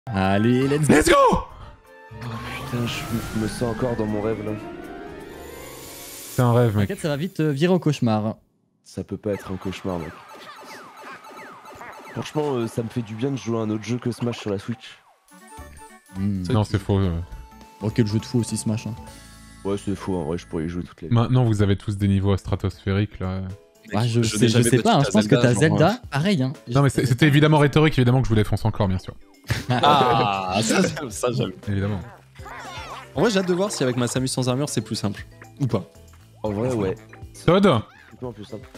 Allez, let's go. Oh putain, je me sens encore dans mon rêve là. C'est un rêve, mec. T'inquiète, ça va vite virer au cauchemar. Ça peut pas être un cauchemar, mec. Franchement, ça me fait du bien de jouer à un autre jeu que Smash sur la Switch. Non, c'est faux. Oh, quel jeu de fou aussi, Smash. Hein. Ouais, c'est faux, en vrai, je pourrais y jouer toute la vie. Maintenant, vous avez tous des niveaux stratosphériques, là. Ah, je sais pas, hein, je pense que t'as Zelda, pareil. Hein. Non, mais c'était évidemment rhétorique, évidemment que je vous défonce encore, bien sûr. Ah, ça j'aime. Évidemment. En vrai, j'ai hâte de voir si avec ma Samus sans armure c'est plus simple. Ou pas. En vrai, ouais. Todd. C'est pas plus simple.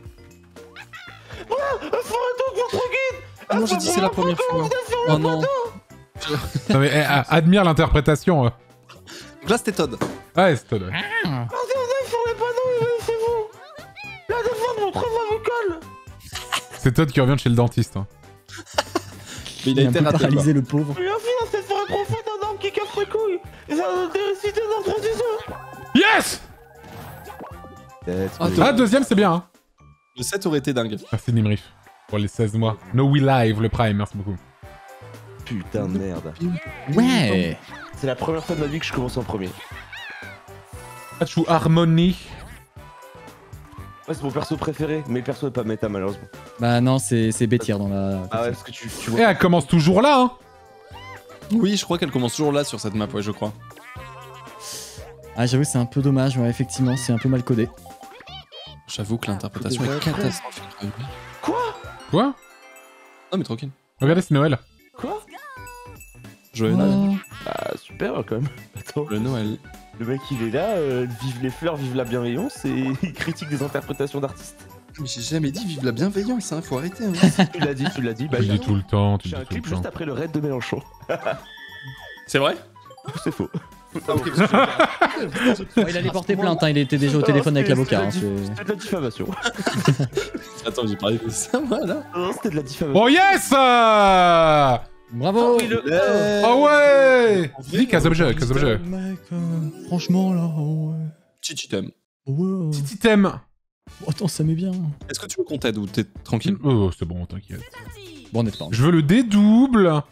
Non, j'ai dit c'est la première fois. Oh non. Non, mais admire l'interprétation. Donc là, c'était Todd. Ouais, c'est Todd. Ouais. C'est Todd qui revient de chez le dentiste. Hein. Mais Il a un peu paralysé le pauvre. Yes. Peut-être, Ah, deuxième, c'est bien. Hein. Le 7 aurait été dingue. Merci Nimrif pour les 16 mois. No We Live, le Prime, merci beaucoup. putain de merde. Ouais. C'est la première fois de ma vie que je commence en premier. Hachu Harmony. Ouais, c'est mon perso préféré, mais le perso est pas méta malheureusement. Bah non, c'est Bétir dans la... Ah ouais, parce que tu Et vois. elle commence toujours là, hein. Oui, je crois qu'elle commence toujours là sur cette map, ouais, je crois. Ah, j'avoue, c'est un peu dommage, ouais, effectivement, c'est un peu mal codé. J'avoue que l'interprétation est catastrophique. Quoi? Non, mais tranquille. Regardez, c'est Noël. Quoi? Joyeux Noël. Oh. Ah super quand même. Attends. Le Noël. Le mec il est là, vive les fleurs, vive la bienveillance et il critique des interprétations d'artistes. Mais j'ai jamais dit vive la bienveillance, hein, faut arrêter. Hein. Tu l'as dit. Bah, Tu le dis tout le temps, tu j'ai le un dis tout le clip juste temps. après le raid de Mélenchon. C'est vrai? C'est faux. Oh, il allait porter plainte, hein, il était déjà au téléphone avec l'avocat. Hein, C'était de la diffamation. Attends, j'ai parlé de ça, moi, là. Non, c'était de la diffamation. Oh yes! Bravo. Oh ouais! Dis Kazobje, Kazobje. Mec, franchement, là, ouais. Petit item. Ouais. Petit item. Oh, attends, ça met bien. Est-ce que tu veux qu'on t'aide ou t'es tranquille? Oh, c'est bon, t'inquiète. Bon, on est pas. Je veux le dédouble.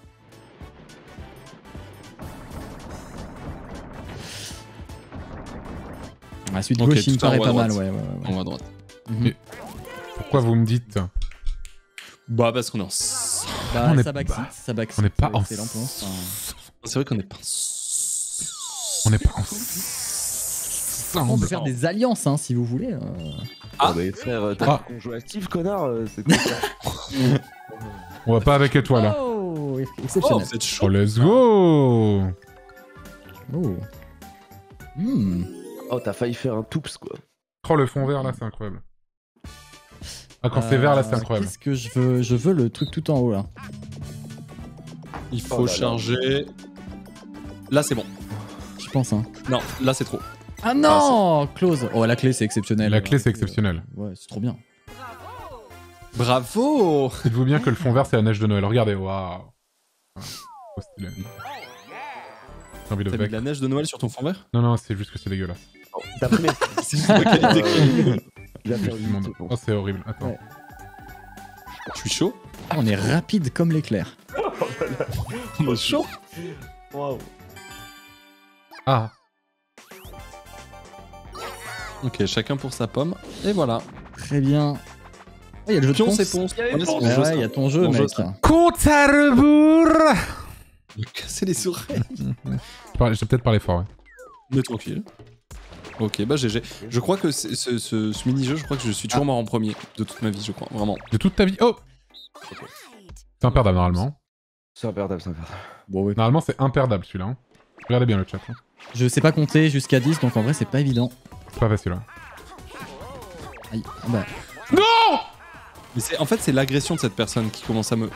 La suite Ok, gauche, il me tout en paraît haut à pas mal, droite. ouais. On va à droite. Mhm. Pourquoi vous me dites? Bah, parce qu'on est en... Bah, On est ça backseat, pas- ça backseat. On n'est pas C'est l'amplon. C'est vrai qu'on est pas... On n'est pas On ensemble. peut faire des alliances, hein, si vous voulez. Ah bah frère, t'as un jeu actif connard, c'est quoi ça? On va pas avec toi là. Oh, Oh, exceptionnel. vous êtes chaud. Oh, let's go. Oh. Hmm. Oh t'as failli faire un toups quoi. Oh, le fond vert là, c'est incroyable. Ah, quand c'est vert là, c'est incroyable. Qu'est-ce que je veux? Je veux le truc tout en haut là. Il faut Oh là là. charger... Là, c'est bon. Je pense, hein. Non, là, c'est trop. Ah non! Close. Oh, la clé, c'est exceptionnel. La clé, c'est exceptionnel. Ouais, c'est trop bien. Bravo! Dites-vous bien que le fond vert, c'est la neige de Noël. Regardez, waouh. Trop stylé. J'ai envie de T'as mis de bec. la neige de Noël sur ton fond vert? Non, non, c'est juste que c'est dégueulasse. Oh, t'as pris les... C'est juste la qualité. Il a fait Tout le monde. Oh, c'est horrible. Attends. Ouais. Je suis chaud. Ah, on est rapide comme l'éclair. On est chaud. Waouh. Ah, Ok, chacun pour sa pomme. Et voilà. Très bien. Oh, il y a le jeu de Pion, ponce. c'est ponce. Il y a les Ouais, c'est ponces. mon jeu, Ouais, ça. il y a ton jeu, Mon jeu, mec. ça. compte à rebours. Me casser les oreilles. J'ai peut-être parlé fort, ouais. Mais tranquille. Ok, bah GG. Je crois que ce mini-jeu, je crois que je suis toujours mort en premier de toute ma vie, je crois. Vraiment. De toute ta vie. Oh, c'est imperdable normalement. C'est imperdable, c'est imperdable. Bon, ouais. Normalement, c'est imperdable celui-là. Hein. Regardez bien le chat. Hein. Je sais pas compter jusqu'à 10, donc en vrai, c'est pas évident. C'est pas facile. Hein. Aïe. Ah bah. Non! Mais en fait, c'est l'agression de cette personne qui commence à me...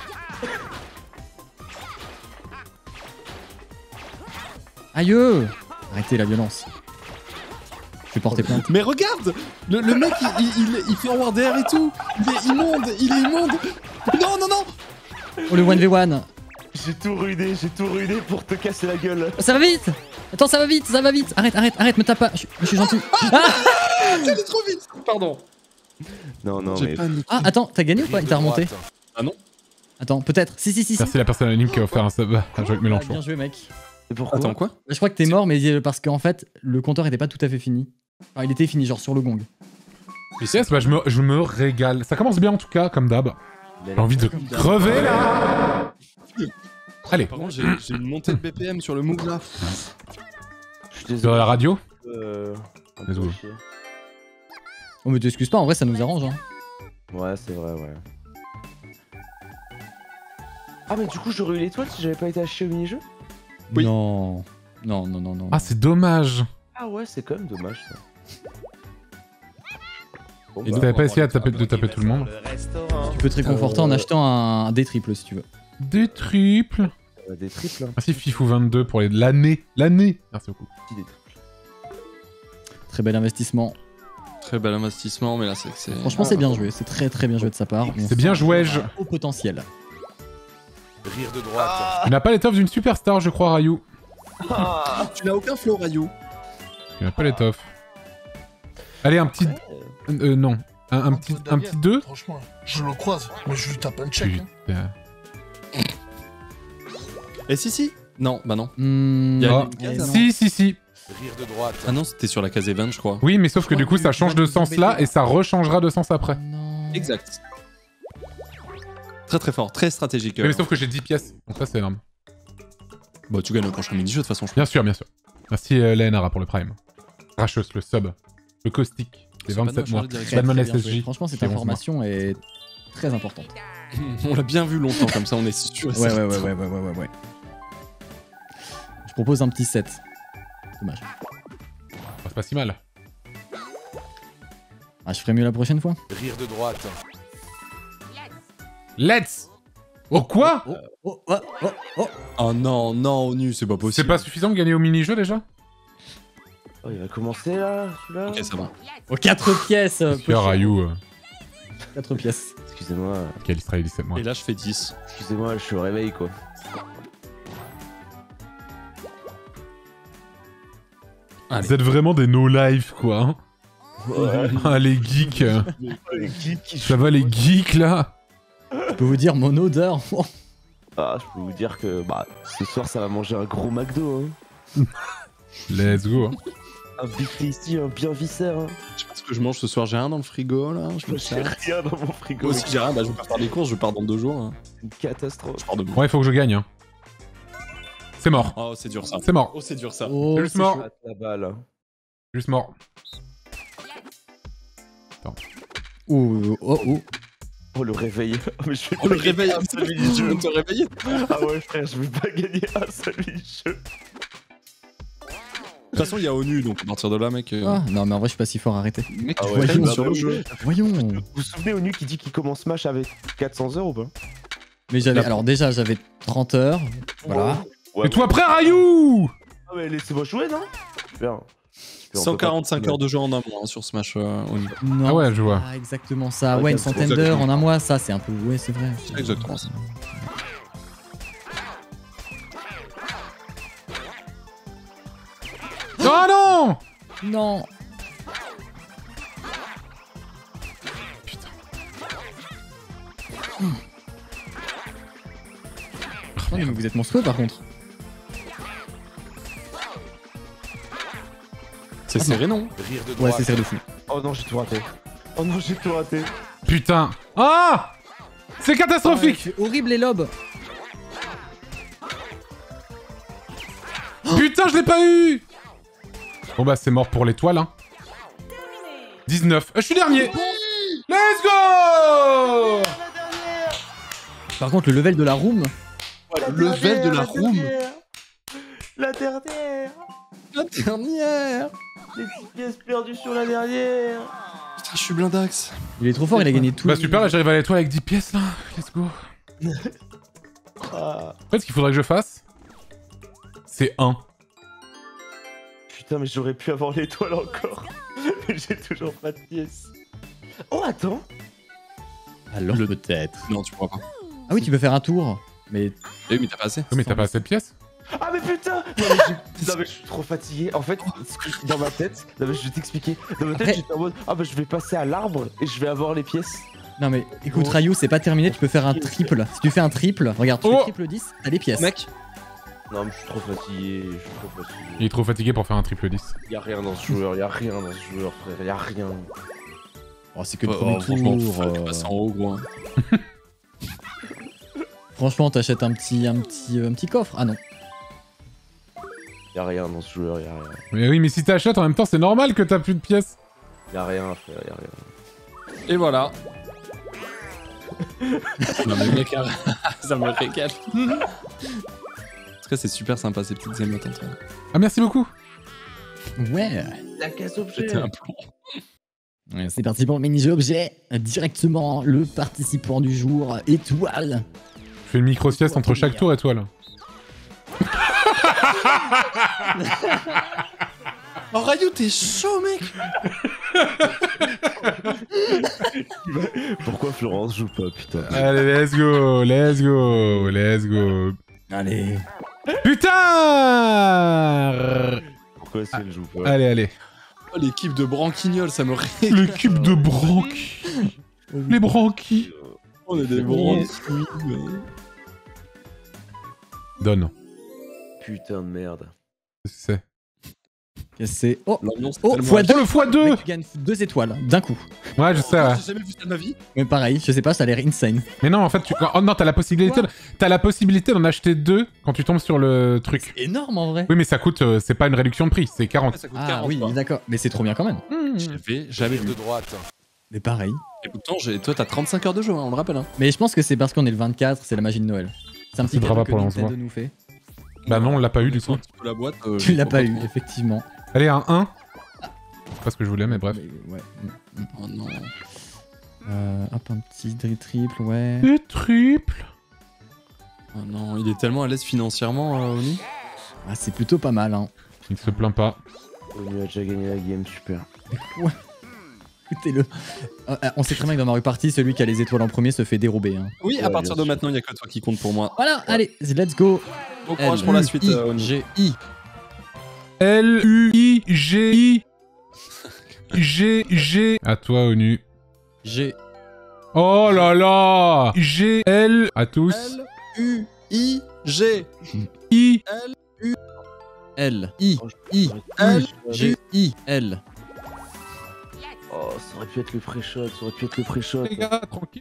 Aïe! Arrêtez la violence. Je vais porter plainte. Mais regarde! Le mec, il fait forward air et tout! Il est immonde! Il est immonde! Non, non, non! Oh, le 1v1. J'ai tout ruiné pour te casser la gueule. Ça va vite! Attends, ça va vite, ça va vite! Arrête, arrête, arrête, me tape pas! Je suis gentil. Ah! T'allais trop vite! Pardon. Non, non, J'ai mais... pas niqué. Ah, attends, t'as gagné ou pas? Il t'a remonté. Ah non? Attends, peut-être. Si. Merci la personne anonyme qui a offert un sub à Joël Mélenchon. Bien joué, mec. Et pourquoi? Attends, quoi? Je crois que t'es mort, mais parce qu'en fait, le compteur était pas tout à fait fini. Enfin, il était fini, genre sur le gong. Yes, bah je me régale. Ça commence bien en tout cas, comme d'hab. J'ai envie de crever là. Allez, Par contre, j'ai une montée de BPM sur le move là. Je suis sur désolé. la radio. Un peu Désolé. chier. Oh, mais t'excuses pas, en vrai, ça nous arrange. Hein. Ouais, c'est vrai, ouais. Ah, mais du coup, j'aurais eu l'étoile si j'avais pas été à chier au mini-jeu? Oui. Non. Non. Ah, c'est dommage. Ah ouais, c'est quand même dommage ça. Bon, Et Vous avez pas essayé de taper tout le monde? Tu peux te réconforter en achetant un D triple si tu veux. Des triples. des triples, hein. Merci Fifou22 pour l'année. L'année. Merci beaucoup. Petit des triples. Très bel investissement. Très bel investissement, mais là, c'est. Franchement, c'est bien joué. C'est très bien joué de sa part. C'est bien joué. Au potentiel. Rire de droite. Tu n'as pas l'étoffe d'une superstar, je crois, Rayou. Tu n'as aucun flow, Rayou. Tu n'as pas l'étoffe. Allez, un petit. Non. Un petit 2. Franchement, je le croise, mais je lui tape un check. Hein. Putain. Et si. Non, bah non. Hmm, Y a Ah. une case, non Si. Rire de droite. Ah non, c'était sur la case event, je crois. Oui, mais sauf que du coup, ça change de sens là et ça rechangera de sens après. Non. Exact. Très fort, très stratégique. Mais sauf que j'ai 10 pièces, donc ça c'est énorme. Bah, tu gagnes le prochain mini-jeu de toute façon, je Bien sûr. Merci Laenara pour le prime. Racheuse, le sub. Le caustique. Les 27 mois. Très Badman bien joué. SSJ. Franchement, cette qui est 11 information est très importante. On l'a bien vu longtemps comme ça, on est sûr. et certain. Ouais. Je propose un petit 7. Dommage. Oh, c'est pas si mal. Ah, je ferai mieux la prochaine fois. Rire de droite. Let's. Oh quoi? Oh non, ONU, c'est pas C'est possible. pas suffisant de gagner au mini-jeu déjà? Oh, il va commencer là, celui-là. Ok, ça va. Oh, 4 pièces. Monsieur Rayou, 4 pièces. Excusez-moi, quel Israël 17 mois. Et là, je fais 10. excusez-moi, je suis au réveil quoi. Allez. Vous êtes vraiment des no-life quoi. Hein. Ouais. Ah les geeks. Ça va les geeks là? Je peux vous dire mon odeur. Ah, je peux vous dire que bah ce soir ça va manger un gros McDo. Hein. Let's go. Un Big Tasty, un bien viscère. Hein. Je sais pas ce que je mange ce soir, j'ai rien dans le frigo là. Je me J'ai sers. rien dans mon frigo. Moi aussi, j'ai rien, bah, je vais pas faire des courses, je pars dans 2 jours. Hein. C'est une catastrophe. Je pars de Bon, il faut que je gagne. Hein. C'est mort. Oh, c'est dur ça. C'est mort. Oh, c'est dur ça. Oh, Juste c'est mort. chaud. Rate la balle. Juste mort. Oh. Oh le réveil. Oh, mais je vais Oh, pas le réveil, gagner un seul mini-jeu. je te réveiller. Ah ouais frère, je vais pas gagner un seul mini-jeu. De toute façon, il y a ONU, donc à partir de là, mec. Ah, non, mais en vrai, je suis pas si fort, arrêtez. Mec, Ah tu ouais, vois, bah, sur le jeu. Voyons. Vous vous souvenez ONU qui dit qu'il commence Smash avec 400 heures ou pas? Mais j'avais. Alors, déjà, j'avais 30 heures. Voilà. Ouais, Et toi après Rayou? Ah mais laissez-moi jouer non? Super. 145 heures de jeu en un mois hein, sur Smash ONU. Non. Ah ouais, je vois. Ah, exactement ça. Ouais, Ouais, une c'est centaine exactement. d'heures en un mois, ça, c'est un peu. Ouais, c'est vrai. C'est exactement ça. Oh non! Non. Putain. Non, mais vous êtes monstrueux par contre. C'est serré, non? Rire de Ouais, droite. c'est serré de fou. Oh non, j'ai tout raté. Oh non, j'ai tout raté. Putain. Ah! C'est catastrophique! C'est horrible les lobes. Putain, je l'ai pas eu! Bon bah c'est mort pour l'étoile hein. 19. Je suis dernier! Let's go! Par contre, le level de la room. Le level de la room. La dernière. La dernière. Les 10 pièces perdues sur la dernière. Putain, je suis blindax. Il est trop fort, il a gagné tout. Bah super, là j'arrive à l'étoile avec 10 pièces là. Let's go. Ah, En fait, ce qu'il faudrait que je fasse, c'est 1. putain, mais j'aurais pu avoir l'étoile encore. Mais j'ai toujours pas de pièces. Oh, attends. Alors peut-être. Non, tu pourras pas. Ah oui, tu peux faire un tour. Mais Eh, mais t'as pas assez. Oui, mais t'as pas assez de pièces? Ah, mais putain. Non, mais je suis trop fatigué. En fait, dans ma tête, non, mais je vais t'expliquer. Dans ma tête, Après- j'étais en mode, ah bah je vais passer à l'arbre et je vais avoir les pièces. Non mais écoute, Ryu, c'est pas terminé, tu peux faire un triple. Si tu fais un triple, regarde, tu fais triple 10, t'as les pièces. Mec, Non, mais je suis trop fatigué. Il est trop fatigué pour faire un triple 10. Y'a rien dans ce joueur, frère, y'a rien. Oh, c'est que le premier franchement, tour. tu passes en haut, gros. Franchement, t'achètes un petit coffre. Ah non. Y'a rien dans ce joueur, y'a rien. Mais oui, mais si t'achètes en même temps, c'est normal que t'as plus de pièces. Y'a rien, frère, y'a rien. Et voilà. Non mais mec, ça me régale. En tout cas, c'est super sympa ces petites émotes entre elles. Ah, merci beaucoup. Ouais. La casse objet. C'était un plomb. Ouais, c'est parti pour le mini-jeu objet. Directement, le participant du jour, étoile. Je fais une micro-sieste entre chaque tour, étoile. Oh Ryu, t'es chaud, mec. Pourquoi Florence joue pas, putain? Allez, let's go, let's go, let's go. Allez. Putain! Pourquoi est-ce qu'elle joue pas? Allez, allez. Oh, l'équipe de branquignoles, ça me régale. L'équipe de branquis. Les branquis. On est des branquis. Donne. Putain de merde. C'est. C'est. Oh, L'ambiance, oh, tellement- fois 2. Oh, le x2! Mec, tu gagnes 2 étoiles d'un coup. Ouais, je sais, ouais. J'ai jamais vu ça de ma vie. Mais pareil, je sais pas, ça a l'air insane. Mais non, en fait, tu... Oh non, t'as la possibilité d'en acheter 2 quand tu tombes sur le truc. Énorme en vrai. Oui, mais ça coûte... c'est pas une réduction de prix, c'est 40. Ça coûte Ah 40, oui, quoi. d'accord. Mais c'est trop bien quand même. J'avais jamais Rire vu. de droite. Mais pareil. Et pourtant, toi, t'as 35 heures de jeu, hein, on le rappelle. Hein. Mais je pense que c'est parce qu'on est le 24, c'est la magie de Noël. C'est un petit C'est drama cadeau que pour Nintendo l'instant. nous fait. Bah non, on l'a pas eu, du Sur coup. un petit peu la boîte. Tu l'as je pas vois eu, trop. effectivement. Allez, un 1. C'est pas ce que je voulais, mais bref. Mais, ouais. Oh non. Hop, un petit triple, ouais. Le triple. Oh non, il est tellement à l'aise financièrement, Oni. Ah, c'est plutôt pas mal, hein. Il se plaint pas. On a déjà gagné la game, super. Écoutez-le. On sait très bien que dans Mario Party, celui qui a les étoiles en premier se fait dérober. Hein. Oui, à Ouais, partir de bien sûr. maintenant, il y a que toi qui compte pour moi. Voilà, allez, let's go. Bon courage pour la suite, Oni. G-I. L-U-I-G-I. G-G. À toi, ONU. G. Oh là là. G-L. À tous. L-U-I-G. I. L. I. I. L. G. I. L. Oh, ça aurait pu être le pré-shot, ça aurait pu être le pré-shot. Les gars, tranquille.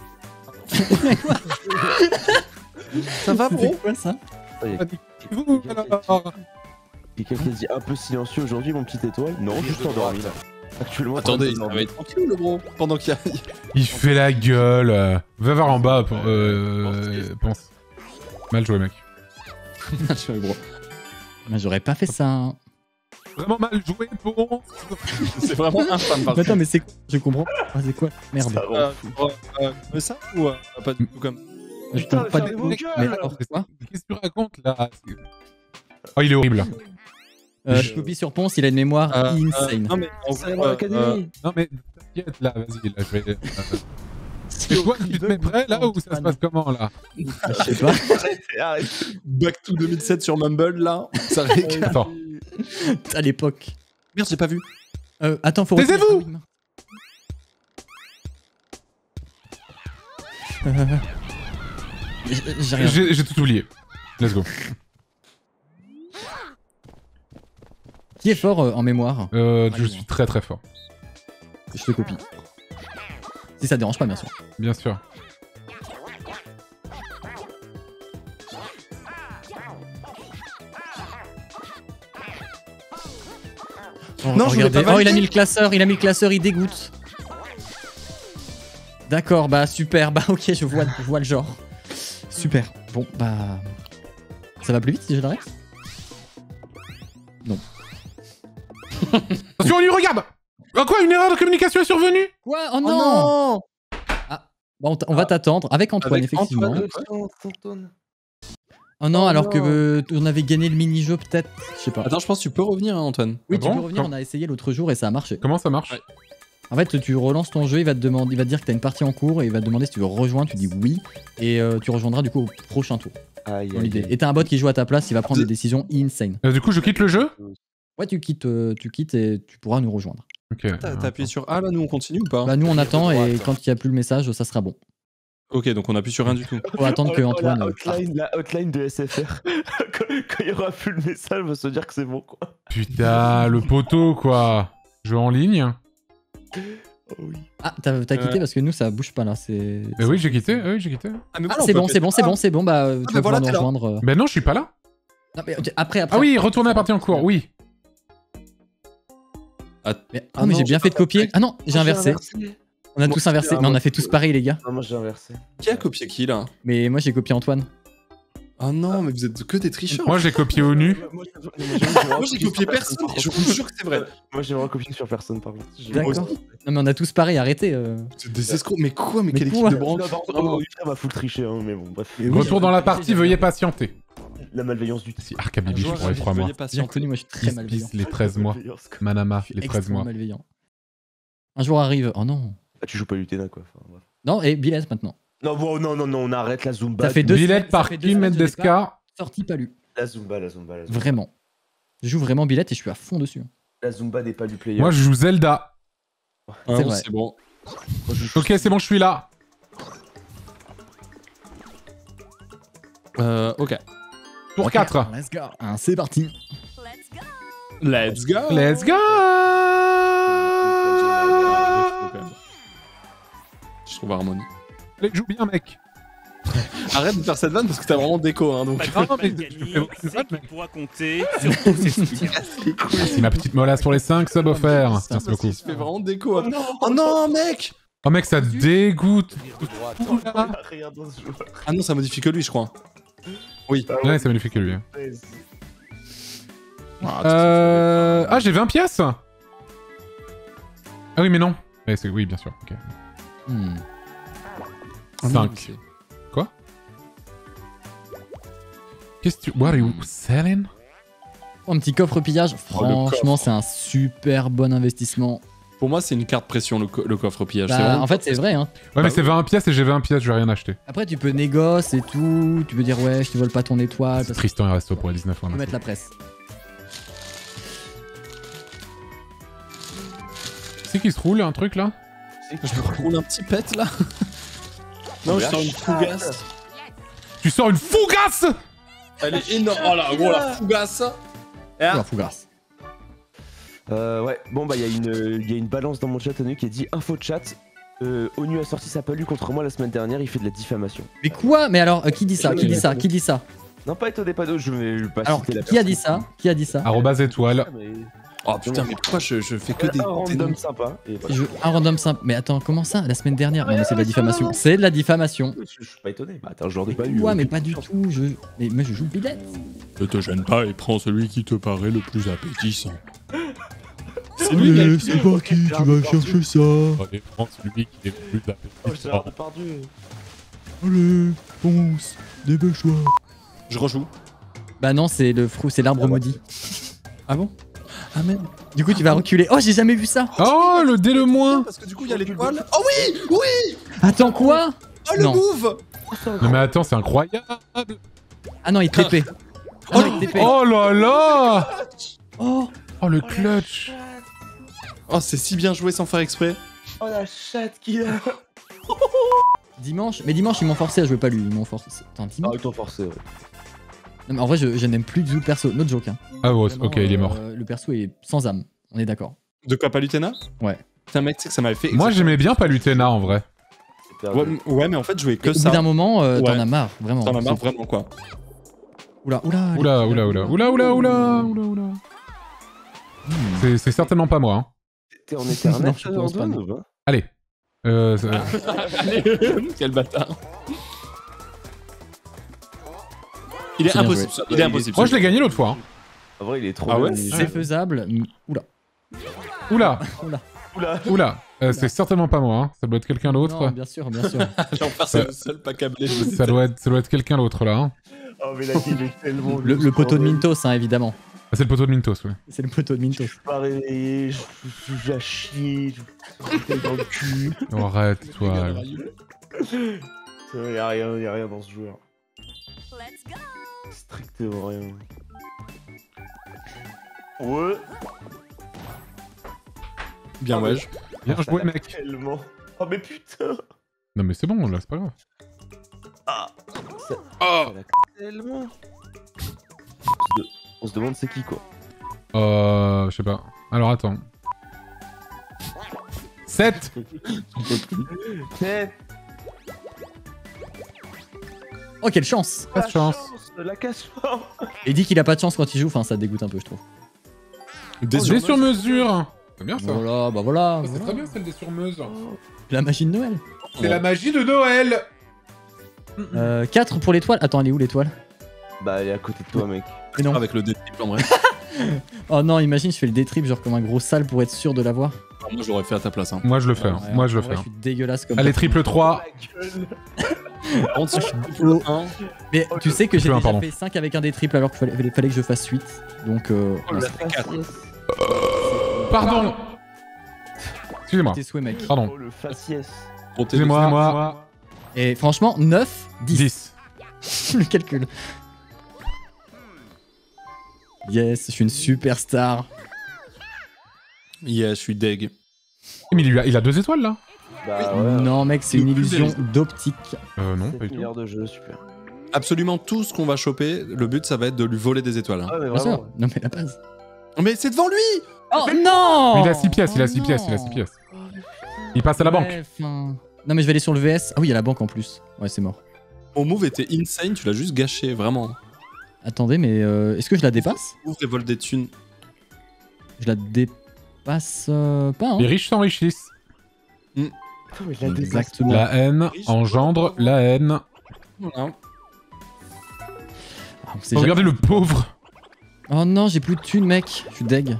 Ça va, C'était bro? quoi ça? Vous, alors. Quelqu'un qui a dit un peu silencieux aujourd'hui, mon petit étoile? Non, Rire juste de endormi droite. là. Actuellement, Attendez, en train de ça va être tranquille, le bro. Pendant qu'il y a. Il fait la gueule. Va voir en bas, pense. Mal joué, mec. Je suis un gros. Bah, j'aurais pas fait ça. Hein. Vraiment mal joué, bon. C'est vraiment infâme, par Mais contre. attends, mais c'est quoi? Je comprends pas. Ah, c'est quoi? Merde. Mais ça ou pas du tout comme. Je Putain, comprends pas fermez du vos tout. gueules. Mais alors, c'est quoi? Qu'est-ce que tu racontes là? Oh, il est horrible. Je copie sur Ponce, il a une mémoire insane. Non, mais. Ça va, l'académie. Non mais t'inquiète là, vas-y, là je vais. Et toi, tu te mets prêt là ou ça se passe comment là? Je sais pas. Arrête. Back to 2007 sur Mumble, là. Ça régale. Attends. À l'époque. Merde, j'ai pas vu. Attends, faut. Taisez-vous. J'ai rien. J'ai tout oublié. Let's go. Qui est fort en mémoire? Je suis très très fort. Je te copie. Si ça te dérange pas, bien sûr. Bien sûr. Non, je voulais regardez. pas Oh, il a valider. mis le classeur, il dégoûte. D'accord, bah super, bah ok, je vois le genre. Super. Bon, bah. Ça va plus vite si je l'arrête? Non. Attention, on lui regarde. Oh quoi, une erreur de communication est survenue? Quoi? Oh Oh non, non. Bon, on va t'attendre avec Antoine, Avec effectivement. Antoine. Oh non, Oh alors non. que on avait gagné le mini-jeu peut-être. Je sais pas. Attends, je pense que tu peux revenir, hein, Antoine. Oui, Ah tu bon peux revenir, Quand- on a essayé l'autre jour et ça a marché. Comment ça marche? Ouais. En fait, tu relances ton jeu, il va te dire que t'as une partie en cours et il va te demander si tu veux rejoindre, tu dis oui, et tu rejoindras du coup au prochain tour. Aïe, Dans aïe, l'idée. aïe. Et t'as un bot qui joue à ta place, il va prendre des décisions insane. Du coup, je quitte le jeu? Ouais, tu quittes et tu pourras nous rejoindre. Ok. T'as appuyé sur A là, nous on continue ou pas? Bah nous on attend et quand il n'y a plus le message, ça sera bon. Ok, donc on appuie sur rien du tout. Faut attendre que Antoine. La hotline de SFR. Quand il y aura plus le message, on va se dire que c'est bon, quoi. Putain, le poteau, quoi. Jeu en ligne. Oh oui. Ah, t'as quitté parce que nous ça bouge pas là. C'est. Mais oui, j'ai quitté. Oui, j'ai quitté. Ah, mais Ah, voilà, c'est on bon, peut c'est bon, appuyer- c'est bon, c'est bon. Bah tu vas voilà, pouvoir nous t'es là. rejoindre. Ben non, je suis pas là. Non, mais après. Ah oui, retourner à la partie en cours, oui. Mais, Ah mais non, j'ai bien j'ai fait de pas copier. Ah non, j'ai inversé. On a Moi, tous inversé, mais on a fait tous pareil les gars. Non, moi j'ai inversé. Qui a copié qui là? Mais moi j'ai copié Antoine. Ah non, mais vous êtes que des tricheurs. Moi, j'ai copié au nu. Moi j'ai copié personne et je vous jure que c'est vrai. Moi j'ai recopié sur personne par contre. D'accord. Non mais on a tous pareil, arrêtez. C'est des escrocs. Mais quoi? Mais Mais quelle quoi équipe de branche? On m'a full triché, hein, mais bon, bref. Retour dans la partie, veuillez patienter. La malveillance du Si Arcabibi, je pourrais 3 mois. J'ai reconnu, moi je suis très malveillant. Les 13 mois. Manama, Je suis les 13 extrêmement mois. malveillant. Un jour arrive. Oh non. Ah, tu joues pas Utena quoi. Enfin, bref. Non, et Billet maintenant. Non, bon, non, on arrête la Zumba. Ça fait 2 Billette par Kim Mendeska. Sorti pas lu. La Zumba. Vraiment. Je joue vraiment Billet et je suis à fond dessus. La Zumba n'est pas du player. Moi, je joue Zelda. C'est vrai. C'est bon. Ok, c'est bon, je suis là. Ok. Tour 4. Let's go. C'est parti. Let's go. Let's go. Je trouve harmonie. Allez, joue bien, mec. Arrête de faire cette vanne parce que t'as vraiment déco, hein, donc. pourra compter sur tous ses soutiens. C'est ma petite molasse pour les 5 subs offerts. Merci beaucoup. Il se fait vraiment déco. Hein. Oh non, mec. Oh, mec, ça dégoûte. Rire de droite. Rien dans ce jeu. Ah non, ça modifie que lui, je crois. Oui. Ouais, c'est magnifique, lui. Ah, Ah, j'ai 20 pièces. Ah oui, mais non. Oui, bien sûr. Ok. Hmm. 5. Quoi? Qu'est-ce que tu... What are you selling? Oh, un petit coffre pillage. Franchement, c'est un super bon investissement. Pour moi, c'est une carte pression, le coffre pillage. Bah, C'est vraiment- en fait, c'est vrai. Hein. Ouais, mais c'est 20 pièces et j'ai 20 pièces, je vais rien acheter. Après, tu peux négoce et tout. Tu peux dire, ouais, je te vole pas ton étoile. Parce que Tristan et Resto pour les 19 tu peux points. mettre la presse. C'est qui se roule un truc là? Je me roule un petit pet là. Non, je sors une fougasse. Tu sors une fougasse! Elle est énorme. Oh là, gros, la fougasse. Oh, fougasse. Ouais, bon bah il y a une balance dans mon chat ONU qui a dit info chat. ONU a sorti sa palue contre moi la semaine dernière, il fait de la diffamation. Mais quoi? Mais alors, qui dit ça? Qui dit ça? Qui dit ça? Non, pas étonné, pas d'autre, je vais pas Alors, citer la qui a personne. dit ça? Qui a dit ça? Arrobase étoile. Oh putain, mais pourquoi je fais que des. Un random sympa. Et voilà. Un random simple. Mais attends, comment ça? La semaine dernière? Non, mais c'est de la diffamation. C'est de la diffamation. Je suis pas étonné. Bah attends, je leur ai pas eu. Ouais, mais pas du tout. Mais moi, je joue Billet. Ne te gêne pas et prends celui qui te paraît le plus appétissant. C'est lui, c'est pas qui tu vas chercher ça. Allez, prends celui qui est le plus appétissant. Allez, fonce, dépêche-toi. Je rejoue. Bah non, c'est l'arbre maudit. Ah bon? Ah merde. Du coup, tu vas reculer. Oh, j'ai jamais vu ça. Oh, le dé le moins! Parce que du coup, il y a l'étoile. Oh oui! Oui! Attends, quoi? Oh le Non. move! Non mais attends, c'est incroyable! Ah non, il TP. Ah non, il TP. Oh là là! Oh. Oh le clutch! Oh, c'est si bien joué sans faire exprès. Oh la chatte qu'il a. Dimanche. Mais dimanche, ils m'ont forcé à jouer pas lui. Ils m'ont forcé. Attends, Ah, dimanche. ils t'ont forcé, ouais. Non, mais en vrai, je n'aime plus du tout le perso. Notre joke, hein. Ah bon, Vraiment, ok, il est mort. Le perso est sans âme. On est d'accord. De quoi, Palutena? Ouais. Putain, mec, tu sais que ça m'avait fait. Moi j'aimais bien Palutena en vrai. C'est perdu. Ouais, mais en fait, je jouais Et que au bout ça. d'un moment, t'en Ouais. as marre. Vraiment. T'en as marre vraiment, quoi. Oula, oula. Oula, oula, oula, oula, oula, oula, oula, oula. C'est certainement pas moi. Hein. T'es en éternel, Non, je pense pas, Antoine, non. ou pas Allez. Quel bâtard. Il est C'est bien impossible. joué. Il est impossible. Moi je l'ai gagné l'autre fois. Hein. En vrai, il est trop Ah ouais, bien. C'est faisable. Oula. Oula, Oula. oula. C'est certainement pas moi. Hein. Ça doit être quelqu'un Non, d'autre. bien sûr, bien sûr. Jean-Pierre, c'est le seul pas câblé. Ça doit être quelqu'un d'autre là. Hein. Oh, mais la game est tellement. Le poteau de Mintos, hein, évidemment. Ah, c'est le poteau de Mintos, ouais. C'est le poteau de Mintos. Je suis pas réveillé, je suis à chier, je suis dans le cul. Oh, arrête, toi. Y'a rien dans ce jeu. Strictement rien. Ouais. Bien, Ah, ouais. Bien joué, mec. Tellement. Oh mais putain. Non, mais c'est bon, là, c'est pas grave. Ça la tellement. On se demande c'est qui quoi. Je sais pas. Alors, attends. 7. Oh, quelle chance! Pas de chance. La casse. Il dit qu'il a pas de chance quand il joue, enfin ça dégoûte un peu, je trouve. Des sur mesure. C'est bien ça. Voilà, bah voilà. C'est voilà. très bien celle des sur mesure. La magie de Noël. C'est la magie de Noël. 4 pour l'étoile. Attends, elle est où l'étoile? Bah elle est à côté de toi mec. Mais non. Avec le détriple en vrai. Oh non, imagine, je fais le détrip genre comme un gros sale pour être sûr de l'avoir. Alors, moi, je l'aurais fait à ta place. Hein. Moi, je le fais. Ouais, Moi, je le en fais. vrai, je suis dégueulasse comme Allez, ça. triple 3. Par contre, si je suis triple 1, Mais tu sais que j'ai Triple un, déjà pardon. fait 5 avec un détriple alors qu'il fallait que je fasse 8. Donc, Oh, ouais, là, fait 4. Pardon. Excusez-moi. tes souhaits, mec. Pardon. Oh le faciès. Excusez-moi. Et franchement, 9, 10. 10. Le calcul. Yes, je suis une superstar. Yeah, je suis deg. Mais il a 2 étoiles là. Bah ouais. Non, mec, c'est une Le plus illusion d'optique. Non, 7 pas du tout. milliards de jeux, super. Absolument tout ce qu'on va choper, le but, ça va être de lui voler des étoiles. Hein. Ah mais Bien sûr. vraiment. Non, mais la base. Mais c'est devant lui! Oh non! Il a 6 pièces, il a Oh 6 pièces, il a non. 6 pièces. Il passe à la banque. Ouais, enfin. Non, mais je vais aller sur le VS. Ah oui, il y a la banque en plus. Ouais, c'est mort. Mon move était insane, tu l'as juste gâché, vraiment. Attendez, mais est-ce que je la dépasse? Ouvre et vole des thunes. Je la dépasse pas, hein? Les riches s'enrichissent. Putain, mais il a des Exactement. La haine engendre la haine. Voilà. Ah, on sait Regardez le pauvre. jamais. Oh non, j'ai plus de thunes, mec. Je suis deg.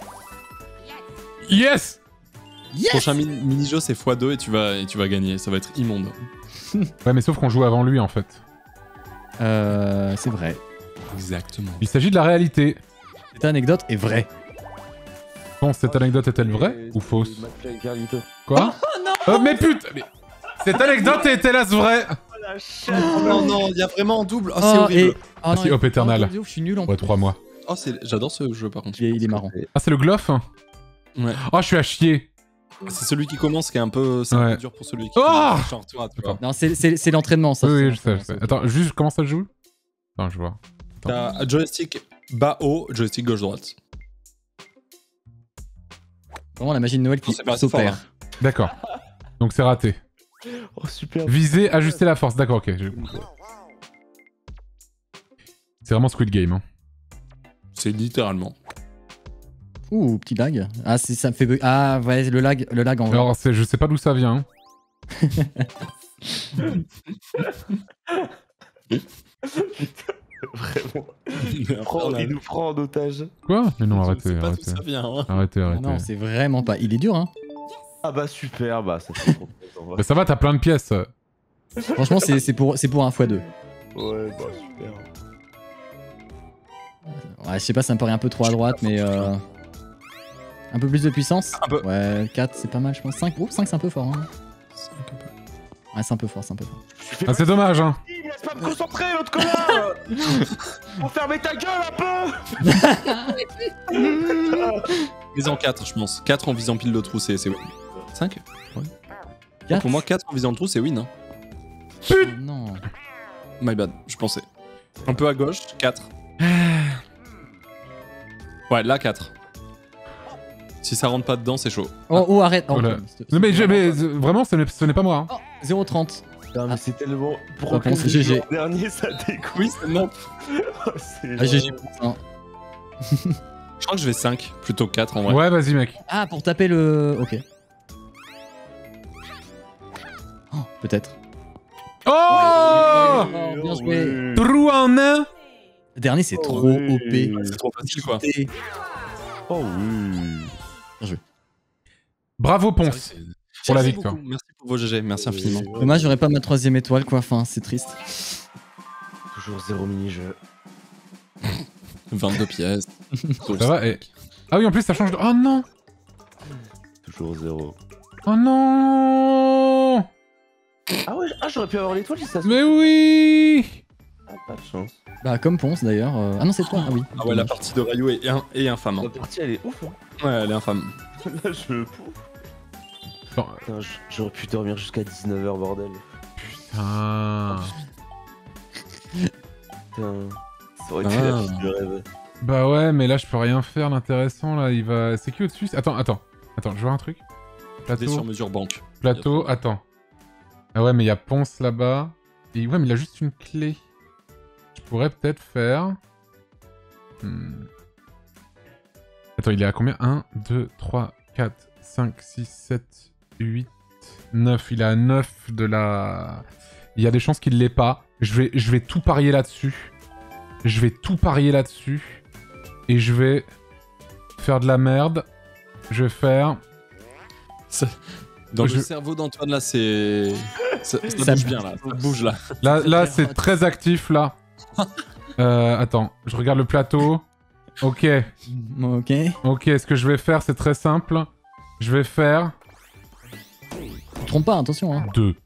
Yes. Yes! Prochain mini-jeu, c'est x2 et tu vas gagner. Ça va être immonde. Ouais, mais sauf qu'on joue avant lui en fait. C'est vrai. Exactement. Il s'agit de la réalité. Cette anecdote est vraie. Bon, cette anecdote est-elle vraie ou fausse? Quoi? Oh mais putain mais... Cette anecdote est hélas vraie. Oh non, non, il y a vraiment en double. Oh, c'est Oh, horrible. et... oh, non, si, il- Hop Eternal. oh, je suis nul en Ouais, 3 mois. Oh, j'adore ce jeu par contre. Il est marrant. Ah, c'est le Gloff? Ouais. Oh, je suis à chier. C'est celui qui commence qui est un peu, c'est un Ouais. peu dur pour celui qui Oh commence. Genre, tu vois. Non, c'est l'entraînement, ça. Oui, c'est oui, je sais, l'entraînement, je sais. ça. Attends, juste comment ça se joue? Attends, je vois. T'as joystick bas haut, joystick gauche droite. Vraiment la magie de Noël qui Non, c'est pas assez fort, s'opère. hein. D'accord. Donc c'est raté. Oh super. Viser, ajuster la force. D'accord, ok. C'est vraiment Squid Game. Hein. C'est littéralement. Ouh, petit lag. Ah, ça me fait bug. Ah, ouais, le lag en vrai. Alors, je sais pas d'où ça vient. Vraiment. On a- Il nous prend en otage. Quoi? Mais non, Je arrêtez, sais pas d'où arrêtez. ça vient. Hein. Arrêtez, Ah arrêtez. non, c'est vraiment pas. Il est dur, hein. Ah bah super, bah ça fait trop plaisir. Bah, ça va, t'as plein de pièces. Franchement, c'est pour un x2. Ouais, bah super. Ouais, je sais pas, ça me paraît un peu trop à droite, mais un peu plus de puissance. Un peu. Ouais, 4, c'est pas mal, je pense. 5, oh, 5 c'est un peu fort. Hein. Ouais, c'est un peu fort, c'est un peu fort. Ah, c'est dommage, hein. Il me laisse pas me concentrer, l'autre connard. Faut fermer ta gueule un peu. Mais en 4, je pense. 4 en visant pile le trou, c'est win. 5 Ouais. 4 Pour moi, 4 en visant le trou, c'est win. Hein. Oh, non. My bad, je pensais. Un peu à gauche, 4. Ouais, là, 4. Si ça rentre pas dedans, c'est chaud. Oh, arrête. Oh, Voilà. c'est- Non, mais, vraiment, ce n'est pas moi. Hein. Oh, 0,30. Putain, mais c'est tellement. Pour Par contre, reculer c'est le GG. jour dernier, ça dégoûte. Oui, c'est non. C'est Ah, GG vraiment- pour ça. Je crois que je vais 5 plutôt que 4 en vrai. Ouais, vas-y, mec. Ah, pour taper le. Ok. Oh, peut-être. Oh, Oh, bien joué. Ouais. Trou en un. Le dernier, c'est trop oui. OP. C'est trop facile quoi. Et- Oh oui. Bravo, Ponce. C'est vrai que Pour la Merci victoire. beaucoup, merci pour vos GG, merci infiniment. Dommage, j'aurais pas ma 3ème étoile, quoi. Enfin, c'est triste. Toujours zéro mini-jeu. 22 pièces. Ça va, et... Ah oui, en plus, ça change de... Oh non. Toujours zéro. Oh non. Ah ouais, ah, j'aurais pu avoir l'étoile si ça se. Mais oui. Ah Pas de chance. Bah, comme Ponce d'ailleurs. Ah non, c'est toi. Ah oui. Ah ouais, la partie de Ryu est infâme. La partie elle est ouf. Hein. Ouais, elle est infâme. Là je. Bon. Putain, j'aurais pu dormir jusqu'à 19h, bordel. Ah. Putain. Ça aurait été la vie du rêve. Bah ouais, mais là je peux rien faire l'intéressant là. Il va. C'est qui au-dessus? Attends, je vois un truc. Des Plateau. sur mesure banque. Plateau, attends. Ah ouais, mais il y a Ponce là-bas. Et ouais, mais il a juste une clé. Je pourrais peut-être faire... Attends, il est à combien? 1, 2, 3, 4, 5, 6, 7, 8, 9. Il est à 9 de la... Il y a des chances qu'il l'ait pas. Je vais tout parier là-dessus. Je vais tout parier là-dessus. Et je vais faire de la merde. Je vais faire... Dans le cerveau d'Antoine, là, c'est... Ça bouge bien, là. Ça bouge, là. Là c'est très actif, là. Attends, je regarde le plateau. Ok. Ok. Ok, ce que je vais faire, c'est très simple. Je vais faire... Tu te trompes pas, attention. Hein. 2.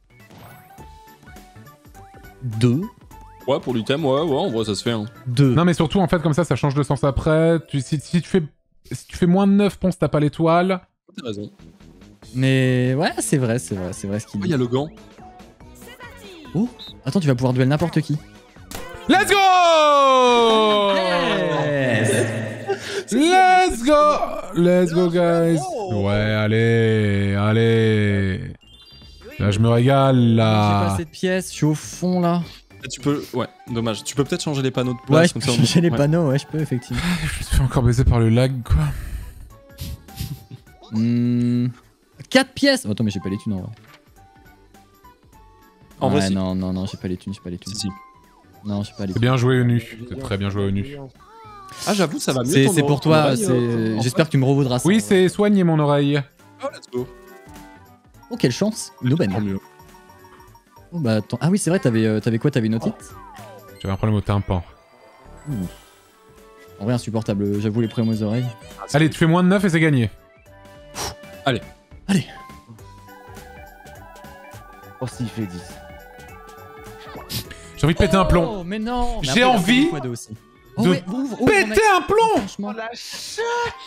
2. Ouais, pour l'item, ouais, en vrai, ça se fait. Hein. 2. Non, mais surtout, en fait, comme ça change de sens après. Si tu fais moins de 9 ponts, t'as pas l'étoile. T'as raison. Mais ouais, c'est vrai ce qu'il Oh, dit. il y a le gant. Oh, attends, tu vas pouvoir duel n'importe qui. Let's go! Let's go! Let's go, guys! Ouais, allez. Là, je me régale, J'ai là. pas assez de pièces, je suis au fond là. Tu peux... Ouais, dommage. Tu peux peut-être changer les panneaux de Ouais, place. je peux changer les panneaux, ouais, je peux, effectivement. Je me suis fait encore baiser par le lag, quoi. 4 pièces. Oh, attends, mais j'ai pas les thunes en vrai. En vrai, ouais, si. non, j'ai pas les thunes, Si. Non, j'ai pas les C'est thunes. bien joué, ONU. C'est très bien joué, ONU. Ah, j'avoue, ça va mieux. C'est pour toi, j'espère que tu me revaudras ça. Oui, c'est soigner mon oreille. Oh, let's go. Oh, quelle chance, une aubaine. Tant mieux. Oh, bah attends. Ah oui, c'est vrai, t'avais quoi? T'avais une otite? J'avais un problème au tympan. En vrai, insupportable, j'avoue, les problèmes aux oreilles. Allez, tu fais moins de 9 et c'est gagné. Allez. Oh, s'il fait 10. J'ai envie de péter un plomb. Oh, mais non. J'ai envie de péter un plomb. Franchement. la chatte!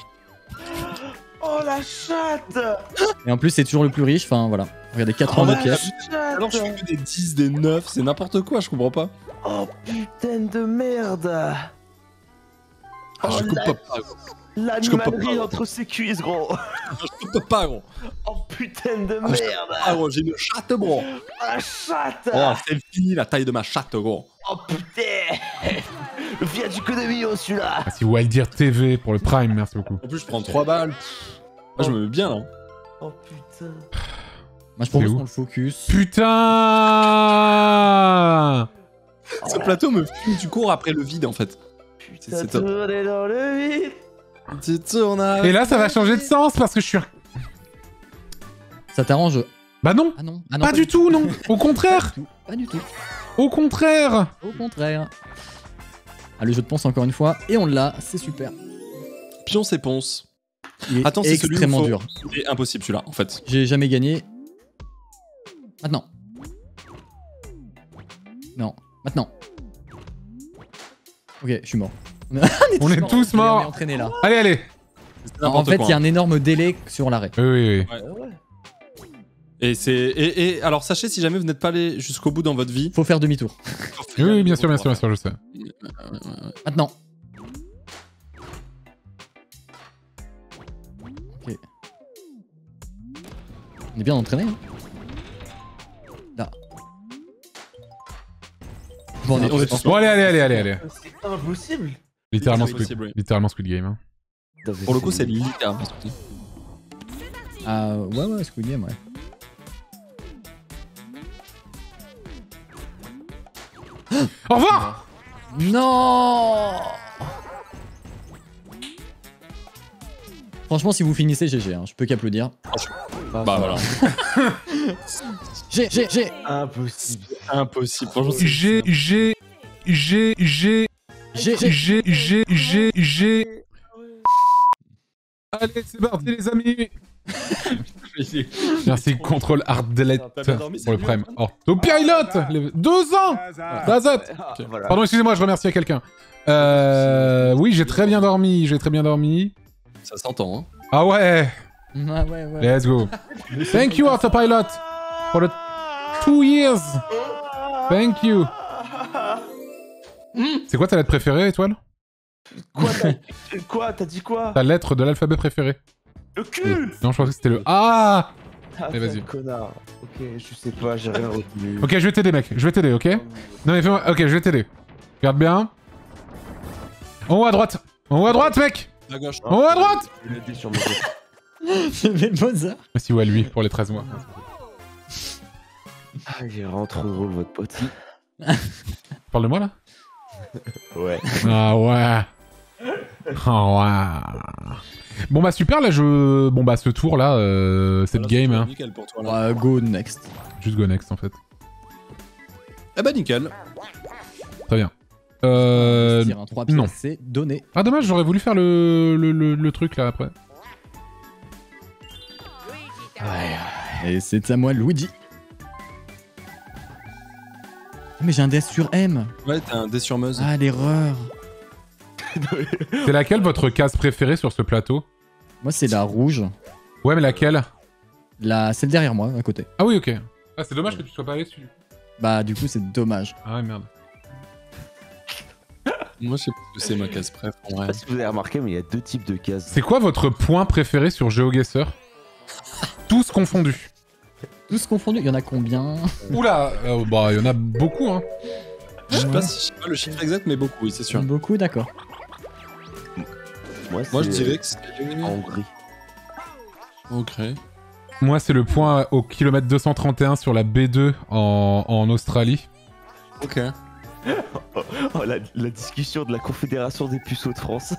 Oh la chatte! Et en plus, c'est toujours le plus riche, enfin voilà. Regardez, 82 pièces. Alors, je fais que des 10, des 9, c'est n'importe quoi, je comprends pas. Oh putain de merde! Ah, je coupe pas, gros. L'animalerie entre ses cuisses, gros! Je coupe pas, gros. Oh putain de Ah, merde! Ah, gros, j'ai une chatte, gros. La chatte! Oh, c'est fini la taille de ma chatte, gros. Oh putain! Le viaduc de Millau, celui-là! Merci Wildir TV pour le Prime, merci beaucoup. En plus, je prends 3 balles. Moi, je me mets bien, là. Oh putain! Moi, je propose où qu'on le focus. Putain! Ce plateau me fume du cours après le vide, en fait. Putain, C'est top. tourner dans le vide! Tu tournes à... Et là, ça va changer de sens parce que je suis... Ça t'arrange? Bah non, Ah non. pas du tout, non. Au contraire. Pas du tout. Au contraire. Au contraire. Ah, le jeu de ponce encore une fois. Et on l'a, c'est super. Pion, c'est ponce. Il est Attends, c'est celui où extrêmement faut- dur. Il est impossible, celui-là, en fait. J'ai jamais gagné. Maintenant. Non. Maintenant. Ok, je suis mort. On est tous morts. On est entraîné là. Allez, allez. C'est En n'importe fait, quoi, il y a hein. un énorme délai sur l'arrêt. Oui, oui, oui. Ah ouais? Et c'est... Et alors, sachez, si jamais vous n'êtes pas allé jusqu'au bout dans votre vie... Faut faire demi-tour. Oui, oui, bien sûr, bien sûr, bien sûr, je sais. Maintenant. Ok. On est bien entraîné. Hein. Là. Bon, on est tous Bon, allez, allez, allez, allez, allez. C'est impossible! Littéralement C'est Squid, possible, oui. littéralement Squid Game. Hein. Pour le coup, c'est littéralement ce petit. Ah ouais, Squid Game, ouais. Au revoir. Non. Franchement, si vous finissez, GG, hein. Je peux qu'applaudir. Bah voilà. J'ai. Impossible. Impossible. Franchement, c'est... J'ai. Allez, c'est parti, les amis. Merci, contrôle hard delete T'as bien dormi, pour le cette prime. nuit, Autopilot 2 ans That's it. Voilà. Pardon, excusez-moi, je remercie quelqu'un. Oui, j'ai très bien dormi, Ça s'entend, hein. Ah ouais, Ah ouais, ouais. let's go. Thank you, Autopilot, for the 2 years. Thank you. C'est quoi ta lettre préférée, Étoile? Quoi? T'as dit quoi? Ta lettre de l'alphabet préférée? Le cul! Non, je pensais que c'était le A. Ah, Allez, vas-y. Connard. Ok, je sais pas, j'ai rien retenu. Ok, je vais t'aider, mec. Je vais t'aider, ok? Non, mais fais-moi... Ok, je vais t'aider. Regarde bien. En haut à droite. En haut à droite, mec. À gauche. En haut à droite. Je l'ai dit sur mon côté. J'avais Mozart. Merci, ouais, lui, pour les 13 mois. Ah, il est vraiment trop drôle, votre pote. Parle de moi, là? Ouais. Ah ouais. Ah ouais. Bon bah super, là je... Bon bah ce tour là, cette game, hein. Nickel pour toi, là. Go next. Juste go next en fait. Eh bah nickel. Très bien. Tire un 3 pièces, non. c'est donné. Ah dommage, j'aurais voulu faire le truc là après. Et c'est à moi, Luigi. Mais j'ai un DS sur M. Ouais, t'as un dé sur Meuse. Ah, l'erreur. C'est laquelle votre case préférée sur ce plateau? Moi, c'est la rouge. Ouais mais laquelle? Celle derrière moi, à côté. Ah oui ok. Ah c'est dommage que tu sois pas allé dessus. Bah, du coup, c'est dommage. Ah ouais merde. Moi, je sais pas ce que c'est ma case préf, en Je sais vrai. pas si vous avez remarqué, mais il y a 2 types de cases. C'est quoi votre point préféré sur GeoGuessr? Tous confondus. Tous confondus, il y en a combien? Oula, bah il y en a beaucoup hein. Je sais pas le chiffre exact, mais beaucoup, oui, c'est sûr. Beaucoup, d'accord. Moi, je dirais que c'est... En Hongrie. Ok. Moi c'est le point au kilomètre 231 sur la B2 en Australie. Ok. Oh, la discussion de la Confédération des puceaux de France.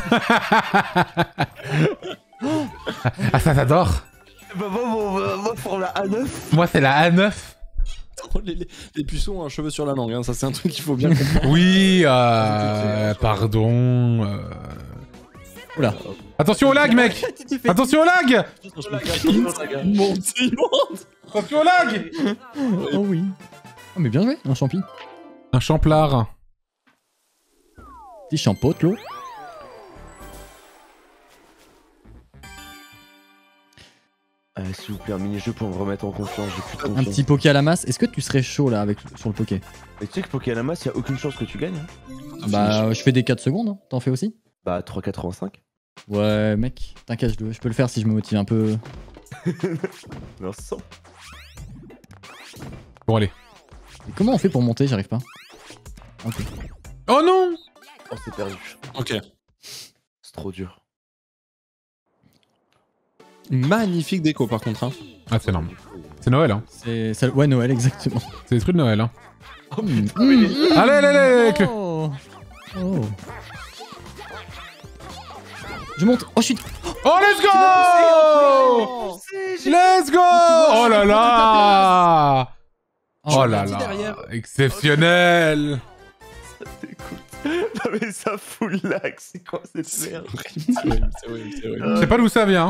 Ah ça t'adore. Bah, moi, pour la A9. Moi c'est la A9. Les puceaux ont un cheveu sur la langue, hein. Ça, c'est un truc qu'il faut bien comprendre. Oui, pardon. Oula. Attention au lag, mec. Attention au lag. Attention au lag. Oh oui. Oh, mais bien joué, un champi. Un champlard. Petit champote, l'eau. S'il vous plaît, un mini-jeu pour me remettre en confiance. J'ai plus de Un confiance. petit poké à la masse. Est-ce que tu serais chaud là sur le poké? Mais tu sais que Poké à la masse, y a aucune chance que tu gagnes. Hein. Bah, je fais des 4 secondes. Hein. T'en fais aussi? Bah, 3,85. Ouais, mec. T'inquiète, je peux le faire si je me motive un peu. Mais on se sent. Bon allez. Et comment on fait pour monter? J'arrive pas. Ok. Oh non. Oh, c'est perdu. Ok. C'est trop dur. Magnifique déco, par contre, hein. Ah c'est énorme. C'est Noël hein. Ouais, Noël, exactement. C'est des trucs de Noël hein. Allez, Allez. Oh. Oh. Je monte. Oh, je suis... Oh let's go. Let's go. Oh là là. Oh là dis là. derrière. Exceptionnel. Non, mais ça fout le lag. C'est quoi cette merde? C'est horrible. Je sais pas d'où ça vient.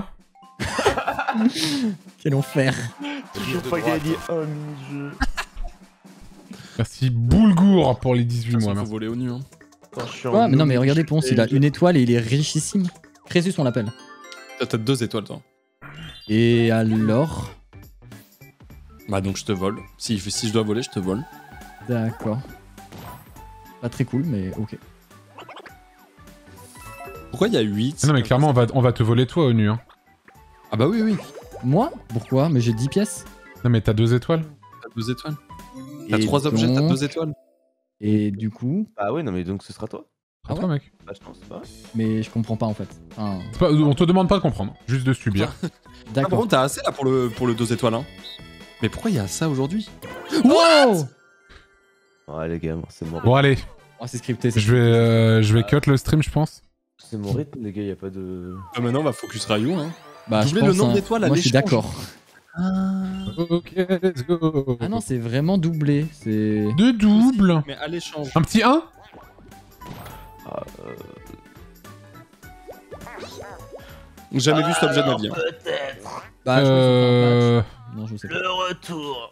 Quel enfer. Toujours pas gagné un mini-jeu. Merci Boulgour pour les 18 Ça, mois. faut Merci. voler au nu, hein. Attends, je suis en Ouais, mais non, mais noob, regardez je Ponce, fais- il a une étoile et il est richissime. Crésus, on l'appelle. T'as 2 étoiles, toi. Et alors? Bah, donc je te vole. Si je dois voler, je te vole. D'accord. Pas très cool, mais ok. Pourquoi il y a 8? Non mais clairement on va te voler toi au nu hein. Ah bah oui, oui. Moi? Pourquoi? Mais j'ai 10 pièces. Non mais t'as 2 étoiles. T'as 2 étoiles. T'as Et 3 objets, t'as donc- 2 étoiles. Et du coup... Ah ouais, non, mais donc ce sera toi. À toi mec. Bah, je pense pas. Mais je comprends pas en fait. Enfin, C'est pas- on te demande pas de comprendre, juste de subir. Ah, par d'accord. contre, t'as assez là pour le 2 étoiles, hein. Mais pourquoi il y a ça aujourd'hui? Wow! Ouais, les gars, c'est mon rythme. Bon allez, Oh, c'est scripté, c'est je vais cut le stream je pense. C'est mon rythme, les gars, y a pas de. Ah, maintenant, on va focus Ryu, hein. Bah, je Doubler pense, le nombre hein. d'étoiles à Moi, je suis l'échange. d'accord. Ok, let's go. Ah non, c'est vraiment doublé. C'est... Deux doubles. Mais à l'échange. Un petit 1. Ah, Jamais vu cet objet de ma vie. Hein. Bah, je crois qu'ils ont fait un patch. Non, je sais pas. Le retour.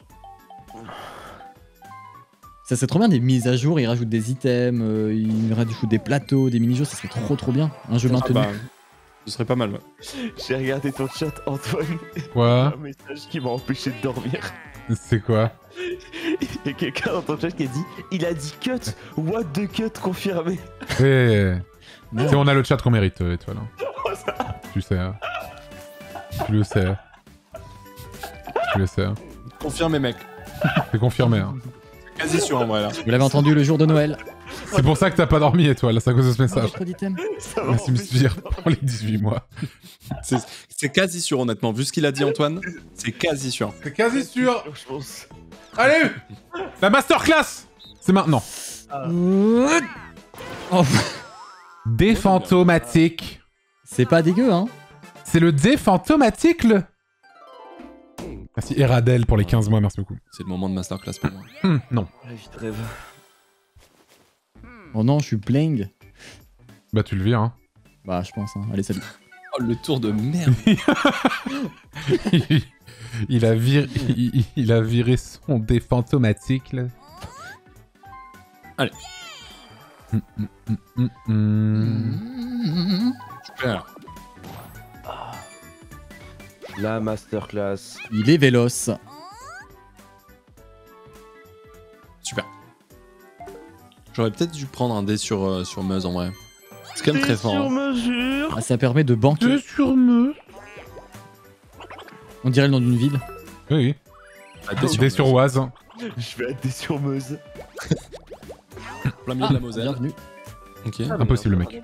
Ça serait trop bien des mises à jour, ils rajoutent des items, ils rajoutent des plateaux, des mini-jeux, ça serait trop bien. Un jeu maintenu. bah, ce serait pas mal. Ouais. J'ai regardé ton chat, Antoine. Quoi? Un message qui m'a empêché de dormir. C'est quoi? Il y a quelqu'un dans ton chat qui a dit il a dit cut. What the cut confirmé. Ouais. Non. C'est on a le chat qu'on mérite, Étoile. Tu sais. Hein. Tu le sais. Tu le sais. Hein. Confirmé, mec. C'est confirmé. Hein. Quasi sûr en vrai là. Vous l'avez entendu le jour de Noël. C'est pour ça que t'as pas dormi, Étoile, c'est à cause de ce Oh, message. trop d'items. Ça m'a Merci empêché Spire de dormir. pour les 18 mois. C'est quasi sûr honnêtement. Vu ce qu'il a dit Antoine, c'est quasi sûr. C'est quasi sûr. Je pense. Allez, la masterclass, c'est maintenant. Oh, Dé fantomatique. c'est pas dégueu, hein. C'est le dé fantomatique, le. Merci Eradel pour les 15 mois, merci beaucoup. C'est le moment de masterclass pour moi. Non. La vie de rêve. Oh non, je suis playing. Bah tu le vires, hein. Bah, je pense, hein. Allez, salut. Oh le tour de merde. il a viré son dé fantomatique, là. Allez. Super. La masterclass. Il est véloce. Super. J'aurais peut-être dû prendre un dé sur Meuse en vrai. C'est quand même très fort. Sur Hein. mesure. Ah, ça permet de banquer. sur me. On dirait le nom d'une ville. Oui. Ah, Dé sur Oise. Je vais être sur Meuse. Plein milieu de la Moselle. Bienvenue. Ok. Impossible, mec.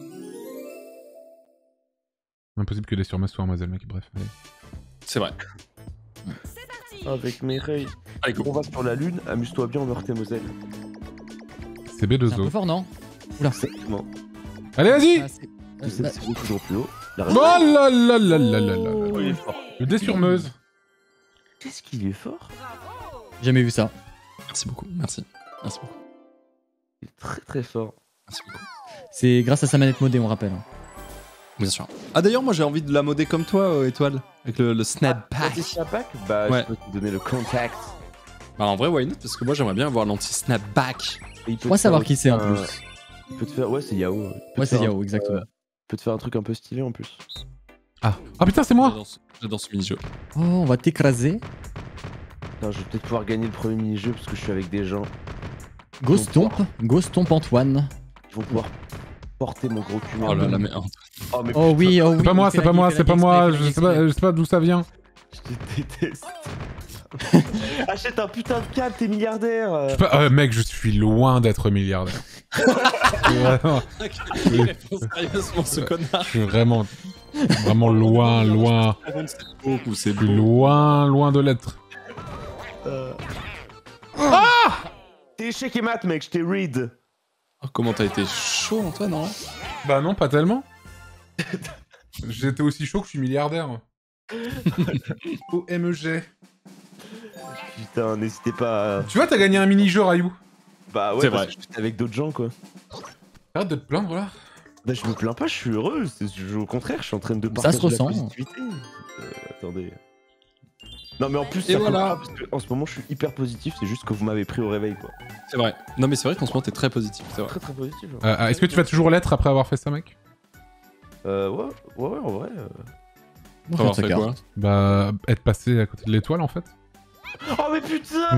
Impossible que des sur Meuse soit en Moselle, mec. Bref. Allez. C'est vrai. Avec mes rayes. Allez, On go. va sur la lune, amuse-toi bien en Meurthe-et-Moselle. C'est C'est un peu B2O. fort, non? Oula. Exactement. Allez, vas-y. Ah, c'est- Tu sais bah, que c'est toujours plus haut. La Oh là là là là là là. Oh, il est fort. Le dé sur Meuse. Qu'est-ce qu'il est fort? Jamais vu ça. Merci beaucoup. Merci. Merci beaucoup. Il est très très fort. Merci beaucoup. C'est grâce à sa manette modée, on rappelle. Bien sûr. Ah d'ailleurs, moi j'ai envie de la moder comme toi, Étoile. Avec le snap pack. Anti-snapback? Bah, Ouais. je peux te donner le contact. Bah en vrai, why not? Parce que moi j'aimerais bien avoir l'anti-snapback. Et il peut On va te savoir faire qui c'est en un- plus. Il peut te faire. Ouais, c'est Yao. Il peut Ouais, te c'est faire Yao, exactement. Il peut te faire un truc un peu stylé en plus. Ah. Ah putain, c'est moi. J'adore ce mini-jeu. Oh, on va t'écraser. Putain, je vais peut-être pouvoir gagner le premier mini-jeu parce que je suis avec des gens Ghost Tomp Antoine. qui vont pouvoir porter mon gros cul. Oh là là, merde. Oh, mais Oh oui, oh oui. C'est pas moi, il fait c'est la pas moi, gif, c'est il fait pas la moi. gif, Je il fait sais la pas, gif. je sais pas d'où ça vient. je te déteste. Achète un putain de câble, t'es milliardaire. Je sais pas- mec, je suis loin d'être milliardaire. Vraiment, Il répond sérieusement ce connard. je suis vraiment loin. C'est beau ou c'est Je suis beau. loin de l'être. T'es échec et mat, mec, je t'ai read. Oh, comment t'as été chaud, Antoine, hein? Bah non, pas tellement. J'étais aussi chaud que je suis milliardaire. OMG. Putain, n'hésitez pas à... Tu vois, t'as gagné un mini-jeu, Rayou. Bah ouais, C'est parce vrai. que j'étais avec d'autres gens, quoi. Arrête de te plaindre, là. Bah je me plains pas, je suis heureux. Au contraire, je suis en train de partager Ça se ressent. la positivité. Attendez. Non mais en plus, Et ça compte voilà. pas, parce que en ce moment, je suis hyper positif. C'est juste que vous m'avez pris au réveil, quoi. C'est vrai. Non, mais c'est vrai qu'en ce moment t'es très positif, c'est vrai. Très très positif. genre. Est-ce que tu vas toujours l'être après avoir fait ça, mec? Ouais, en vrai. Bon, Avoir ça fait carte. quoi? Bah, être passé à côté de l'étoile, en fait. Oh mais putain.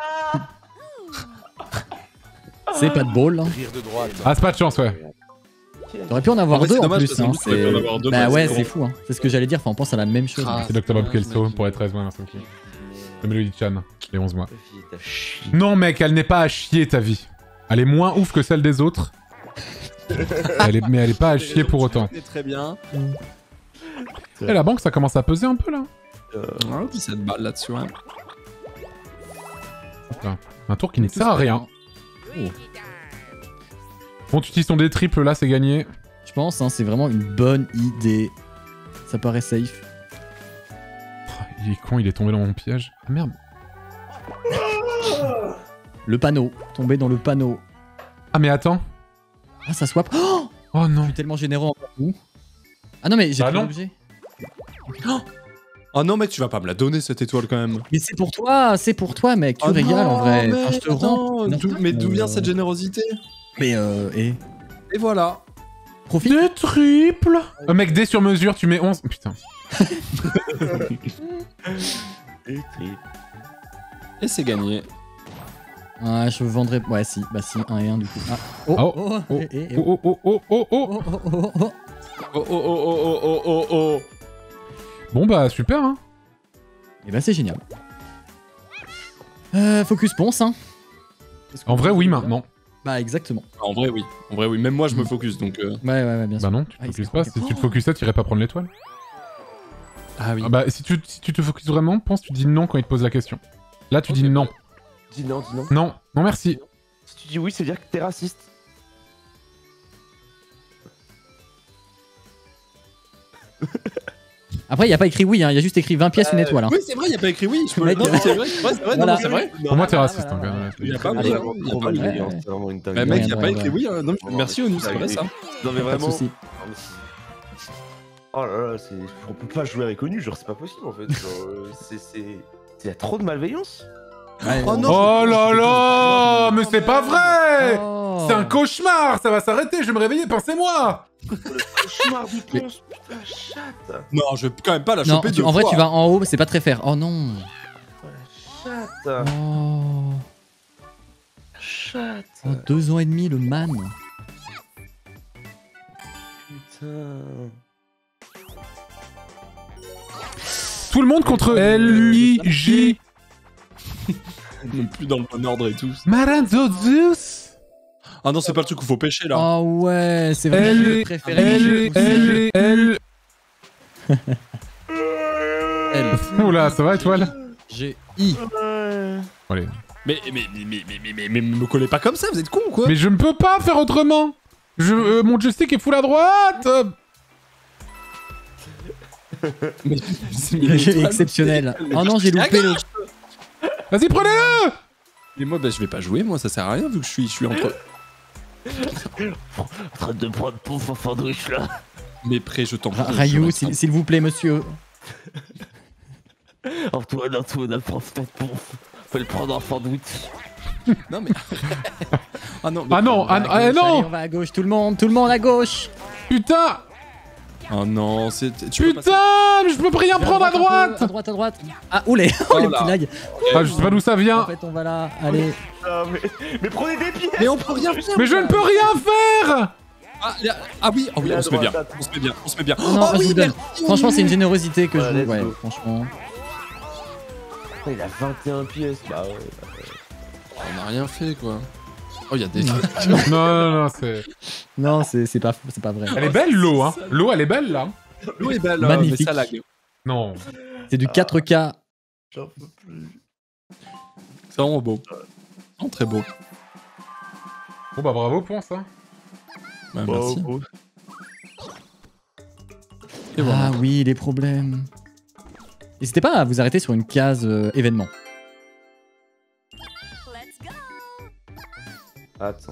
C'est pas de ball. Rire de droite. Ah, c'est pas de chance, ouais. T'aurais pu en avoir En fait, deux c'est en dommage, plus. parce que Hein. nous, t'aurais pu en avoir deux, Bah mais ouais, c'est c'est bon. fou. Hein. C'est ce que j'allais dire. Enfin, on pense à la même chose. Ah. C'est Dr. Bob Ouais, Kelso j'imagine. pour être 13 mois, merci beaucoup. Le Mélodie Chan, les 11 mois. T'as chié. Non, mec, elle n'est pas à chier, ta vie. Elle est moins ouf que celle des autres. Mais elle est pas à chier pour autant. C'est très bien. Et la banque, ça commence à peser un peu, là. Ah, 17 balles là-dessus, hein. Un tour qui ne sert à rien. Bon, tu utilises ton dé triple, là, c'est gagné. Je pense, hein, c'est vraiment une bonne idée. Ça paraît safe. Oh, il est con, il est tombé dans mon piège. Ah, merde. Le panneau. Tomber dans le panneau. Ah, mais attends. Ah, ça swap. Oh, Oh non. je suis tellement généreux en coup. Ah non, mais j'ai Bah pris non. l'objet. Oh non, mec, tu vas pas me la donner cette étoile quand même. Mais c'est pour toi, mec. Tu Oh régales en non, vrai. mec, Enfin, je te attends, rends. mais d'où vient cette générosité? Mais et Et voilà. profite. Deux triples. Mec, dé sur mesure, tu mets 11. Putain. Et c'est gagné. Ah, je vendrais. Ouais, si. Bah, si, 1 et 1 du coup. Ah. Oh, oh, et Oh, oh, oh, oh, oh, oh. oh, oh, oh, oh. Oh oh oh oh oh oh oh. Bon, bah, super, hein. Et bah, c'est génial. Focus ponce, hein. En vrai, oui, maintenant. Bah, exactement. En vrai, oui. En vrai, oui. Même moi, je me focus donc. Ouais, bien sûr. Bah non, tu te Ah, il focuses s'est pas. craqué. Si tu te focusais, tu irais pas prendre l'étoile. Ah oui. Ah bah, si tu te focuses vraiment, pense, tu dis non quand il te pose la question. Là, tu dis non. Dis non, dis non. Non, non, merci. Si tu dis oui, ça veut dire que t'es raciste. Après, il y a pas écrit oui, hein. Il y a juste écrit 20 pièces, une étoile. Hein. Oui, c'est vrai, il a pas écrit oui. Je peux... Mec, Non, c'est vrai, Voilà. non, c'est vrai. Pour moi, t'es raciste, voilà, hein, Il y a pas Allez. oui. Vraiment Il y a trop pas oui. malveillant, ouais. c'est vraiment une Bah, dinguerie. mec, il a Ouais, pas ouais, écrit oui. Hein. Non, merci Onu, c'est vrai ça. Non mais Pas de vraiment. soucis. Non, mais oh là là, on peut pas jouer avec Onu, genre c'est pas possible en fait. Il y a trop de malveillance. Ouais, Oh non. Oh là là, mais c'est pas vrai. Oh. C'est un cauchemar, ça va s'arrêter, je vais me réveiller, pensez-moi. Cauchemar du ponce, putain, chatte. Non, je vais quand même pas la Non, choper deux en vrai, fois. tu vas en haut, c'est pas très fair. Oh non. Chatte. Oh. Chatte. Oh, 2 ans et demi, le man. Putain. Tout le monde contre L-I-J. Même plus dans le bon ordre et tout. Maranzozus. Ah non, c'est pas le truc où faut pêcher là. Oh ouais, c'est vrai. L, Je préférais les L, jeux L, L. L. Oula, ça va, étoile? G-I. Allez. Mais me collez pas comme ça, vous êtes con ou quoi? Mais je ne peux pas faire autrement. Mon joystick est full à droite. Mais C'est exceptionnel. Oh non, j'ai loupé le. Vas-y, prenez-le. Mais moi, bah, je vais pas jouer, moi, ça sert à rien vu que je suis entre. En train de prendre pouf en sandwich là. Mais prêt, je t'en prie. Rayou, s'il vous plaît, monsieur. Antoine, prof tête pouf. Faut le prendre en sandwich. Non, mais. Ah non, Ah non, ah Allez, non. on va à gauche, tout le monde à gauche. Putain. Oh non, c'est. Tu peux passer- Putain, mais je peux rien prendre à droite. À droite. Ah, oulé. Oh, le là. petit lag. Ah, je sais pas d'où ça En vient. fait, on va là. Allez. Ah, mais prenez des pièces. Mais on peut rien faire. Mais je ne peux rien faire. Ah oui, oh oui, À on se met bien. droite, On se met bien, on se met bien. Oh non, Oh je oui, vous donne. merci. Franchement, c'est une générosité que je Ouais, vous. let's Ouais, go. franchement. Il a 21 pièces. Bah ouais. On a rien fait quoi. Oh, il y a des. Non, c'est. Non, c'est pas vrai. Elle est belle l'eau, hein. L'eau, elle est belle là. L'eau est belle, Magnifique. mais ça lag. Non. C'est du 4K. J'en peux plus. C'est vraiment beau. Oh, très beau. Bon bah bravo pour ça. Ouais, merci. Oh, Et voilà. Ah oui, les problèmes. N'hésitez pas à vous arrêter sur une case événement. Attends.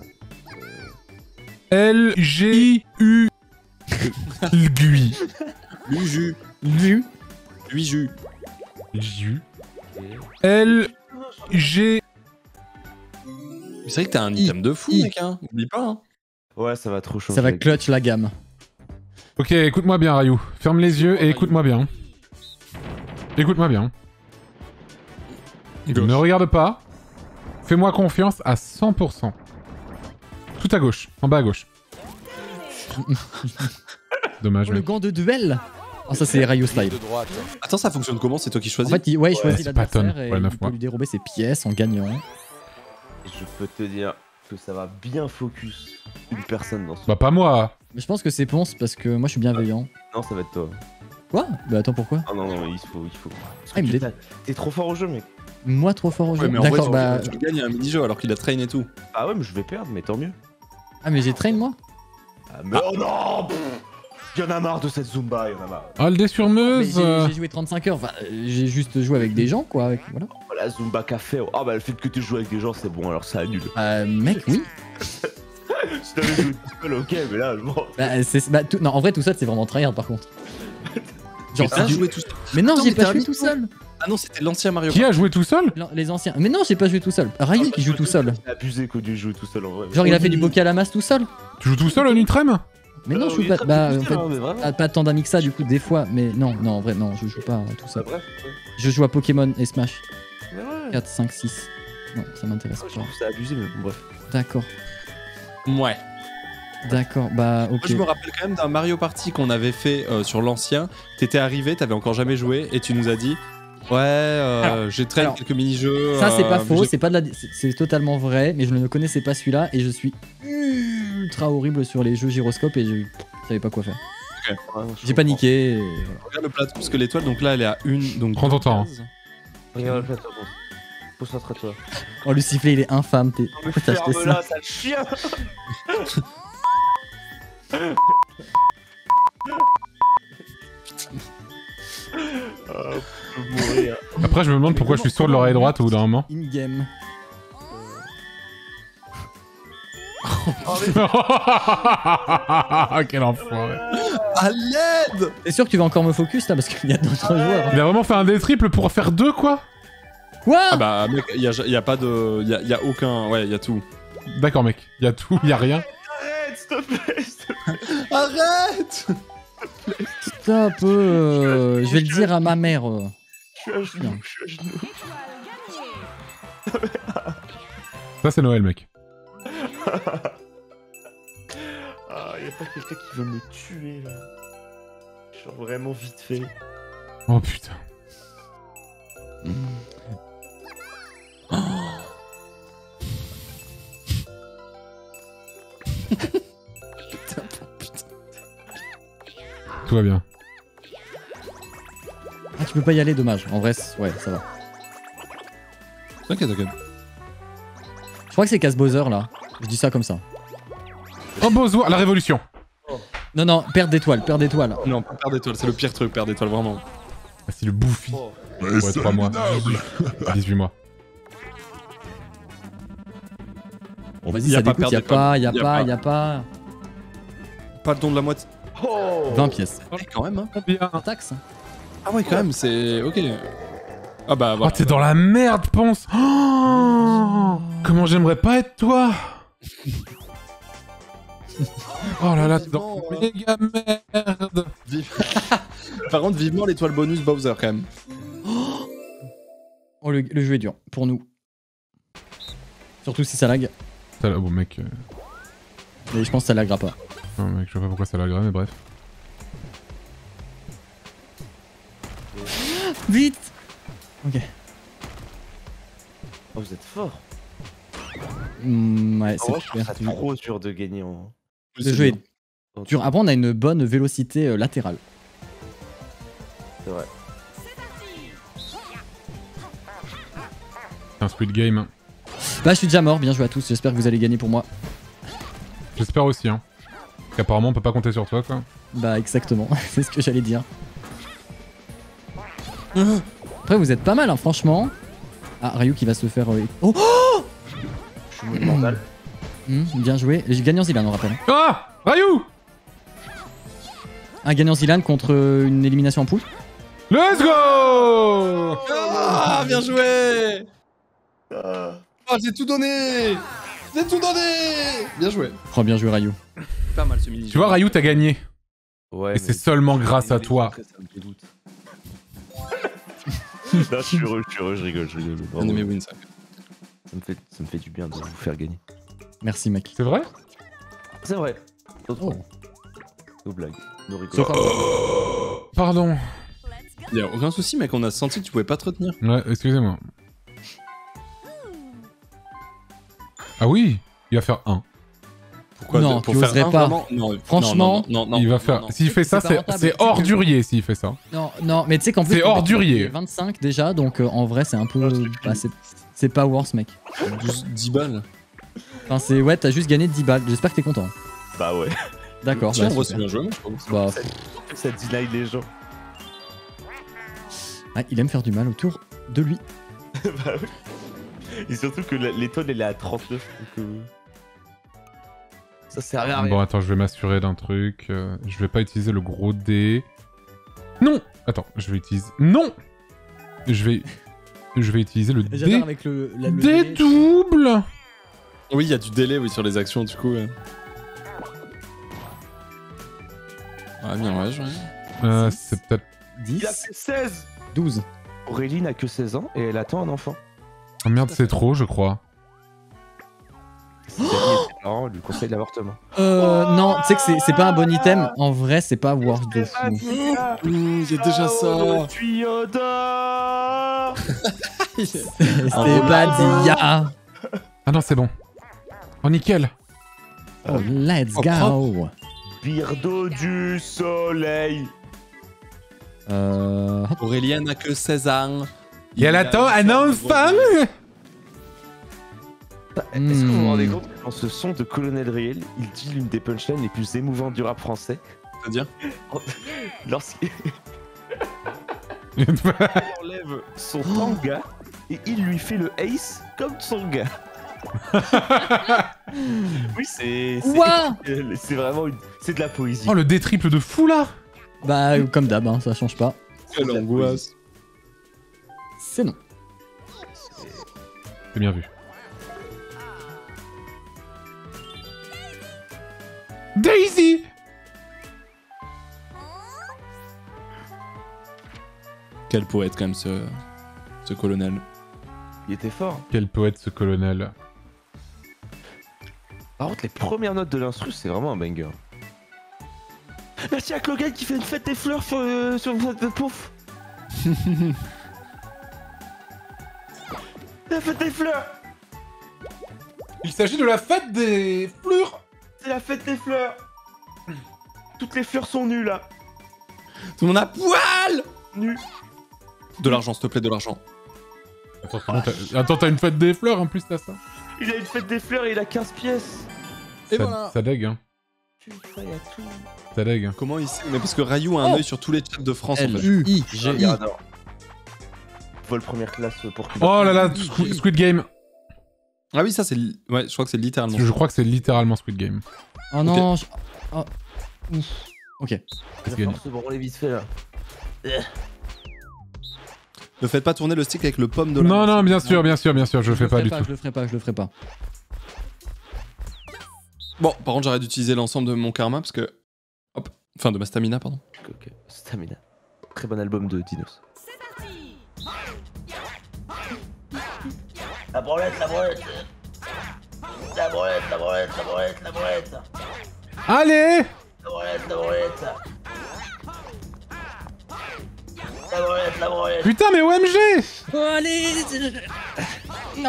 L-G-U. Gui. Lui, jus. Vu. Lui, jus. Ju. L-G. C'est vrai que t'as un item de fou, mec, hein. Oublie pas, hein. Ouais, ça va trop changer. Ça va clutch la gamme. Ok, écoute-moi bien, Rayou. Ferme les yeux et écoute-moi bien. Écoute-moi bien. Gauche. Ne regarde pas. Fais-moi confiance à 100%. Tout à gauche, en bas à gauche. Dommage, Oh, le mec. gant de duel. Oh, ça c'est Rayou style. De droite. Attends, ça fonctionne comment? C'est toi qui En choisis? fait, il choisit c'est pas l'adversaire tonne. et Ouais, il 9 peut mois. lui dérober ses pièces en gagnant. Et je peux te dire que ça va bien focus une personne dans ce. Bah pas moi. Mais je pense que c'est Ponce parce que moi je suis bienveillant. Non, ça va être toi. Quoi? Bah attends, pourquoi? Ah non, il faut. Parce Ah, il me que dé- t'es trop fort au jeu, mec. Moi trop fort au jeu. Ouais, mais en vrai, D'accord, bah. tu gagnes un mini-jeu alors qu'il a train et tout. Ah ouais, mais je vais perdre, mais tant mieux. Ah, mais j'ai train moi? Ah, mais oh non pff, y en a marre de cette Zumba, y en a marre. Ah, le dé sur Mais Meuse. j'ai joué 35 heures. Enfin, j'ai juste joué avec des gens quoi. Voilà. Oh, la Zumba café. Ah bah le fait que tu joues avec des gens, c'est bon, alors ça annule. Mec, oui. Si t'avais joué tout seul, ok, mais là, bon. Bah, non, en vrai, tout ça c'est vraiment tryhard par contre. Genre, T'as si tu- joué tout ça. Mais non, Attends, j'ai mais pas t'es joué un tout mytho. seul. Ah non, c'était l'ancien Mario Qui Kart. a joué tout seul? Non, les anciens. Mais non, j'ai pas joué tout seul. Ryu qui joue tout seul. C'est abusé que du joue tout seul en vrai. Genre, il a fait du bokeh à la masse tout seul. Tu joues tout seul au Nutrem? Mais non, je joue oui, pas. ça, Bah, c'est en fait, mais vraiment. pas tant d'amis que ça, du coup, des fois. Mais non, en vrai, non, je joue pas tout Bah, seul. bref. Je joue à Pokémon et Smash. Mais ouais. 4, 5, 6. Non, ça m'intéresse Je pas. trouve ça abusé, mais bon, bref. D'accord. Ouais. D'accord, bah, Moi, ok. je me rappelle quand même d'un Mario Party qu'on avait fait sur l'ancien. T'étais arrivé, t'avais encore jamais joué et tu nous as dit ouais, j'ai traîné alors, quelques mini-jeux. Ça, c'est pas faux, j'ai- c'est pas de la... c'est totalement vrai, mais je ne connaissais pas celui-là et je suis ultra horrible sur les jeux gyroscope et je savais pas quoi faire. J'ai paniqué. Et... voilà. Regarde le plat, parce que l'étoile, donc là, elle est à une. Donc Prends ton temps. Regarde le plateau, bon. Pose-toi très toi. Oh, le sifflet, il est infâme. Pourquoi t'as acheté Ferme-la, ça? sale chien. Je peux mourir. Après, je me demande pourquoi je suis sourd de l'oreille droite au bout d'un moment. In-game. Quel enfoiré. À l'aide. T'es sûr que tu vas encore me focus là parce qu'il y a d'autres joueurs. Il a vraiment fait un dé triple pour faire 2 quoi? Quoi? Ah bah, mec, y a pas de. Y a aucun. Ouais, y a tout. D'accord mec, il y a tout, il y a rien. Arrête, s'il te plaît, s'il te plaît. Arrête. Stop. Je vais le dire à ma mère. Je suis à genoux, je suis à genoux. Ça c'est Noël mec. Ah, y'a pas quelqu'un qui veut me tuer là. Genre vraiment vite fait. Oh putain. Tout va bien. Ah, tu peux pas y aller, dommage. En vrai, ouais, ça va. Ok. Je crois que c'est Casse Bowser là. Je dis ça comme ça. Oh Bozo, la révolution. Non, perte d'étoile. Non, pas perdre d'étoile, c'est le pire truc, perdre d'étoile, vraiment. Ah, c'est le bouffi. Oh. Ouais, 3 mois. 18 mois. Bon, vas-y, Y a ça pas découte, perte d'étoile. y a pas. Pas le don de la moitié. Oh 20 pièces. Ouais, quand même, hein. Bien. En taxe. Ah ouais, quand même, c'est. Ok. Ah bah, Oh, voilà. t'es dans la merde, pense. Oh, comment j'aimerais pas être toi. Oh là là, t'es dans Vivement, méga merde. Par contre, vivement l'étoile bonus Bowser, quand même. Oh, le jeu est dur pour nous. Surtout si ça lag. Ça, bon mec, Mais je pense que ça laggera pas. non, mec, je sais pas pourquoi ça l'agrée, mais bref. Vite. Ok. Oh, vous êtes fort. Ouais, En vrai, je c'est trouve super. ça trop dur de gagner en. Le jeu est dur. Après, on a une bonne vélocité latérale. C'est vrai. C'est un Squid Game. Bah, je suis déjà mort. Bien joué à tous. J'espère que vous allez gagner pour moi. J'espère aussi, hein. Parce qu'apparemment, on peut pas compter sur toi, quoi. Bah, exactement. C'est ce que j'allais dire. Après, vous êtes pas mal, hein, franchement. Ah, Ryu qui va se faire. Oh, Je suis monumental. bien joué. J'ai gagné en Zilan, on rappelle. Ah Ryu. Un gagnant Zilan contre une élimination en poule. Let's go. Ah, bien joué. Ah. Oh, j'ai tout donné. J'ai tout donné. Bien joué. Oh, bien joué, Ryu. Pas mal ce mini. Tu vois, Ryu, t'as gagné. Ouais. Et c'est seulement grâce à toi. Ça me dégoûte. Non, je suis heureux, je rigole. Bien Bravo. aimé win ça. Ça me fait du bien de vous faire gagner. Merci, mec. C'est vrai? C'est vrai. Oh. Nos blagues, nos rigoles. Sauf Pardon. Y'a aucun souci, mec. On a senti que tu pouvais pas te retenir. Ouais, excusez-moi. Ah oui, il va faire 1. Pourquoi Non, pour tu faire oserais un, pas. vraiment Non, Franchement, non, Il va faire. non. S'il fait ça, C'est pas rentable. c'est ordurier s'il fait ça. Non, mais tu sais qu'en plus. C'est ordurier. 25 déjà, donc en vrai, c'est un peu. Bah, c'est pas worse, mec. 10 balles. Enfin, c'est. Ouais, t'as juste gagné 10 balles. J'espère que t'es content. Bah ouais. D'accord. Tiens, bah, on voit c'est super. bien joué, moi, je pense. Bah, Ça deny les gens. ah, il aime faire du mal autour de lui. Bah oui. Et surtout que l'étoile elle est à 39. Donc ça sert à rien. Bon, attends, je vais m'assurer d'un truc. Je vais pas utiliser le gros dé. Non. Attends, je vais utiliser... Non. Je vais utiliser le J'adore dé... avec le Dé double. Oui, il y a du délai oui, sur les actions, du coup. Ouais. Ah, bien, ouais, C'est peut-être... Il a 10, fait 16. 12. Aurélie n'a que 16 ans et elle attend un enfant. Oh merde, c'est trop, je crois. Ses amis et ses parents lui conseillent l'avortement. Non, tu sais que c'est pas un bon item. En vrai, c'est pas worth de fou. Il y a déjà ça. Tuyauda. C'est pas Dia. Ah non, c'est bon. Oh, nickel. Oh, let's Oh, go. Birdo du soleil. Aurélien n'a que 16 ans. Et elle attend un enfant. Est-ce que vous vous rendez compte que dans ce son de Colonel Riel, il dit l'une des punchlines les plus émouvantes du rap français? C'est-à-dire Lorsqu'il enlève son tanga et il lui fait le ace comme son gars. Oui, c'est Ouah. c'est vraiment c'est de la poésie. Oh, le dé triple de fou, là. Bah, comme d'hab, hein, ça change pas. Quelle angoisse. C'est non. C'est bien vu. Daisy. Quel poète, quand même, ce colonel. Il était fort. Quel poète, ce colonel. Par contre, les premières notes de l'instru, c'est vraiment un banger. Là, tiens, Logan qui fait une fête des fleurs sur votre pouf. La fête des fleurs. Il s'agit de la fête des fleurs. C'est la fête des fleurs. Toutes les fleurs sont nues là. Tout le monde a poil. Nues. De l'argent, s'il te plaît, de l'argent. Attends, t'as une fête des fleurs en plus, t'as ça. Il a une fête des fleurs et il a 15 pièces. Et voilà. Ça dégue, hein. Putain, il y a tout. Ça dégue. Comment il sait? Mais parce que Rayou a un œil sur tous les chats de France, en fait. L-U-I-G-I. Regarde. Vol première classe pour Cuba. Oh là là, Squid Game. Ah oui, ça, c'est... Ouais, je crois que c'est littéralement. Je crois que c'est littéralement Squid Game. Oh non. Oh. Ouf. Ok. C'est gagné. Se branler vite fait là. Ne faites pas tourner le stick avec le pomme de la Non, main. non, bien sûr, je le fais pas du tout. Je le ferai pas. Bon, par contre, j'arrête d'utiliser l'ensemble de mon karma parce que... Hop. Enfin, de ma stamina, pardon. Ok, Stamina. Très bon album de Dinos. La branlette. Allez. La branlette. Putain, mais OMG. Oh, allez. Non.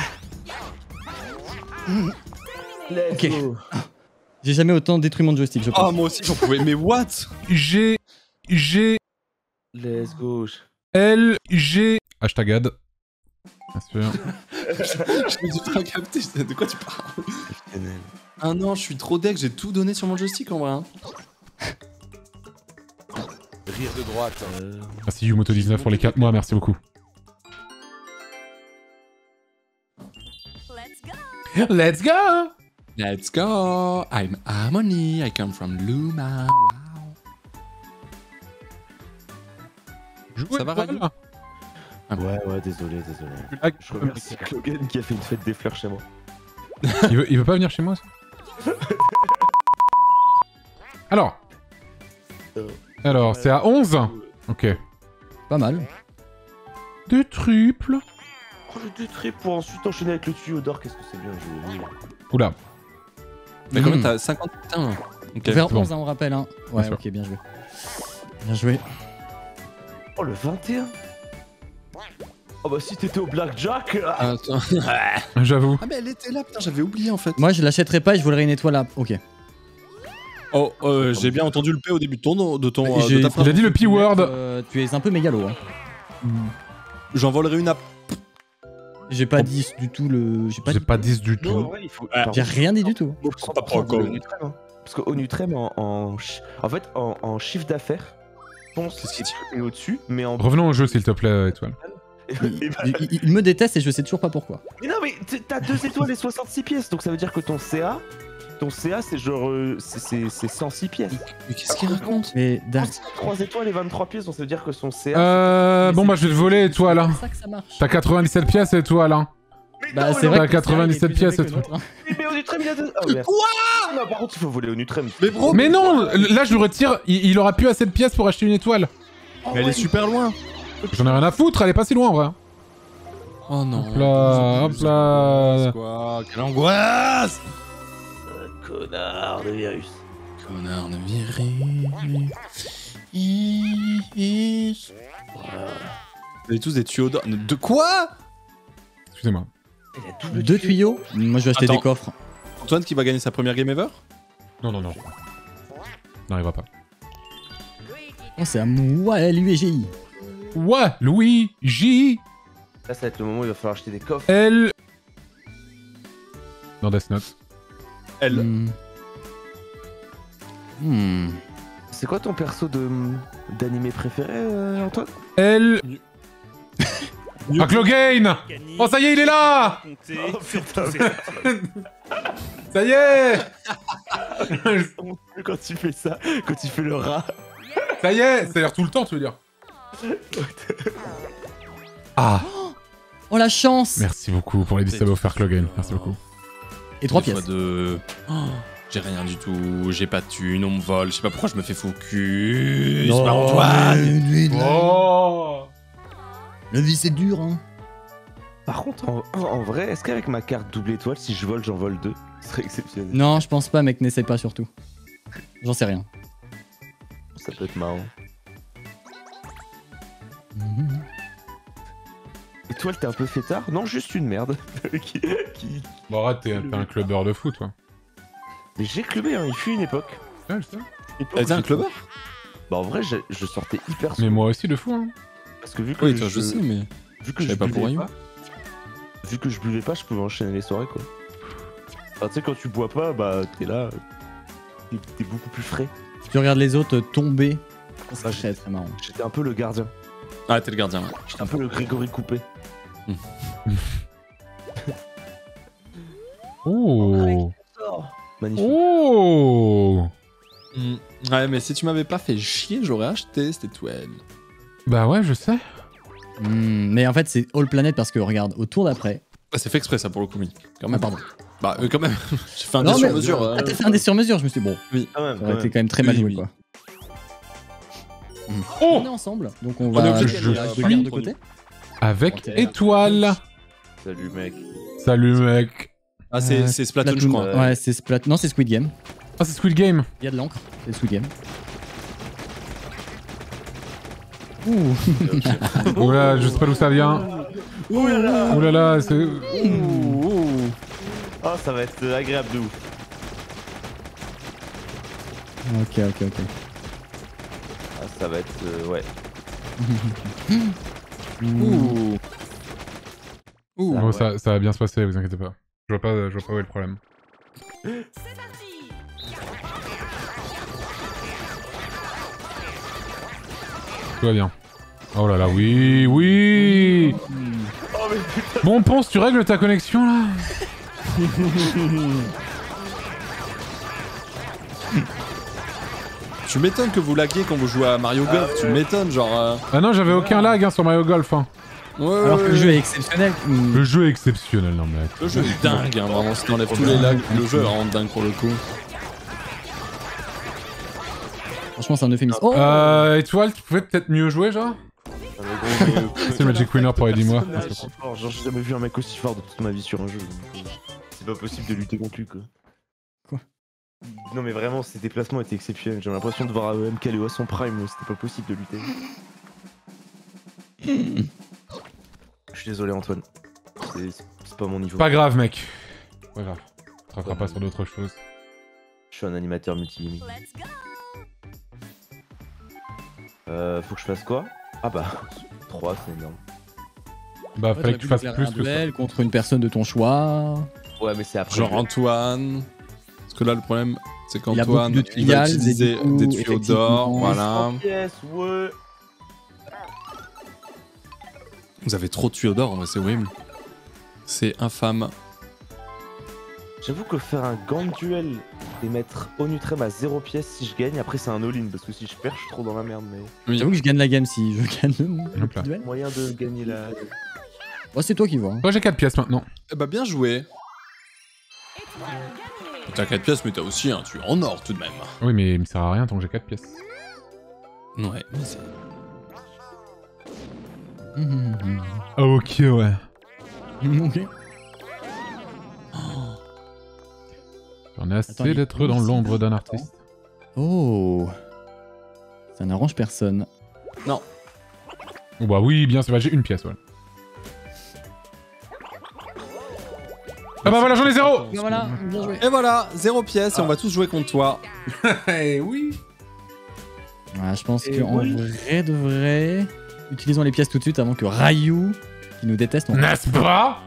Ok. J'ai jamais autant détruit mon joystick, je pense. Ah, moi aussi, j'en pouvais. Mais what? G. Let's go. L-G. Hashtag ad. Bien sûr. Je me suis pas capté. De quoi tu parles? Ah non, je suis trop deg. J'ai tout donné sur mon joystick en vrai. Hein. Rire de droite. Merci Yumoto19 pour les 4 mois, merci beaucoup. Let's go. Let's go. I'm Harmony. I come from Luma. Wow. Ça va, Rayou? Ouais, désolé. Je remercie Logan qui a fait une fête des fleurs chez moi. Il veut pas venir chez moi, ça? Alors, c'est à 11. Ok. Pas mal. Deux triples. Oh, le 2 traits pour ensuite enchaîner avec le tuyau d'or, qu'est-ce que c'est bien joué. Oula. Mais quand même, t'as 50 putains. Ok. Vers bon. 11, hein, on rappelle. Hein. Ouais, Bien sûr. ok, bien joué. Bien joué. Oh, le 21. Oh bah si t'étais au Blackjack. Attends. J'avoue. Ah mais elle était là, putain, j'avais oublié en fait. Moi, je l'achèterai pas et je volerai une étoile là. Ok. Oh, j'ai bien entendu le P au début de de ta Il a phrase. dit le P-word. Tu es un peu mégalo. Hein. J'en volerai une à... J'ai pas dit du tout le. J'ai pas J'ai dit. pas 10 du Non, tout. ouais, il faut. J'ai rien dit du tout. Pas encore. Parce qu'au Nutrem, en fait, en chiffre d'affaires, je pense que c'est au-dessus, mais en. Revenons au jeu, s'il te plaît, Étoile. Il me déteste et je sais toujours pas pourquoi. Mais non, mais t'as 2 étoiles et 66 pièces, donc ça veut dire que ton CA, ton CA, c'est genre. C'est 106 pièces. Mais qu'est-ce qu'il raconte? Mais Dark. 3 étoiles et 23 pièces, donc ça veut dire que son CA. Bon, bah, je vais te voler, étoile. Hein. C'est ça que ça marche. T'as 97 pièces, étoile. Hein. Bah, c'est vrai. T'as 97 pièces, et tout. Mais au Nutrem, il y a deux. Oh, merde. Quoi? Non, par contre, il faut voler au Nutrem. Mais bro, Mais non, là, je le retire. Il aura plus assez de pièces pour acheter une étoile. mais elle est super loin. J'en ai rien à foutre, elle est pas si loin, en vrai. Oh non. Hop là, hop là. Quoi? Quelle angoisse! Connard de virus. Connard de virus. Vous avez tous des tuyaux d'or. De quoi? Excusez-moi. Il a double 2 tuyaux. Moi, je vais acheter Attends. des coffres. Antoine qui va gagner sa première game ever? Non. N'arrivera pas. Oh, c'est à moi, l'UEGI. Ouais, Louis, J, Là, ça va être le moment où il va falloir acheter des coffres. L. Dans Death Note. Elle. C'est quoi ton perso d'animé préféré, Antoine? L. Ah, Clogain. Oh, ça y est, il est là. Oh, putain, Ça y est. quand tu fais ça, quand tu fais le rat. Ça y est. Ça a l'air tout le temps, tu veux dire. Ah, Oh, la chance. merci beaucoup pour les 10 subs offerts, Clogain. Merci beaucoup. Et 3 Deux pièces. fois deux. Oh, j'ai rien du tout, j'ai pas de thune, on me vole, je sais pas pourquoi je me fais focus. Non, par Antoine. Oh. La vie, c'est dur, hein. Par contre, en vrai, est-ce qu'avec ma carte double étoile, si je vole, j'en vole 2? Ce serait exceptionnel. Non, je pense pas, mec, n'essaie pas surtout. J'en sais rien. Ça peut être marrant. Étoile, t'es un peu fêtard? Non, juste une merde. qui... Bon, arrête, t'es un clubbeur de foot, toi. Mais j'ai clubé, hein, il fut une époque. Ouais, je sais. Elle était un clubbeur? Bah en vrai, je sortais hyper Mais souvent. moi aussi, de fou, hein. Parce que vu que Oui, toi je sais, mais. vu que je je savais pas pour buvais rien. pas, vu que je buvais pas, je pouvais enchaîner les soirées, quoi. Enfin, tu sais, quand tu bois pas, bah t'es là, t'es beaucoup plus frais. Tu regardes les autres tomber. C'est Ah, très très marrant. J'étais un peu le gardien. Ah, t'es le gardien, ouais. J'étais un peu le Grégory Coupé. Oh. Magnifique. Oh. Ouais, mais si tu m'avais pas fait chier, j'aurais acheté cette étoile. Bah ouais, je sais. Mais en fait, c'est All Planet parce que regarde, au tour d'après. Ah, c'est fait exprès ça pour le coup, oui. Quand Ah, même. pardon. Bah, quand même. J'ai fait un Non, dé sur mais- mesure. Ah, t'as fait un dé sur mesure, je me suis dit, bon, Quand même, ça aurait été quand même très mal Oui, joué, oui. quoi. Oh. On est ensemble, donc on On va est obligé je de regarder suis- de côté. Avec étoile. Salut, mec. Salut, mec. Ah, c'est Splatoon, je crois. Ouais, c'est Splatoon. Non, c'est Squid Game. Ah, c'est Squid Game. Il y a de l'encre, c'est Squid Game. Ouh. Oh là, je sais pas d'où ça vient. Oh là là. Oh là là, c'est. Oh, ça va être agréable de ouf. Ok. Ah, ça va être... ouais. Ouh. Ouh. Bon, ouais. ça va bien se passer, vous inquiétez pas. Je vois pas où est le problème. Tout va bien. Oh là là, oui. Oh, mais putain. Bon, Ponce, tu règles ta connexion là? Tu m'étonnes que vous laguiez quand vous jouez à Mario Golf. Tu m'étonnes, genre. Ah non, j'avais aucun lag hein, sur Mario Golf. Hein. Ouais, Alors que le jeu est exceptionnel. Le jeu est exceptionnel, non mais. Le jeu est dingue, hein, vraiment. Si t'enlèves tous les lags, le jeu est vraiment dingue pour le coup. Franchement, c'est un euphémisme. Oh Étoile, tu pouvais peut-être mieux jouer, genre? C'est le Magic Winner pour Eddie moi. Genre, j'ai jamais vu un mec aussi fort de toute ma vie sur un jeu. Donc, c'est pas possible de lutter contre lui, quoi. Quoi? Non, mais vraiment, ses déplacements étaient exceptionnels. J'ai l'impression de voir MKLeo à son prime, c'était pas possible de lutter. Je suis désolé, Antoine. C'est pas mon niveau. Pas grave, mec. Pas grave. On te rattrapera pas sur d'autres choses. Je suis un animateur multi. Faut que je fasse quoi? Ah bah, 3, c'est énorme. Bah, fallait que tu fasses plus que ça. contre une personne de ton choix. Ouais, mais c'est après. Genre Antoine. Parce que là, le problème, c'est Il a qu'Antoine, beaucoup de il va filiales, utiliser et du coup, des tuyaux d'or. effectivement, Voilà. Yes, ouais. Vous avez trop de tuyaux d'or, c'est horrible. C'est infâme. J'avoue que faire un gant de duel et mettre Onutrem à 0 pièce si je gagne, après c'est un all-in parce que si je perds, je suis trop dans la merde. Mais Oui. J'avoue que je gagne la game si je gagne le Hop là. duel. moyen de gagner la. Oh, c'est toi qui vois. Hein. Moi j'ai 4 pièces maintenant. Eh bah, bien joué. T'as 4 pièces, mais t'as aussi un tuyau en or tout de même. Oui, mais il me sert à rien tant que j'ai 4 pièces. Ouais, mais c'est. Ah, ok, ouais. Ok. J'en ai assez Attends, il- d'être dans l'ombre d'un artiste. Oh. Ça n'arrange personne. Non. Oh, bah oui, bien sûr, j'ai une pièce, voilà. Ah bah voilà, j'en ai 0. Voilà, bien joué. Et voilà, 0 pièce et on va tous jouer contre toi. Eh oui. Je pense Et qu'en oui. vrai de vrai, utilisons les pièces tout de suite avant que Ryu, qui nous déteste, on... N'est-ce pas?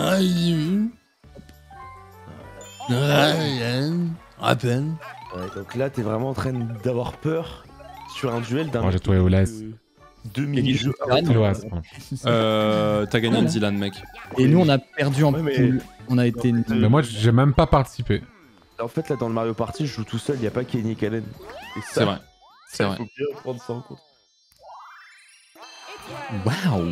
À peine. Ouais, donc là, t'es vraiment en train d'avoir peur sur un duel d'un. Oh, j'ai trouvé Olas. Deux mini-jeux. Eloise, pardon. T'as gagné un Dylan, mec. Et nous, on a perdu en Ouais, mais- poule. On a été nuls. Mais moi, j'ai même pas participé. En fait, là, dans le Mario Party, je joue tout seul, y a pas Kenny Kallen. Et ça, C'est vrai. C'est ça, vrai. faut bien prendre ça en compte. Waouh.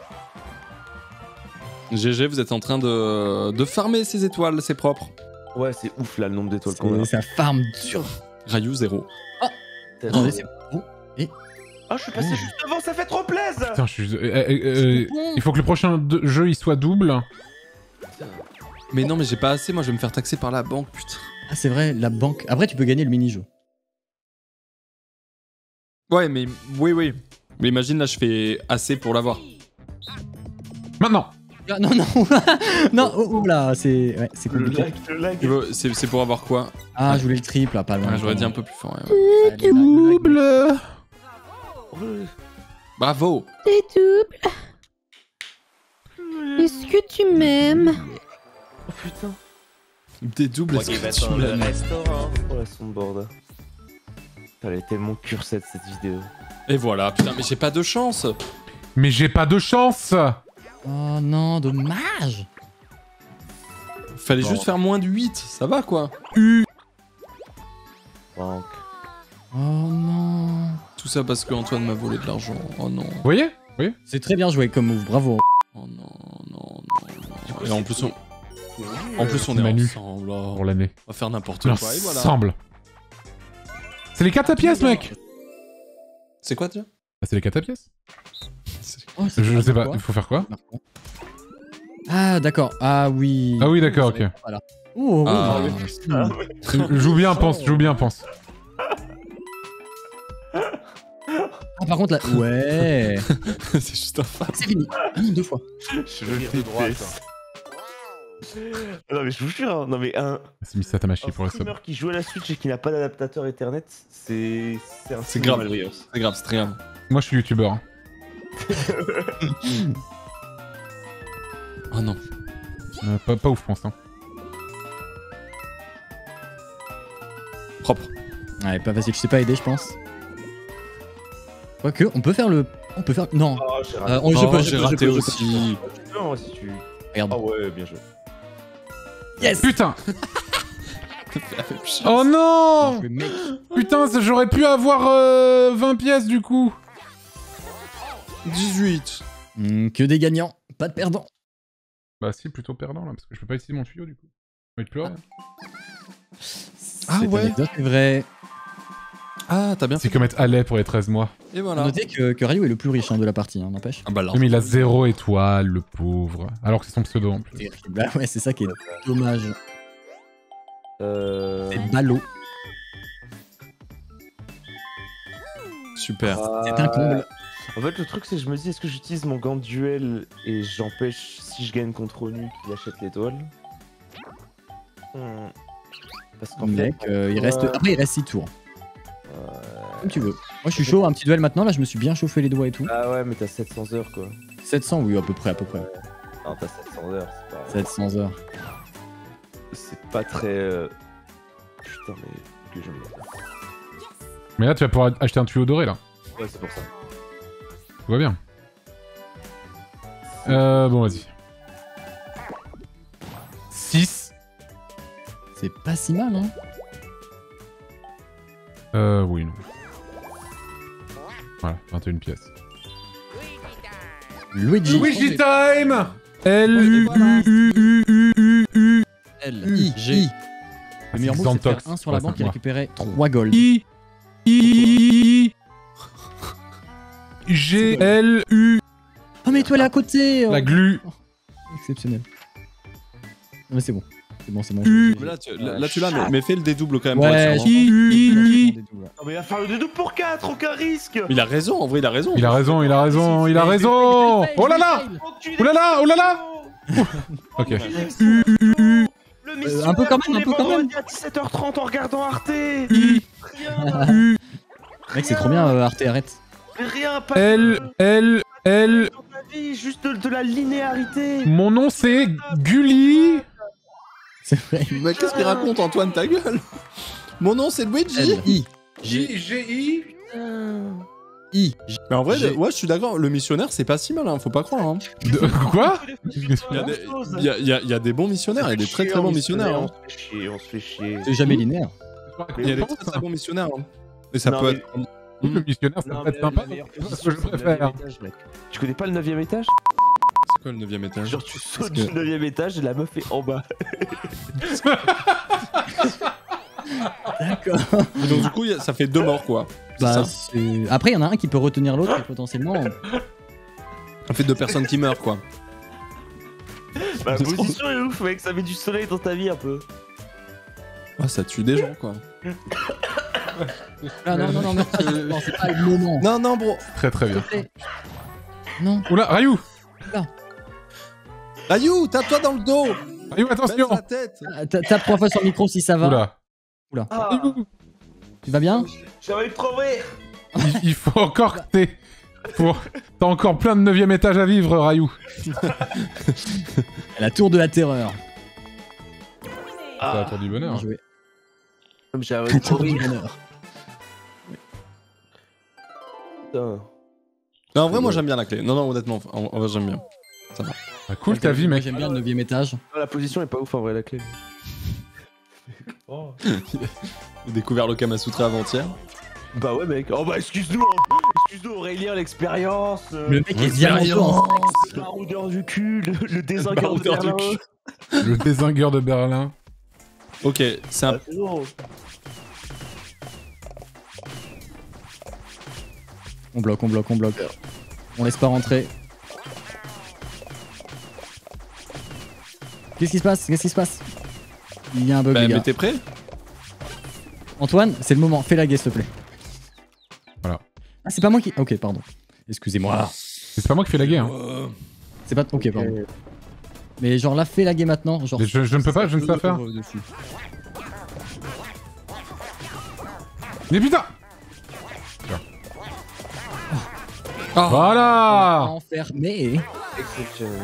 GG, vous êtes en train de farmer ces étoiles, c'est propre. Ouais, c'est ouf là le nombre d'étoiles qu'on a. Ça farm dur. Ryu 0. Attendez, c'est bon. Ah, je suis passé juste devant, ça fait trop plaisir. Putain, je suis... il faut que le prochain jeu, il soit double. Mais non, mais j'ai pas assez, moi je vais me faire taxer par la banque, putain. Ah, c'est vrai, la banque. Après, tu peux gagner le mini-jeu. Ouais, mais oui. Mais imagine là, je fais assez pour l'avoir. Maintenant. Ah, non, non. Non, oh là, c'est ouais, c'est Le compliqué. lag, le lag. Tu veux- C'est pour avoir quoi? Ah, je voulais le triple, là, pas loin. Ouais, j'aurais dit un peu plus fort. Ouais. Allez, lag. Bravo. Des doubles. Est-ce que tu m'aimes? Oh putain. Des doubles, est-ce que tu m'aimes? Oh la soundboard. Elle est tellement cursette cette vidéo. Et voilà, putain, mais j'ai pas de chance. Mais j'ai pas de chance. Oh non, dommage. Fallait Bon. juste faire moins de 8, ça va quoi? Banque. Oh non. Tout ça parce que Antoine m'a volé de l'argent. Oh non. Vous voyez? Oui. C'est très bien joué comme move, bravo. Oh non. Et en plus, on est Manu. ensemble. Oh. Pour l'année. On va faire n'importe quoi. Et voilà. Ensemble. C'est les 4 à pièces, mec. C'est quoi déjà? Ah, c'est les 4 à pièces. Oh, c'est Je sais pas, quoi il faut faire quoi? Ah, d'accord. Ah oui. Ah oui, d'accord, ok. Voilà. Oh, Ah. Joue bien, pense, joue bien, pense. Ah, par contre, là. Ouais. C'est juste un fan. C'est fini. Ah, non, 2 fois. Je Rire de droite. Non mais je vous jure, hein, non mais un C'est mis ça ta machine pour le sub. streamer qui joue à la Switch et qui n'a pas d'adaptateur Ethernet, c'est un C'est signe grave. de malveillance. C'est grave, c'est très grave. Moi, je suis youtubeur. Hein. Oh non. Pas ouf pour l'instant. Propre. Ouais, pas facile. Je sais pas aider, je pense. Quoique, on peut faire le. On peut faire. Non. Oh, j'ai raté. Je Oh, peux, j'ai je raté peux, je peux. aussi. Non, si tu... Regarde. Ah ouais, bien joué. Yes. Putain. Oh Oh non. Le mec. Putain, j'aurais pu avoir 20 pièces du coup. 18. Que des gagnants, pas de perdants. Bah si, plutôt perdant là, parce que je peux pas utiliser mon tuyau du coup. Je vais plus rien. Ah Cette ouais. anecdote est vrai. Ah, t'as bien C'est fait. comme être allais pour les 13 mois. Et voilà. Notez que Ryu est le plus riche de la partie, hein, n'empêche. Ah bah là. Oui, mais il a 0 étoile, le pauvre. Alors que c'est son pseudo en plus. Bah ouais, c'est ça qui est dommage. C'est ballot. Super. C'est un comble. En fait, le truc, c'est que je me dis, est-ce que j'utilise mon gant de duel et j'empêche, si je gagne contre Onu, qu'il achète l'étoile Parce qu'en Mec, fait... il reste. Après, il reste 6 tours. Comme tu veux. Moi, je suis chaud, un petit duel maintenant. Là, je me suis bien chauffé les doigts et tout. Ah ouais, mais t'as 700 heures, quoi. 700, oui, à peu près. Non, t'as 700 heures, c'est pas... 700 heures. C'est pas très... Putain, mais... Que je me... Mais là, tu vas pouvoir acheter un tuyau doré là. Ouais, c'est pour ça. Tout va bien. Bon, vas-y. 6. C'est pas si mal, hein. Oui, non. Voilà, 21 pièces. Luigi. Luigi time. L-U-U-U-U-U-U. L-I-G. Le meilleur move, c'est de faire Xantox. 1 sur la Ouais, banque c'est et moi. récupérer 3 gold. G-L-U. Oh, mais toi, elle est à côté. La glu. Exceptionnel. Non, mais c'est bon. C'est bon, c'est bon. U. Mais là, tu l'as, mais fais le dédouble quand même. Ouais, pour être sûr, hein. Non, mais il va faire le dédouble pour 4, aucun risque. Mais il a raison, en vrai, il a raison. Il a raison, il a raison, il a raison. Oh là là. Oh là là, oh là là. Ok. Le missionnaire un peu quand même, tous un les peu quand même. vendredis à 17h30 en regardant Arte. Rien, Mec, c'est trop bien, Arte, arrête. rien, pas L, L, L. dans ta vie, juste de la linéarité. Mon nom c'est Gulli. C'est vrai. Mais qu'est-ce qu'il raconte, Antoine, ta gueule? Mon nom, c'est Luigi. L-I. G-I. I. Mais en vrai, J'ai- ouais, je suis d'accord, le missionnaire, c'est pas si mal, hein, faut pas croire. Hein. Quoi? Il y a des bons missionnaires, il y a des très très bons missionnaires. Hein. On se fait chier. C'est jamais linéaire. Il y a des très très bons missionnaires. Hein. Et ça Non, peut mais- être. Le missionnaire, ça Non, peut mais être sympa. la meilleure C'est ce position, que je c'est le préfère. 9e étage, mec. Tu connais pas le 9e étage? C'est quoi le 9ème étage? Genre tu sautes que- du 9e étage et la meuf est en bas. D'accord. Et donc, du coup, ça fait 2 morts, quoi. C'est Bah, ça. c'est- après, il y en a un qui peut retenir l'autre et potentiellement. Ça fait 2 personnes qui meurent, quoi. La position est ouf, mec, ça met du soleil dans ta vie un peu. Ah, ça tue des gens, quoi. Ah non, non, non, non, non, c'est pas le moment. Non, non, bro. Très très bien. Non. Oula, Ryu. Ayou, tape-toi dans le dos. Ryu, Baisse attention. la tête. Tape 3 fois sur le micro si ça va. Oula. Ah, Tu vas bien? j'ai envie de crever. Il faut encore que t'aies... T'as encore plein de 9ème étage à vivre, Ryu. La tour de la terreur. C'est la tour du bonheur. Bien joué. Comme j'ai envie La de tour du crever. bonheur. Putain. Non, en vrai, moi, j'aime bien la clé. Non, non, honnêtement, en vrai, j'aime bien. Ah, cool ta vie, mec. J'aime bien le 9ème étage. Non, la position est pas ouf en vrai, la clé. Oh. J'ai découvert le Kamasutra avant-hier. Bah ouais, mec. Oh bah excuse-nous, hein. Excuse-nous, Aurélien, l'expérience. Le mec est diamant. Le baroudeur du cul, le désingueur de baroudeur du Berlin. Le désingueur de Berlin. Ok, c'est un... Ah, c'est bon. On bloque, on bloque, on bloque. On laisse pas rentrer. Qu'est-ce qui se passe? Qu'est-ce qui se passe? Il y a un bug, Bah, les gars. mais t'es prêt? Antoine, c'est le moment. Fais la guet, s'il te plaît. Voilà. Ah, c'est pas moi qui... Ok, pardon. Excusez-moi. C'est pas moi qui fais la guerre. Hein. C'est pas... Ok, pardon. Mais genre là, fais la guet maintenant. Genre... Mais je ne peux pas, je ne sais pas faire. Dessus. Mais putain. Ah. Voilà. Enfermé. Exceptionnel.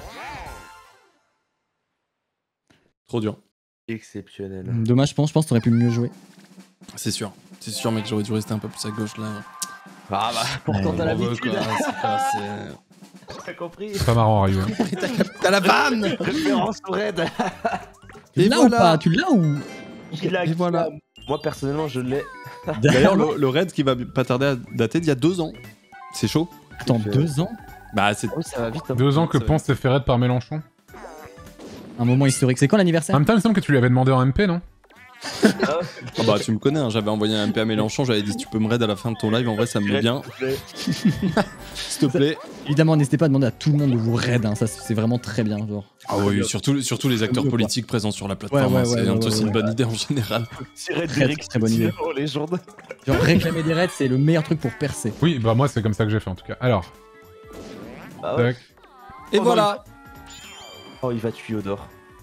Trop dur. Exceptionnel. Dommage, je pense que t'aurais pu mieux jouer. C'est sûr, mec, j'aurais dû rester un peu plus à gauche, là. Ah bah, pourtant t'as l'habitude. T'as compris. C'est pas marrant, Ryu. Hein. T'as la vanne. Référence au raid. Tu Et l'as voilà. ou pas? Tu l'as ou... Et voilà. Moi personnellement, je l'ai. D'ailleurs, le raid qui va pas tarder à dater d'il y a 2 ans. C'est chaud. Attends, 2 ans? Bah, c'est... Oui, ça va vite. Hein. 2 ans que Ça va. Ponce s'est fait raid par Mélenchon. Un moment historique. C'est quand En l'anniversaire? même temps, il me semble que tu lui avais demandé en MP, non? Ah bah, tu me connais, hein, j'avais envoyé un MP à Mélenchon, j'avais dit si tu peux me raid à la fin de ton live, en vrai, ça me met bien. S'il te plaît. Évidemment, n'hésitez pas à demander à tout le monde de vous raid. Hein. Ça, c'est vraiment très bien. Genre. Ah oui, surtout les acteurs Mieux, quoi. politiques présents sur la plateforme, Ouais, hein, ouais, c'est ouais, aussi ouais, une bonne idée en général. Si raid Très, d'Eric, très bonne idée. en légende. Genre, réclamer des raids, c'est le meilleur truc pour percer. Oui, bah moi c'est comme ça que j'ai fait en tout cas. Alors, Ah ouais. tac. Et voilà. Oh, il va tuer Odor.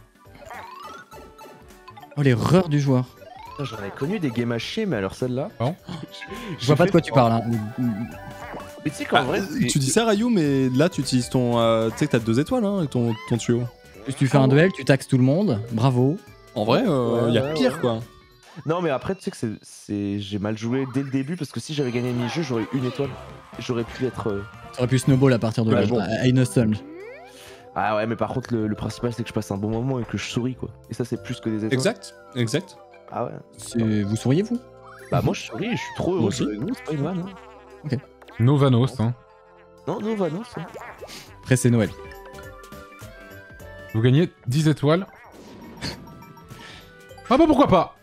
Oh, l'erreur du joueur. J'en ai connu des games à chier, mais alors celle-là. Bon. Je vois pas de quoi tu parles. Hein. Mais tu sais qu'en vrai. Tu dis ça, Ryu, mais là, tu utilises ton... tu sais que t'as 2 étoiles, hein, avec ton tuyau. Si tu fais un duel, tu taxes tout le monde. Bravo. En vrai, Ouais, y a ouais, pire, ouais. quoi. Non, mais après, tu sais que j'ai mal joué dès le début parce que si j'avais gagné le mini-jeu, j'aurais eu 1 étoile. J'aurais pu être. T'aurais pu snowball à partir de Ouais, là. bon. À Innocent. Ah ouais, mais par contre, le principal, c'est que je passe un bon moment et que je souris, quoi. Et ça, c'est plus que des étoiles. Exact. Ah ouais. Vous souriez, vous? Bah, moi, je souris, je suis trop heureux. Moi aussi. Avec vous, c'est pas une vanne. Hein. Novanos, hein. Non, non, bah non, ça. Après, c'est Noël. Vous gagnez 10 étoiles. Ah bah pourquoi pas.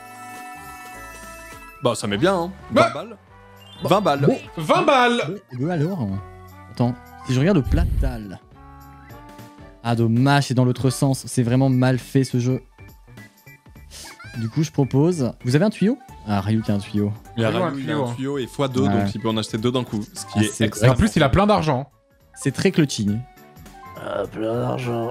Bah, ça met bien, hein. 20 Bah. balles. 20 balles. Bon. 20 balles. Alors... Attends, si je regarde au Platal... Ah, dommage, c'est dans l'autre sens. C'est vraiment mal fait, ce jeu. Du coup, je propose... Vous avez un tuyau? Ah, Ryuk a un tuyau. Il y a Ryuk a un un tuyau, tuyau et x2, Ouais. donc il peut en acheter 2 d'un coup. Ce qui Ah, est c'est Et extrêmement en plus, il a plein d'argent. C'est très clutching. Ah, plein d'argent.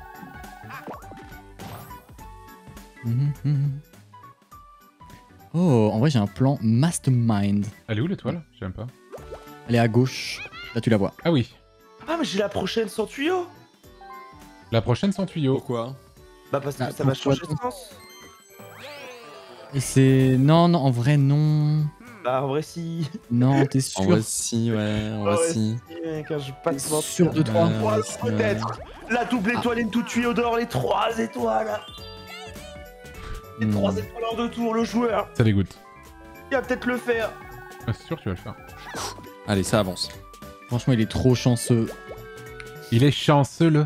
Oh, en vrai, j'ai un plan Mastermind. Elle est où l'étoile? Je sais même pas. Elle est à gauche. Là, tu la vois. Ah oui. Ah, mais j'ai la prochaine sans tuyau. La prochaine sans tuyau. Pourquoi? Bah, parce que Ah, ça va pourquoi changer de sens. Et c'est... Non, non, en vrai, non. Bah, en vrai, si. Non, t'es En sûr? vrai, si, ouais. En vrai, si. Quand je passe mon Sûr de toi? Trois, Ouais, peut-être. La double étoile et une tout tuyau d'or, les 3 étoiles. Les 3 étoiles en 2 tours, le joueur. Ça dégoûte. Il va peut-être le faire. Ah, c'est sûr que tu vas le faire. Allez, ça avance. Franchement, il est trop chanceux. Il est chanceux, le.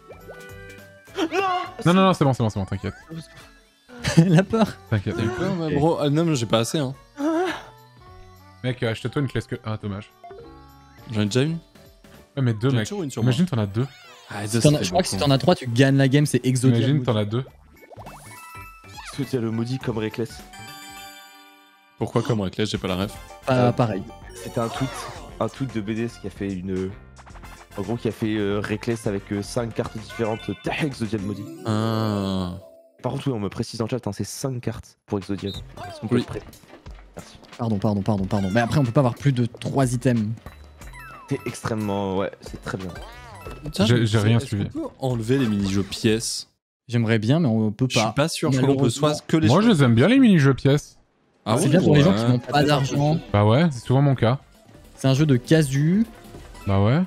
Non. Non, c'est bon, t'inquiète. La peur. T'inquiète. T'as eu peur, mais bro? Ah, non, mais j'ai pas assez, hein. Mec, achète-toi une classe que. Ah, dommage. J'en ai déjà une. Ouais, mais deux, J'en ai mec. toujours une sur moi. Imagine, t'en as deux. Ah, Je crois que si t'en as 3, tu gagnes la game, c'est Exodia. Imagine, t'en as deux. Est-ce que tu as le maudit comme Reckless? Pourquoi comme Reckless, j'ai pas la ref? Pareil. C'était un tweet de BDS qui a fait une. En gros, qui a fait Reckless avec 5 cartes différentes. T'as Exodia le maudit. Ah. Par contre, oui, on me précise dans le chat, hein, c'est 5 cartes pour Exodia. Est-ce qu'on peut Oui. être prêt? Merci. Pardon. Mais après, on peut pas avoir plus de 3 items. C'est extrêmement. Ouais, c'est très bien. Tiens, J'ai rien est-ce suivi. qu'on peut enlever les mini-jeux pièces? J'aimerais bien, mais on peut Je suis pas. pas sûr, je crois qu'on peut soit que les Moi, je les aime bien, les mini-jeux pièces. Ah C'est ouais, bien pour les gens qui ouais. n'ont pas d'argent. Bah ouais, c'est souvent mon cas. C'est un jeu de casu. Bah ouais.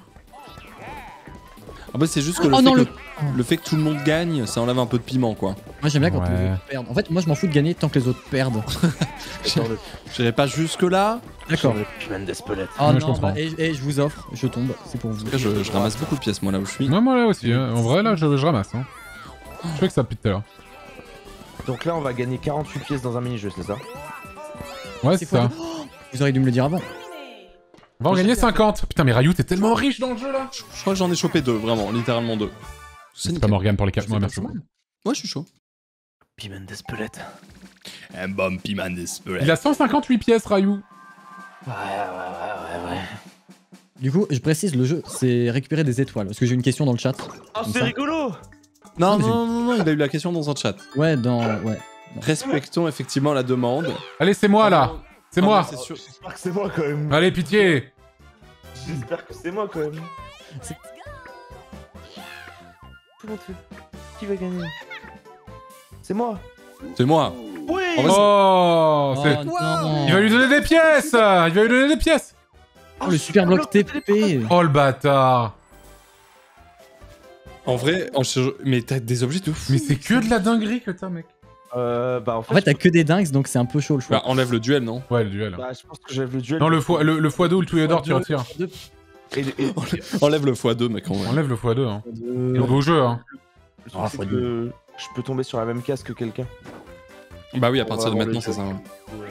Ah bah c'est juste que Oh non, le fait que tout le monde gagne, ça enlève un peu de piment, quoi. Moi, j'aime bien quand Ouais. les autres perdent. En fait, moi, je m'en fous de gagner tant que les autres perdent. J'irai pas jusque là. D'accord. Piman d'Espelette. Oh Ouais, je non, comprends. bah, et je vous offre, je tombe, c'est pour vous. Après, je ramasse beaucoup de pièces, moi, là où je suis. Ouais, moi là aussi. Hein. En vrai, là, je ramasse. Hein. Je fais que ça depuis tout à l'heure. Donc là, on va gagner 48 pièces dans un mini-jeu, c'est ça? Ouais, c'est ça. Vous auriez dû me le dire avant. On va en gagner 50. Putain, mais Ryu, t'es tellement riche dans le jeu là. Je crois que j'en ai chopé 2, vraiment, littéralement 2. C'est pas Morgane pour les 4 mois, merci beaucoup. Ouais, je suis chaud. Piman d'Espelette. Un bon piment d'esprit. Il a 158 pièces, Ryu. Ouais. Du coup, je précise, le jeu, c'est récupérer des étoiles. Parce que j'ai une question dans le chat. Oh, Comme c'est ça. rigolo! Non, mais non, il a eu la question dans un chat. Ouais, ouais. Respectons effectivement la demande. Allez, c'est moi là. C'est Non, moi. mais c'est sûr. J'espère que c'est moi quand même. Allez, pitié. J'espère que c'est moi quand même. Tout le monde fait. Qui va gagner? C'est moi. C'est moi. Oui! En vrai, Oh, c'est... non. Il va lui donner des pièces. Il va lui donner des pièces. Oh, le super bloc TP. Oh le bâtard. En vrai, mais t'as des objets de fou. Mais c'est que de la dinguerie que t'as, mec. Bah en En fait, t'as que des dingues, donc c'est un peu chaud le choix. Bah, enlève le duel, non? Ouais, le duel. bah, je pense que j'avais le duel. Non, le x2 ou le tuyau d'or, tu retires. Et Enlève le x2, mec, en vrai. Enlève le x2. Hein. De- Beau jeu, hein. le truc, c'est que je peux tomber sur la même case que quelqu'un. Bah oui, à partir de On va maintenant, avoir c'est ça. Ouais.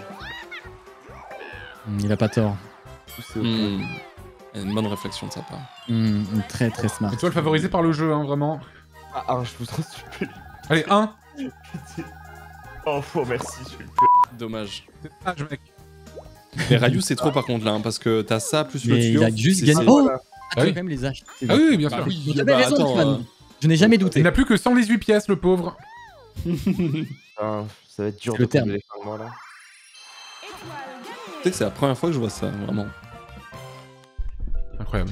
Il a pas tort. C'est ok. Une bonne réflexion de sa part. Très très smart. C'est toi le favorisé par le jeu, hein, vraiment. Ah, je vous en supplie. Allez, 1. Oh, merci, je suis le Dommage. Ah, mec. Mais Ryu, c'est trop par contre là, hein, parce que t'as ça plus le Mais tuyau. il a juste c'est- gagné. c'est- Oh Voilà. Ah, tu vas oui. quand même les acheter. Ah oui, bien Bah sûr. oui, Donc, t'avais bah, raison, attends, Antoine. Je n'ai jamais douté. Il n'a plus que 118 pièces, le pauvre. Ah, ça va être dur C'est de le terme. trouver les fins de mois, là. Tu sais que c'est la première fois que je vois ça, vraiment. Incroyable.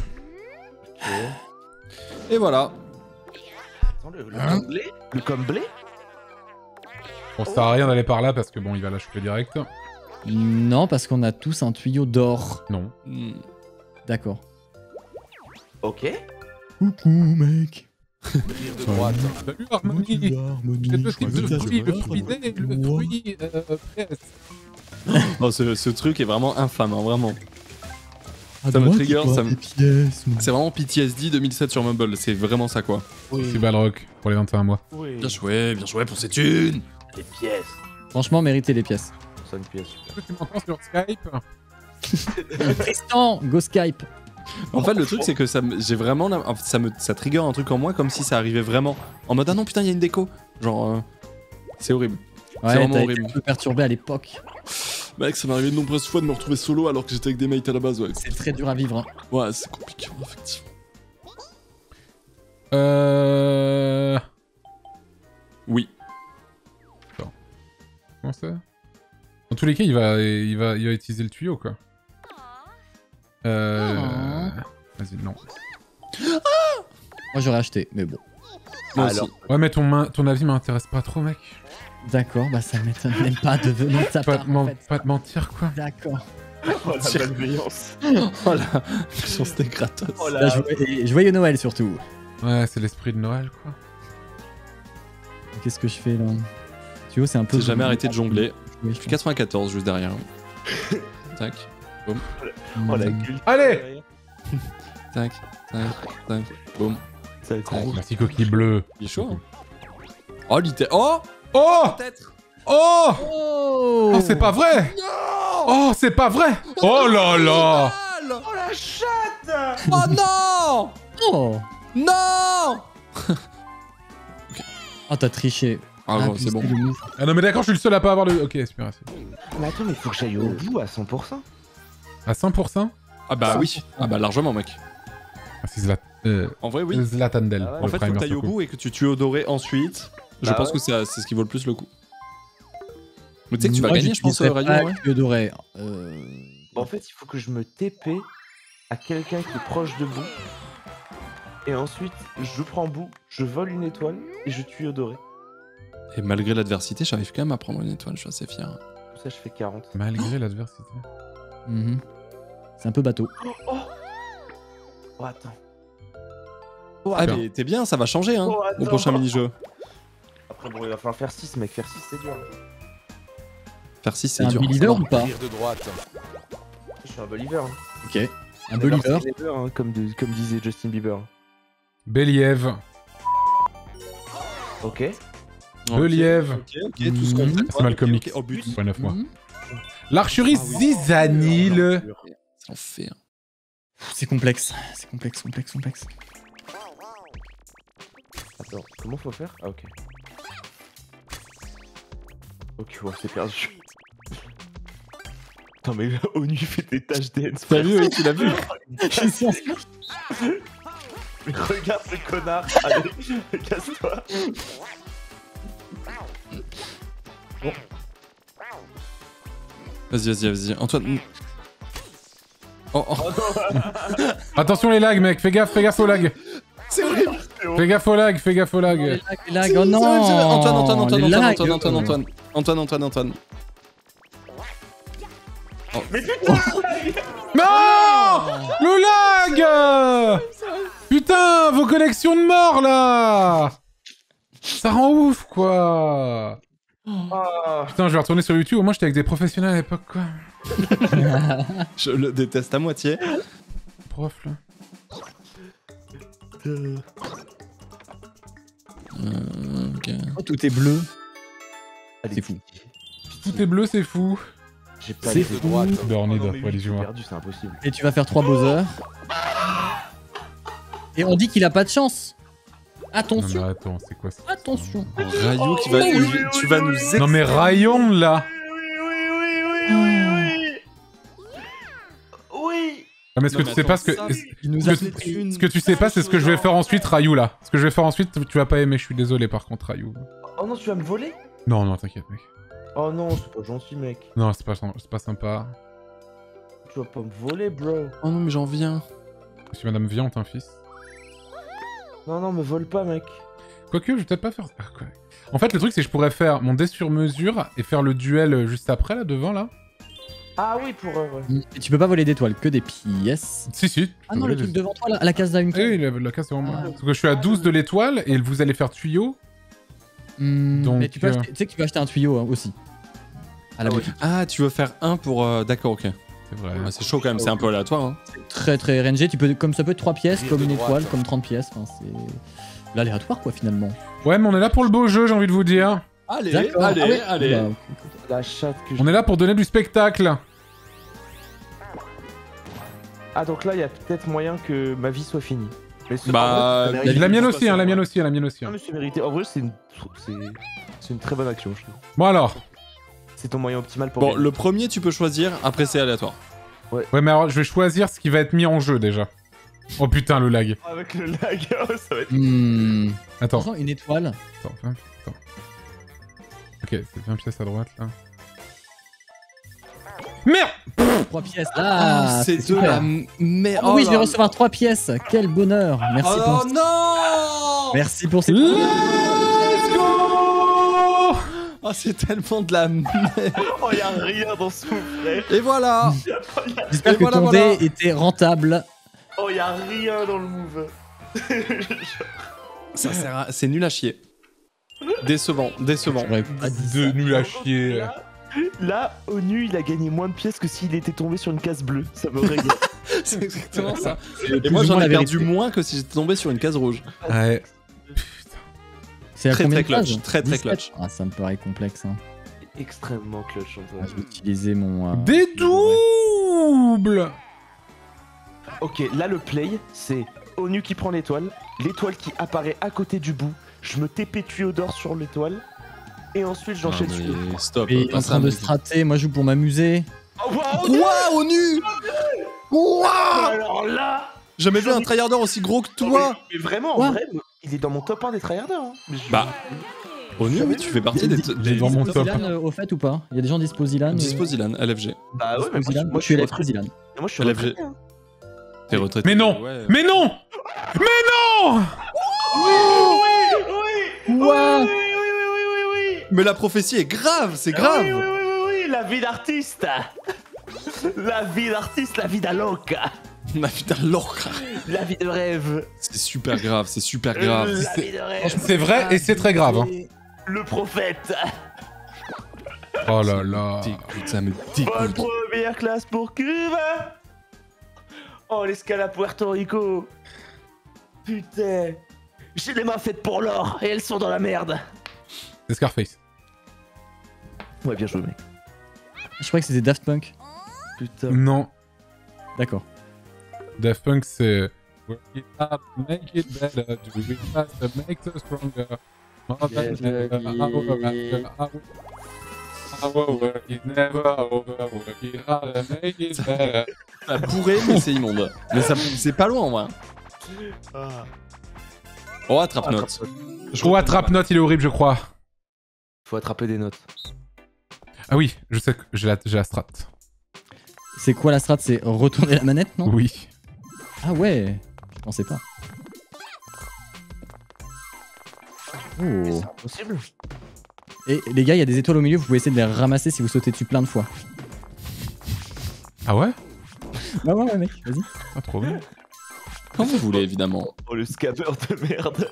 Et voilà. Attends, le comblé? Le comblé? Bon, ça sert à rien d'aller par là parce que bon, il va la choper direct. Non, parce qu'on a tous un tuyau d'or. Non. Hmm. D'accord. Ok. Coucou, mec. Rire de droite. Salut Harmonie. J'ai deux types de fruits, le fruit D et le fruit PS. Oh, ce truc est vraiment infâme, hein, vraiment. À Ça me droite, trigger, il faut ça me- des pièces. C'est vraiment PTSD 2007 sur Mumble, c'est vraiment ça quoi. C'est Balrock pour les 21 mois. Oui. Bien joué pour cette une. Les pièces. Franchement, mérité les pièces. 5 pièces. Est-ce que tu m'entends sur Skype? Tristan, go Skype. En fait, le truc c'est que j'ai vraiment, ça trigger un truc en moi comme si ça arrivait vraiment. En mode ah non putain, il y a une déco. Genre, c'est horrible. Ouais, vraiment t'as été horrible. un peu perturbé à l'époque. Mec, ça m'est arrivé de nombreuses fois de me retrouver solo alors que j'étais avec des mates à la base. Ouais, C'est très dur à vivre. Hein. ouais c'est compliqué, effectivement. Oui. Comment ça? Dans tous les cas, il va utiliser le tuyau, quoi. Vas-y, non. Moi, j'aurais acheté, mais bon. Moi Alors. aussi. Ouais, mais ton avis m'intéresse pas trop, mec. D'accord, bah ça m'étonne même pas de venir de ta Pas part, te, en fait. pas te mentir, quoi. D'accord. Oh la malveillance. Oh la chance des gratos. Oh Bah, la. joyeux Noël surtout. Ouais, c'est l'esprit de Noël, quoi. Qu'est-ce que je fais là? Tu vois, c'est un peu. J'ai jamais arrêté de jongler. Oui, Je suis 94 juste derrière. Tac, Oh la gueule. Allez! tac, tac, tac. Boum. Ça va être gros. Merci, coquille bleue. Il est chaud. Hein. Oh, oh Oh! peut-être. Oh! Oh, Oh, c'est pas vrai! Oh, c'est pas vrai! Oh là là! Oh la chatte. Oh non! Oh, Non! oh t'as triché. Ah bon, c'est putain, bon. le move. Ah non, mais d'accord, je suis le seul à pas avoir le... Ok, super, merci. Mais attends, mais faut que j'aille au bout à 100%. À 100%? Ah bah oui. Ah bah largement, mec. Merci En vrai, oui. Zlatandel. Ah ouais. pour En le fait, faut primer que t'ailles au surtout. bout et que tu tues Odoré ensuite. Je Bah pense ouais. que c'est ce qui vaut le plus le coup. Mais tu sais que tu vas Moi, gagner, je pense, j'utiliserais Radio. pas Ouais. Tuyau doré. En fait, il faut que je me TP à quelqu'un qui est proche de bout. Et ensuite, je prends bout, je vole une étoile et je tue Odoré. Et malgré l'adversité, j'arrive quand même à prendre une étoile, je suis assez fier. Tout ça, je fais 40. Malgré l'adversité. Mhm. C'est un peu bateau. Oh, oh attends. Oh, Ah attends. mais t'es bien, ça va changer hein, Oh, au attends. prochain mini-jeu. Après, bon, il va falloir faire 6, mec. Faire 6, c'est dur. Faire 6 C'est c'est un dur. believer ou pas? Rire de droite. Je suis un believer. Hein. Ok. Un believer. Hein, comme disait Justin Bieber. Believe. Ok. Believe. Ok, tout ce qu'on fait. C'est Malcolm Ok, X. au but. Point 9 mois. Mhm. L'archerie Ah Zizanil. C'est l'enfer. C'est complexe. C'est complexe. Attends, comment faut faire? Ah, ok. Ok, bon, c'est perdu. Attends, mais là, ONU fait des tâches dance. T'as vu, oui, tu l'as vu. Mais regarde ce connard. Allez, casse-toi. Vas-y. Antoine. Oh, oh. Attention les lags, mec. Fais gaffe aux lags. C'est horrible. Fais gaffe aux lags. Les lags, oh non. Les lags. Antoine. Non! Le lag! Putain, vos collections de morts là! Ça rend ouf quoi! Ah. Putain, je vais retourner sur YouTube. Au moins, j'étais avec des professionnels à l'époque quoi. Je le déteste à moitié. Prof là. Ok. Oh, tout est bleu. Allez, C'est fou. Tout est bleu, c'est fou. J'ai pas C'est les fou. droites. Dornid, Oh non, mais ouais, lui, les j'ai joueurs. perdu, c'est impossible. Et tu vas faire 3 Bowser. Et on dit qu'il a pas de chance. Non Attention. mais attends, c'est quoi ça? Attention. Rayo qui va. Tu vas nous. Non mais Rayon là! Oui. Ah mais ce que Non, tu mais sais pas, attends, ça, Il nous ce a que- fait une. ce que tu sais pas, c'est ce que je vais faire ensuite, Rayou là. Ce que je vais faire ensuite, tu vas pas aimer, je suis désolé par contre, Rayou. Oh non, tu vas me voler? Non, t'inquiète mec. Oh non, c'est pas gentil, mec. Non, c'est pas sympa. Tu vas pas me voler, bro. Oh non, mais j'en viens. Monsieur Madame Viante, un fils. Non, me vole pas, mec. Quoique, je vais peut-être pas faire... Ah, quoi. En fait, le truc, c'est que je pourrais faire mon dé sur mesure et faire le duel juste après, là, devant, là. Ah oui, pour... ouais. Et tu peux pas voler d'étoiles, que des pièces. Si. Ah non, le truc devant toi, là, à la case d'une. Oui, la case devant moi. Ah. Parce que je suis à 12 de l'étoile et vous allez faire tuyau. Donc, Mais tu sais que tu peux acheter un tuyau hein, aussi. À la boutique. Ah, tu veux faire un pour. D'accord, ok. C'est vrai. Ouais, c'est chaud quand même, c'est un peu aléatoire. Hein. Très très RNG. Tu peux, comme ça peut être 3 pièces, Rire comme de une droite. étoile, comme 30 pièces. Enfin, c'est l'aléatoire quoi finalement. Ouais, mais on est là pour le beau jeu, j'ai envie de vous dire. Allez, D'accord. allez, Ah ouais allez. Bah, La chatte que On est là pour donner du spectacle. Ah, donc là, il y a peut-être moyen que ma vie soit finie. Mais ce- Bah, en vrai, Il y a de la mienne se aussi, hein, passer, la mienne ouais. aussi, la mienne aussi. Non, hein. mais c'est mérité. En vrai, c'est une très bonne action, je trouve. Bon alors. C'est ton moyen optimal pour Bon, gagner. le premier, tu peux choisir, après c'est aléatoire. Ouais, mais alors je vais choisir ce qui va être mis en jeu déjà. Oh putain, le lag. Avec le lag, ça va être... Attends, Franchement, une étoile. attends, 20, attends. Ok, c'est 20 pièces à droite là. Merde. 3 pièces. Ah, c'est de super. la merde. Oh, oui, je vais recevoir 3 pièces. Quel bonheur. Merci Oh pour. non Merci pour ces. Let's go. Oh, c'est tellement de la merde. Oh, y'a rien dans ce frère. Et voilà. J'espère Et que voilà, ton voilà. dé était rentable. Oh, y'a rien dans le move. Ça sert à... C'est nul à chier. Décevant, décevant. J'aurais pas dit De ça. nul à chier. Là, ONU, il a gagné moins de pièces que s'il était tombé sur une case bleue. Ça me régale. C'est exactement ça. C'est Et plus moi ou j'en moins ai la perdu vérité. moins que si j'étais tombé sur une case rouge. Ouais. C'est à Très, combien très de cases clutch, très, très 17. clutch. Ah, ça me paraît complexe. Hein. Extrêmement clutch, Ah, Antoine. je vais utiliser mon. Des doubles. Ok, là, le play, c'est ONU qui prend l'étoile qui apparaît à côté du bout. Je me TP tuyau d'or sur l'étoile. Et ensuite, j'enchaîne Non, tuyau. mais stop. Et pas en ça, train de mec. strater, moi je joue pour m'amuser. Oh, wow, Quoi, ONU alors là... Jamais vu un tryharder aussi gros que toi. Mais vraiment, Quoi en vrai, il est dans mon top 1 des tryharders. Hein. Mais je- Bah, ONU, oui, tu fais partie des... Il est dans mon top. Zilan au fait ou pas? Il y a des gens dispo Zilan Dispo Zilan, LFG. Bah ouais, mais Dispo Zilan. moi, Moi je suis retraité. LFG Zilan. Moi, je suis LFG. retraité, hein. T'es retraité. Mais non. Ouais. Mais non. Mais non. Ouah. Mais la prophétie est grave, c'est grave. Oui, la vie d'artiste. La vie d'artiste, la vie d'aloca. La vie d'un lore. La vie de rêve. C'est super grave, c'est super grave. La vie de rêve. C'est vrai et c'est très grave. Hein. Le prophète. Oh là là. Dégoûte, ça me Bonne dégoûte. première classe pour Cuba. Oh, l'escale à Puerto Rico. Putain. J'ai les mains faites pour l'or et elles sont dans la merde. C'est Scarface. Ouais, bien joué, mec. Je croyais que c'était Daft Punk. Putain. Non. D'accord. Daft Punk c'est work it hard, make it better, do it faster, make us stronger. More than Yes, ever, oui. hour after hour. Our work is never over, work it hard and make it better. Ça bourré, mais c'est immonde. Mais ça, c'est pas loin, moi. Oh, attrape-note. Oh, attrape-note, il est horrible, je crois. Faut attraper des notes. Ah oui, je sais que j'ai la strat. C'est quoi la strat? C'est retourner la manette, non? Oui. Ah ouais. Je pensais pas. Oh. Possible. Et les gars, il y a des étoiles au milieu, vous pouvez essayer de les ramasser si vous sautez dessus plein de fois. Ah ouais? Bah ouais, mec, vas-y. Ah, trop bien. Quand vous voulez, évidemment. Oh, le scammer de merde.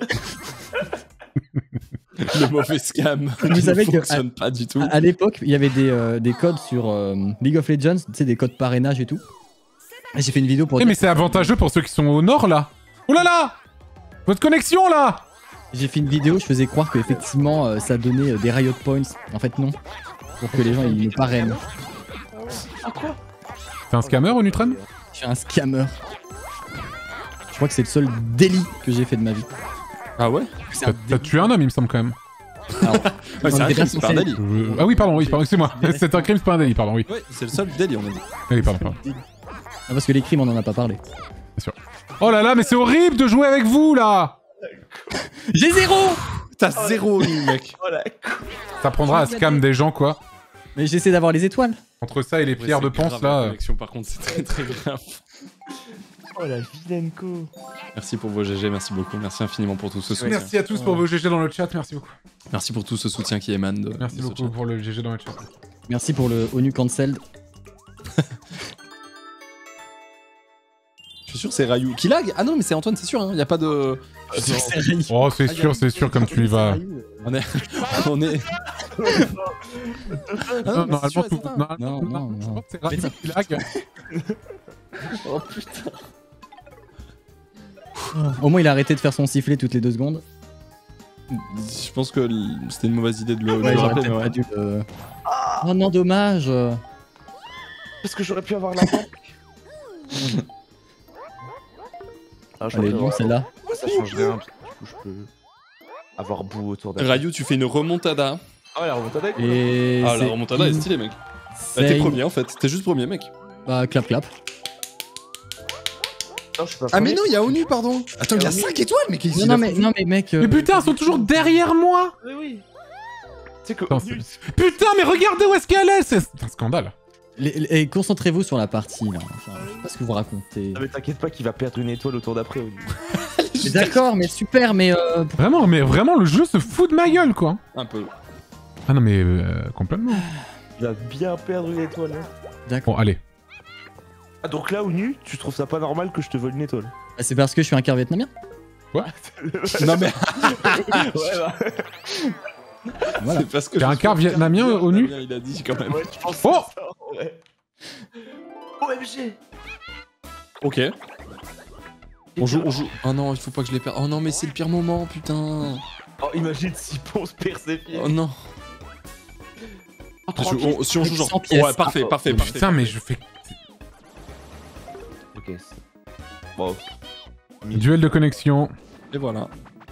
Le mauvais scam. Vous qui savez ne que- fonctionne pas du tout. À l'époque, il y avait des codes sur League of Legends, tu sais, des codes parrainage et tout. Et j'ai fait une vidéo pour Eh dire... mais c'est avantageux pour ceux qui sont au nord là. Oh là là! Votre connexion là! J'ai fait une vidéo, je faisais croire qu'effectivement ça donnait des riot points. En fait, non. Pour que les gens ils me parrainent. Ah, quoi? Oh T'es un scammer au Nutren? Je suis un scammer. Je crois que c'est le seul délit que j'ai fait de ma vie. Ah ouais? C'est un T'as tué un homme, il me semble quand même. Alors, Ouais, c'est on un est crime, c'est pas un responsable. délit. Ah oui, pardon, oui, pardon, excuse-moi. C'est un crime, c'est pas un délit, pardon, oui. Ouais, c'est le seul délit, on a dit. Oui, pardon, pardon. Ah, parce que les crimes, on en a pas parlé. Oh là là, mais c'est horrible de jouer avec vous là! J'ai 0! T'as zéro, mec. Oh la Ça prendra à scam des gens quoi. Mais j'essaie d'avoir les étoiles. Entre ça et les pierres de ponce La là. connexion, par contre, c'est très très grave. Oh la vilaine co. Merci pour vos GG, merci beaucoup. Merci infiniment pour tout ce soutien. Merci à tous pour vos GG dans le chat, merci beaucoup. Merci pour tout ce soutien qui émane de Merci de ce beaucoup chat. pour le GG dans le chat. Merci pour le ONU cancelled. sûr, c'est Rayou. Qui lag? Ah non, mais c'est Antoine, c'est sûr, hein. Y a pas de. Oh, c'est sûr, comme tu y vas. On est. On est. Non, mais c'est sûr normalement, et tout. certain. Non. Je pense que c'est Rayou qui lag. Oh putain. Au moins, il a arrêté de faire son sifflet toutes les 2 secondes. Je pense que c'était une mauvaise idée de le Ouais, j'aurais rappeler, peut-être mais pas ouais. dû le... Oh non, dommage. Parce que j'aurais pu avoir la banque. Ah, Elle est j'aurais- bon, celle-là. Ça change rien, parce que du coup, je peux avoir bout autour d'elle. Rayou, tu fais une remontada. Ah, la remontada est cool. Et Ah, la remontada est stylée, mec. Bah, t'es premier en fait, t'es juste premier, mec. Bah, clap. Non, je suis pas Ah, mais premier. non, il y a ONU, pardon. Attends, il y a 5 étoiles, mec. Non, mais mec. Mais putain, ils sont toujours derrière moi. Mais oui. Tu sais que Putain, ONU, Putain, mais regardez où est-ce qu'elle est. C'est un scandale. Et concentrez-vous sur la partie là. Enfin, je sais pas ce que vous racontez. Ah, mais t'inquiète pas qu'il va perdre une étoile au tour d'après, ONU. Mais d'accord, mais super, mais Vraiment, mais vraiment, le jeu se fout de ma gueule, quoi. Un peu. Ah non, mais complètement. Il va bien perdre une étoile. Hein. d'accord. Bon, allez. Ah, donc là, ONU, tu trouves ça pas normal que je te vole une étoile? Ah, c'est parce que je suis un quart vietnamien. Non, mais Ouais, bah. Voilà. c'est parce que. T'es un quart vietnamien, ONU? Il a dit quand même. Ouais, je pense Oh que c'est ça, ouais. OMG! Ok. On joue. Oh non, il faut pas que je les perde. Oh non, mais c'est le pire moment, putain. Oh, imagine si Ponce perd ses pieds. Oh non. Oh, tranquille. Si on joue genre. 100 pièces. Ouais, parfait. Putain, mais je fais. Ok, c'est... Bon. Duel de connexion. Et voilà.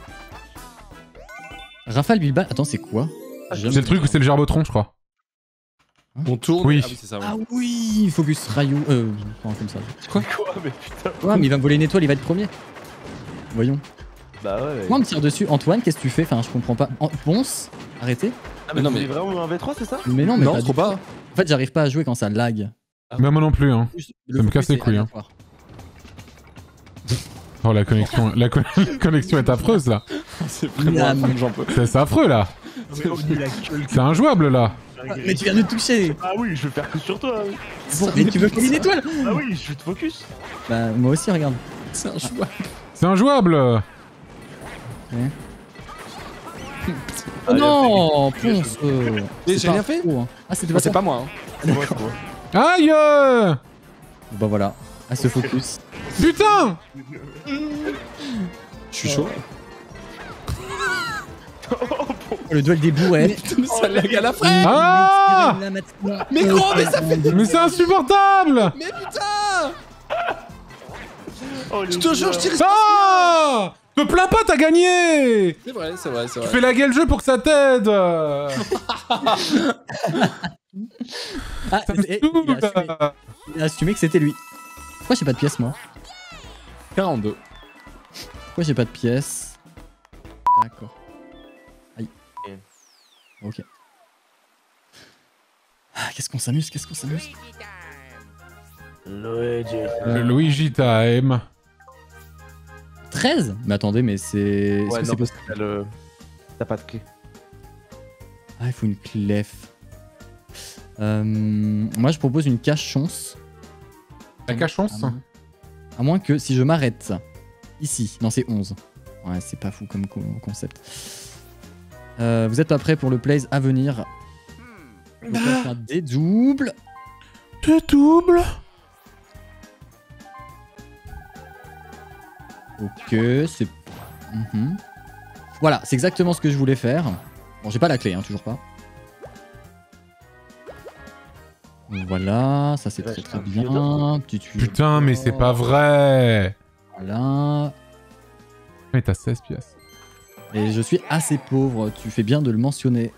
Rafale Bilbao. Attends, c'est quoi? C'est le truc où c'est le gerbotron, je crois. On tourne. Oui. Ah oui, c'est ça. Ouais. Ah oui, Focus Rayou. Enfin, comme ça. Quoi, mais putain. Ouais, mais il va me voler une étoile, il va être premier. Voyons. Bah ouais. Moi, on me tire dessus. Antoine, qu'est-ce que tu fais? Enfin, je comprends pas. Ponce, arrêtez. Ah, mais non, non, mais- mais vraiment un V3, c'est ça? Mais non, mais Non, pas trop du- pas. En fait, j'arrive pas à jouer quand ça lag. Mais moi non plus, hein. Le Ça me focus casse les est couilles, hein. aléatoire. Oh, la connexion, la connexion est affreuse, là. C'est vraiment un film, j'en peux. C'est affreux, là. C'est injouable, là. Mais tu viens de toucher. Ah oui, je vais faire que sur toi. Oui. Bon, mais tu veux voler une étoile? Ah oui, je vais te focus. Bah, moi aussi, regarde. C'est un choix. C'est injouable. Oh non, Ponce. Mais c'est j'ai pas rien fait. trop, hein. Ah, c'était Moi, pas c'est ça. pas moi. Hein. C'est moi, c'est moi. Aïe. Bah voilà. À ce focus. Putain. Je suis chaud. Le duel des bourrets. Mais ça lag à la fin. Ah. Mais gros, mais ça fait. Mais c'est insupportable. Mais putain. Oh, Je te jure, je tire. Ah. Te plains pas, t'as gagné. C'est vrai. Tu fais laguer le jeu pour que ça t'aide. Ah, Ça me et- saoule. il a assumé que c'était lui. Pourquoi j'ai pas de pièces, moi? 42. Pourquoi j'ai pas de pièces? D'accord. Aïe. Ok. Ah, qu'est-ce qu'on s'amuse, Le Luigi Time. 13? Mais attendez, mais c'est... Est-ce Ouais, que non, c'est parce possible? que t'as pas de clé. Ah, il faut une clef. Moi, je propose une cache-chance. La cachance. À moins que si je m'arrête ici. Non, c'est 11. Ouais, c'est pas fou comme concept. Vous êtes pas prêts pour le plays à venir? Donc là, faire des doubles. Te double. Ok, c'est... Mhm. Voilà, c'est exactement ce que je voulais faire. Bon, j'ai pas la clé, hein, toujours pas. Voilà, ça c'est Ouais, très très un bien. Petit tuyau. Putain, mais c'est pas vrai. Voilà. Mais t'as 16 pièces. Et je suis assez pauvre, tu fais bien de le mentionner.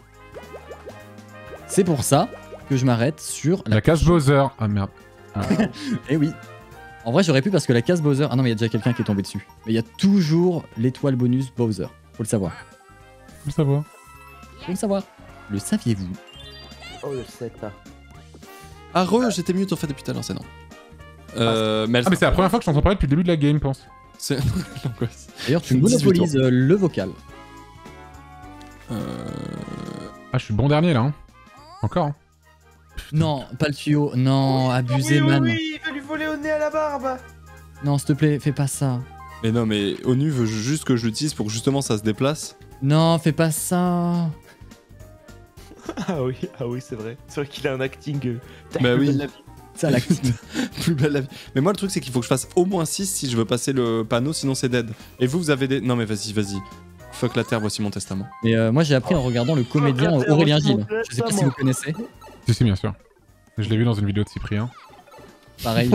C'est pour ça que je m'arrête sur La case Bowser. Ah merde. Eh oui. En vrai, j'aurais pu parce que la case Bowser... Ah non, mais il y a déjà quelqu'un qui est tombé dessus. Mais il y a toujours l'étoile bonus Bowser. Faut le savoir. Faut le savoir. Faut le savoir. Le saviez-vous? Oh, le 7 là. Ah, j'étais mute en fait depuis tout à l'heure, c'est non. Mais Ah mais c'est la première fois que je t'entends parler depuis le début de la game, pense. C'est l'angoisse. D'ailleurs, tu 18 monopolises le vocal. Ah, je suis bon dernier là. Hein. Encore. Hein. Non, pas le tuyau. Non, abusé, oui, man. Oui, il va lui voler au nez à la barbe. Non, s'il te plaît, fais pas ça. Mais non, mais ONU veut juste que je l'utilise pour que justement ça se déplace. Non, fais pas ça. Ah oui, c'est vrai. C'est vrai qu'il a un acting. Bah oui. Ça, la Plus belle la vie. Mais moi, le truc, c'est qu'il faut que je fasse au moins 6 si je veux passer le panneau, sinon c'est dead. Et vous avez des. Non, mais vas-y. Fuck la terre, voici mon testament. Mais moi, j'ai appris en regardant le comédien Aurélien Gilles. Je sais pas si vous connaissez. Si, bien sûr. Je l'ai vu dans une vidéo de Cyprien. Pareil.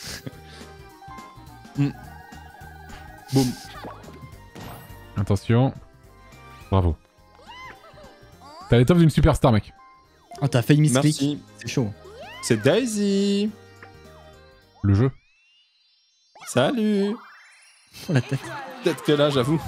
Boum. Attention. Bravo. T'as l'étoffe d'une superstar, mec. Oh, t'as failli misclick. Merci. C'est chaud. C'est Daisy. Le jeu. Salut. Oh, la tête. Peut-être que là, j'avoue.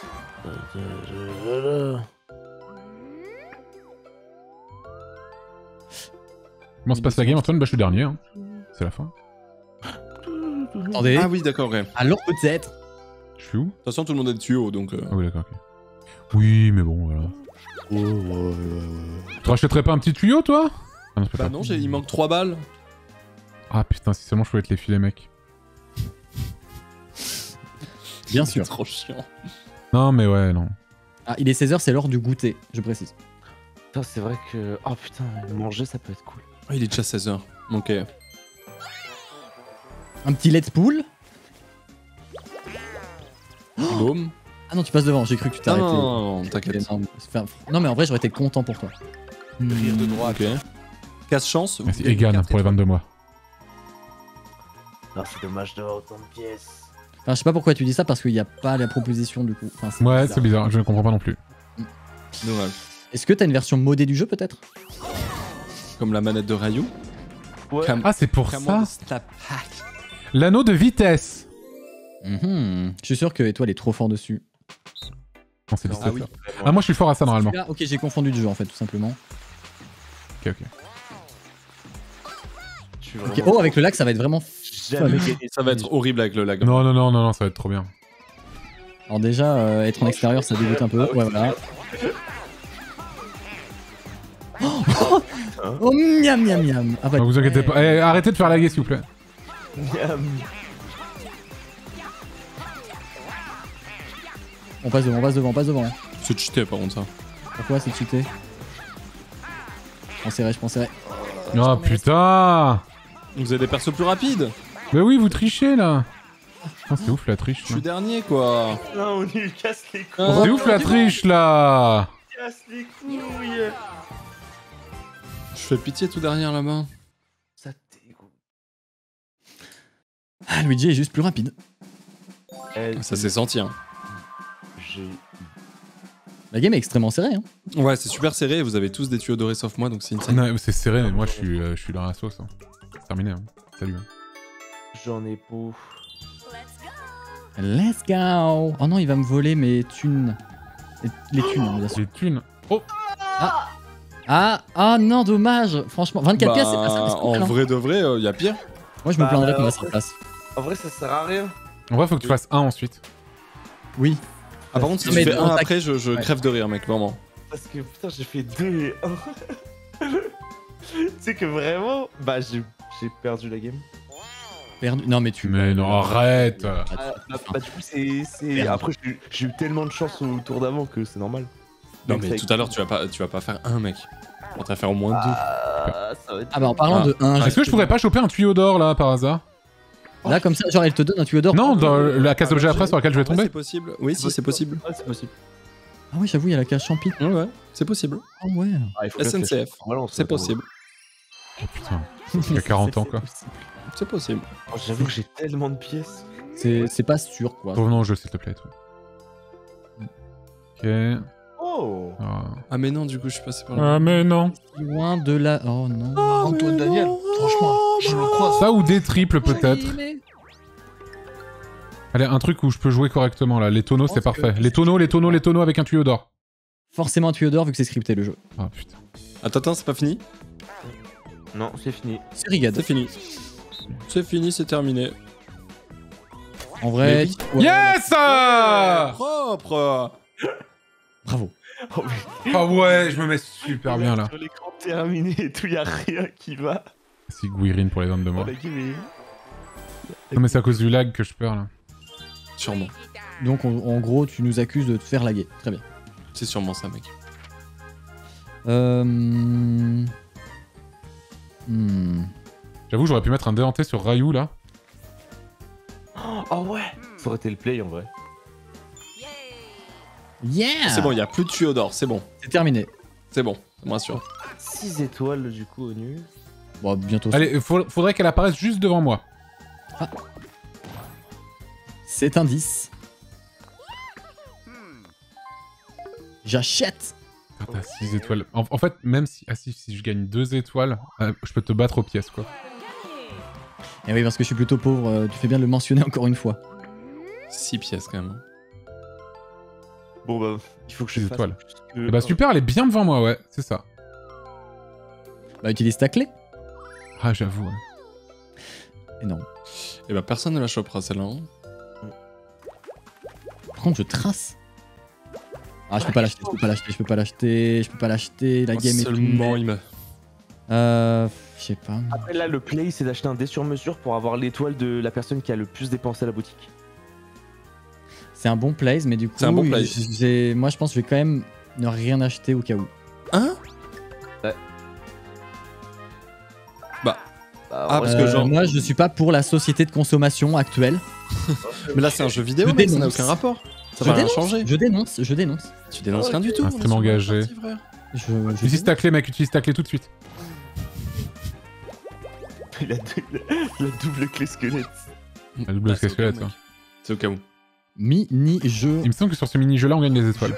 Comment se passe la game, Antoine? Bah, je suis dernier. Hein. C'est la fin. Attendez. Ah oui, d'accord, ouais. De Alors peut-être. Je suis où? toute façon, tout le monde est de tuyau, donc. Ah oui, d'accord, ok. Oui, mais bon, voilà. Tu rachèterais pas un petit tuyau, toi? Ah non, c'est pas Bah ça. non, il manque 3 balles. Ah putain, si seulement je pouvais te les filer, mec. Bien C'est sûr. trop chiant. Non, mais ouais, non. Ah, il est 16h, c'est l'heure du goûter, je précise. Putain, c'est vrai que. Oh putain, manger ça peut être cool. Ah, il est déjà 16h. Ok. Un petit let's pool. Boum. Ah non, tu passes devant, j'ai cru que tu Ah t'arrêtais. non, t'inquiète. Non, mais en vrai, j'aurais été content pour toi. Rire de droite. Ok. Casse-chance. Merci Egan pour les 22 mois. Ah, c'est dommage d'avoir autant de pièces. Enfin, je sais pas pourquoi tu dis ça, parce qu'il n'y a pas la proposition du coup. Enfin, Ouais, c'est bizarre, je ne comprends pas non plus. Dommage. Est-ce que t'as une version modée du jeu peut-être? Comme la manette de Ryu. Ouais. Ah, c'est pour Vraiment ça? de snap hack. L'anneau de vitesse. Je suis sûr que Étoile est trop fort dessus. Non, c'est Non, 17 ah oui. heures. Ah, moi je suis fort à ça normalement. Là, ok, j'ai confondu de jeu en fait, tout simplement. Ok, ok. Je suis Ok, vraiment- oh, avec le lac, ça va être vraiment. Jamais gagné Ça va être horrible avec le lag. Non, non, non, non, non, ça va être trop bien. Alors, déjà, être en extérieur, ça dégoûte un peu. Ouais, voilà. Oh, miam miam miam. Ah, bah, Non, vous inquiétez pas. Eh, arrêtez de faire laguer s'il vous plaît. Miam. On passe devant, on passe devant, on passe devant. C'est cheaté par contre ça. Pourquoi c'est cheaté? Je penserais. Oh putain. Vous avez des persos plus rapides. Mais oui, vous trichez là. Putain, c'est ouf la triche. Je suis là. dernier quoi. Non, on lui casse les couilles. C'est ouf la triche là. Casse les couilles. Je fais pitié tout derrière là-bas. Ça dégoûte. Ah, Luigi est juste plus rapide. Ça s'est senti hein. J'ai. La game est extrêmement serrée. Hein. Ouais, c'est super serré. Vous avez tous des tuyaux dorés sauf moi, donc c'est insane. Non, c'est serré, mais moi je suis dans la sauce. Hein. C'est terminé. Hein. Salut. Hein. J'en ai pas. Let's go. Oh non, il va me voler mes thunes. Les thunes, hein, bien sûr. J'ai thunes. Oh. Ah non, dommage. Franchement, 24 pièces, c'est pas ça. parce qu'on En plaint. vrai de vrai, y a pire. Moi, je me plaindrais Bah, pour cette place. En vrai, ça sert à rien. En vrai, faut que tu fasses 1 ensuite. Oui. Ah, par contre, si Non, tu mais fais dans un ta- après, je Ouais. crève de rire, mec, vraiment. Parce que putain, j'ai fait 2 et 1. Tu sais que vraiment. Bah, j'ai perdu la game. Perdu. Non, mais tu. Mais non, arrête. Bah, du coup, c'est. Après, j'ai eu tellement de chance au tour d'avant que c'est normal. Non, Donc, mais ça- tout à l'heure, tu vas pas faire un, mec. On va faire au moins deux. Ah, ça va être. Ah bah en parlant Ah. de 1, Est-ce que je pourrais pas choper un tuyau d'or là par hasard? là comme ça, genre elle te donne un tuyau d'or. Non, dans la case d'objets après sur laquelle je vais Ouais, tomber. c'est possible. Oui, si, c'est possible. Ouais, c'est possible. Ah oui, j'avoue, il y a la cage champi. Ouais, ouais, c'est possible. Ah ouais. Ah, il faut bien que SNCF. je relance, C'est attends. possible. Oh putain. Il y a 40 ans quoi. C'est possible. Oh, j'avoue que j'ai tellement de pièces. C'est pas sûr quoi. Revenons au jeu s'il te plaît. Toi. Ok. Oh. Ah. Ah, mais non, du coup, je suis passé par là. Ah mais non. Loin de la. Oh non. Antoine Daniel, franchement, je le crois. Ça ou des triples peut-être. Allez, un truc où je peux jouer correctement là. Les tonneaux c'est parfait. Les tonneaux avec un tuyau d'or. Forcément un tuyau d'or vu que c'est scripté le jeu. Ah putain. Attends, c'est pas fini? Non, c'est fini. C'est rigade. C'est fini. C'est fini, c'est terminé. En vrai. Mais ouais, Yes Propre! Bravo. Oh, mais Ah ouais, je me mets super bien là. sur l'écran terminé et tout, y a rien qui va. C'est Guirin pour les 22 Oh, mois. la game est. Non mais c'est à cause du lag que je perds là. Sûrement. Donc en gros, tu nous accuses de te faire laguer. Très bien. C'est sûrement ça, mec. J'avoue j'aurais pu mettre un déhanté sur Ryu là. Oh ouais. Ça aurait été le play en vrai. Yeah. C'est bon, il y a plus de tuyaux d'or, c'est bon. C'est terminé. C'est bon, c'est moins sûr. 6 étoiles du coup au nu. Bon, bientôt. Allez, faudrait qu'elle apparaisse juste devant moi. C'est un 10. J'achète. Ah, t'as 6 étoiles. En fait, même si... Ah si je gagne 2 étoiles, je peux te battre aux pièces quoi. Et oui, parce que je suis plutôt pauvre, tu fais bien de le mentionner encore une fois. 6 pièces quand même. Bon bah, il faut que je Six fasse étoiles. plus que- Et bah super, elle est bien devant moi, ouais, c'est ça. Bah, utilise ta clé. Ah j'avoue. Ouais. Et non. Et bah personne ne la chopera celle-là. Hein. Par contre, je trace. Ah, je peux pas l'acheter, je peux pas l'acheter, je peux pas l'acheter, je peux pas l'acheter. La game est Seulement il me... je sais pas. Après là, le play, c'est d'acheter un dé sur mesure pour avoir l'étoile de la personne qui a le plus dépensé à la boutique. C'est un bon place, mais du coup, C'est un bon place. moi je pense que je vais quand même ne rien acheter au cas où. Hein? Ouais. Bah... Bah, Ah, ouais. parce que genre... Moi, je suis pas pour la société de consommation actuelle. Mais là c'est un jeu vidéo, Je mec, ça n'a dénonce. aucun rapport. Ça Je va rien dénonce, changer. Je dénonce, je dénonce. Tu dénonces rien du tout. Un on est stream sur la engagé. partie, frère. Je Utilise ta clé mec, utilise ta clé tout de suite. la double clé squelette. La double Ah, c'est au squelette, cas où, hein. mec. C'est au cas où. Mini-jeu. Il me semble que sur ce mini-jeu là on gagne les étoiles.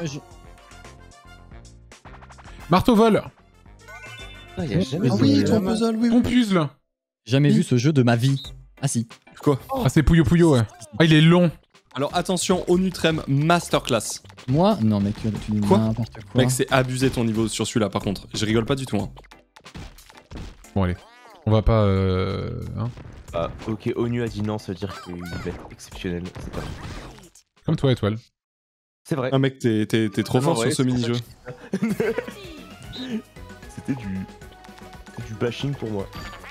Marteau vol. Ah, y a jamais Ah de- oui, ton puzzle, oui. Ton puzzle. Jamais vu ce jeu de ma vie. Ah si. Quoi? Ah c'est Puyo Puyo ouais. Ah il est long. Alors attention, Onutrem Masterclass. Moi, non mec, tu dis Quoi n'importe quoi. Mec, c'est abusé ton niveau sur celui-là par contre. Je rigole pas du tout. Hein. Bon allez. On va pas... Hein. Ah, ok, ONU a dit non, ça veut dire qu'il va être exceptionnel. C'est pas vrai. Comme toi étoile. C'est vrai. Ah mec, t'es trop Non, fort ouais, sur ce c'est pour mini-jeu. ça que je dis ça. C'était du bashing pour moi.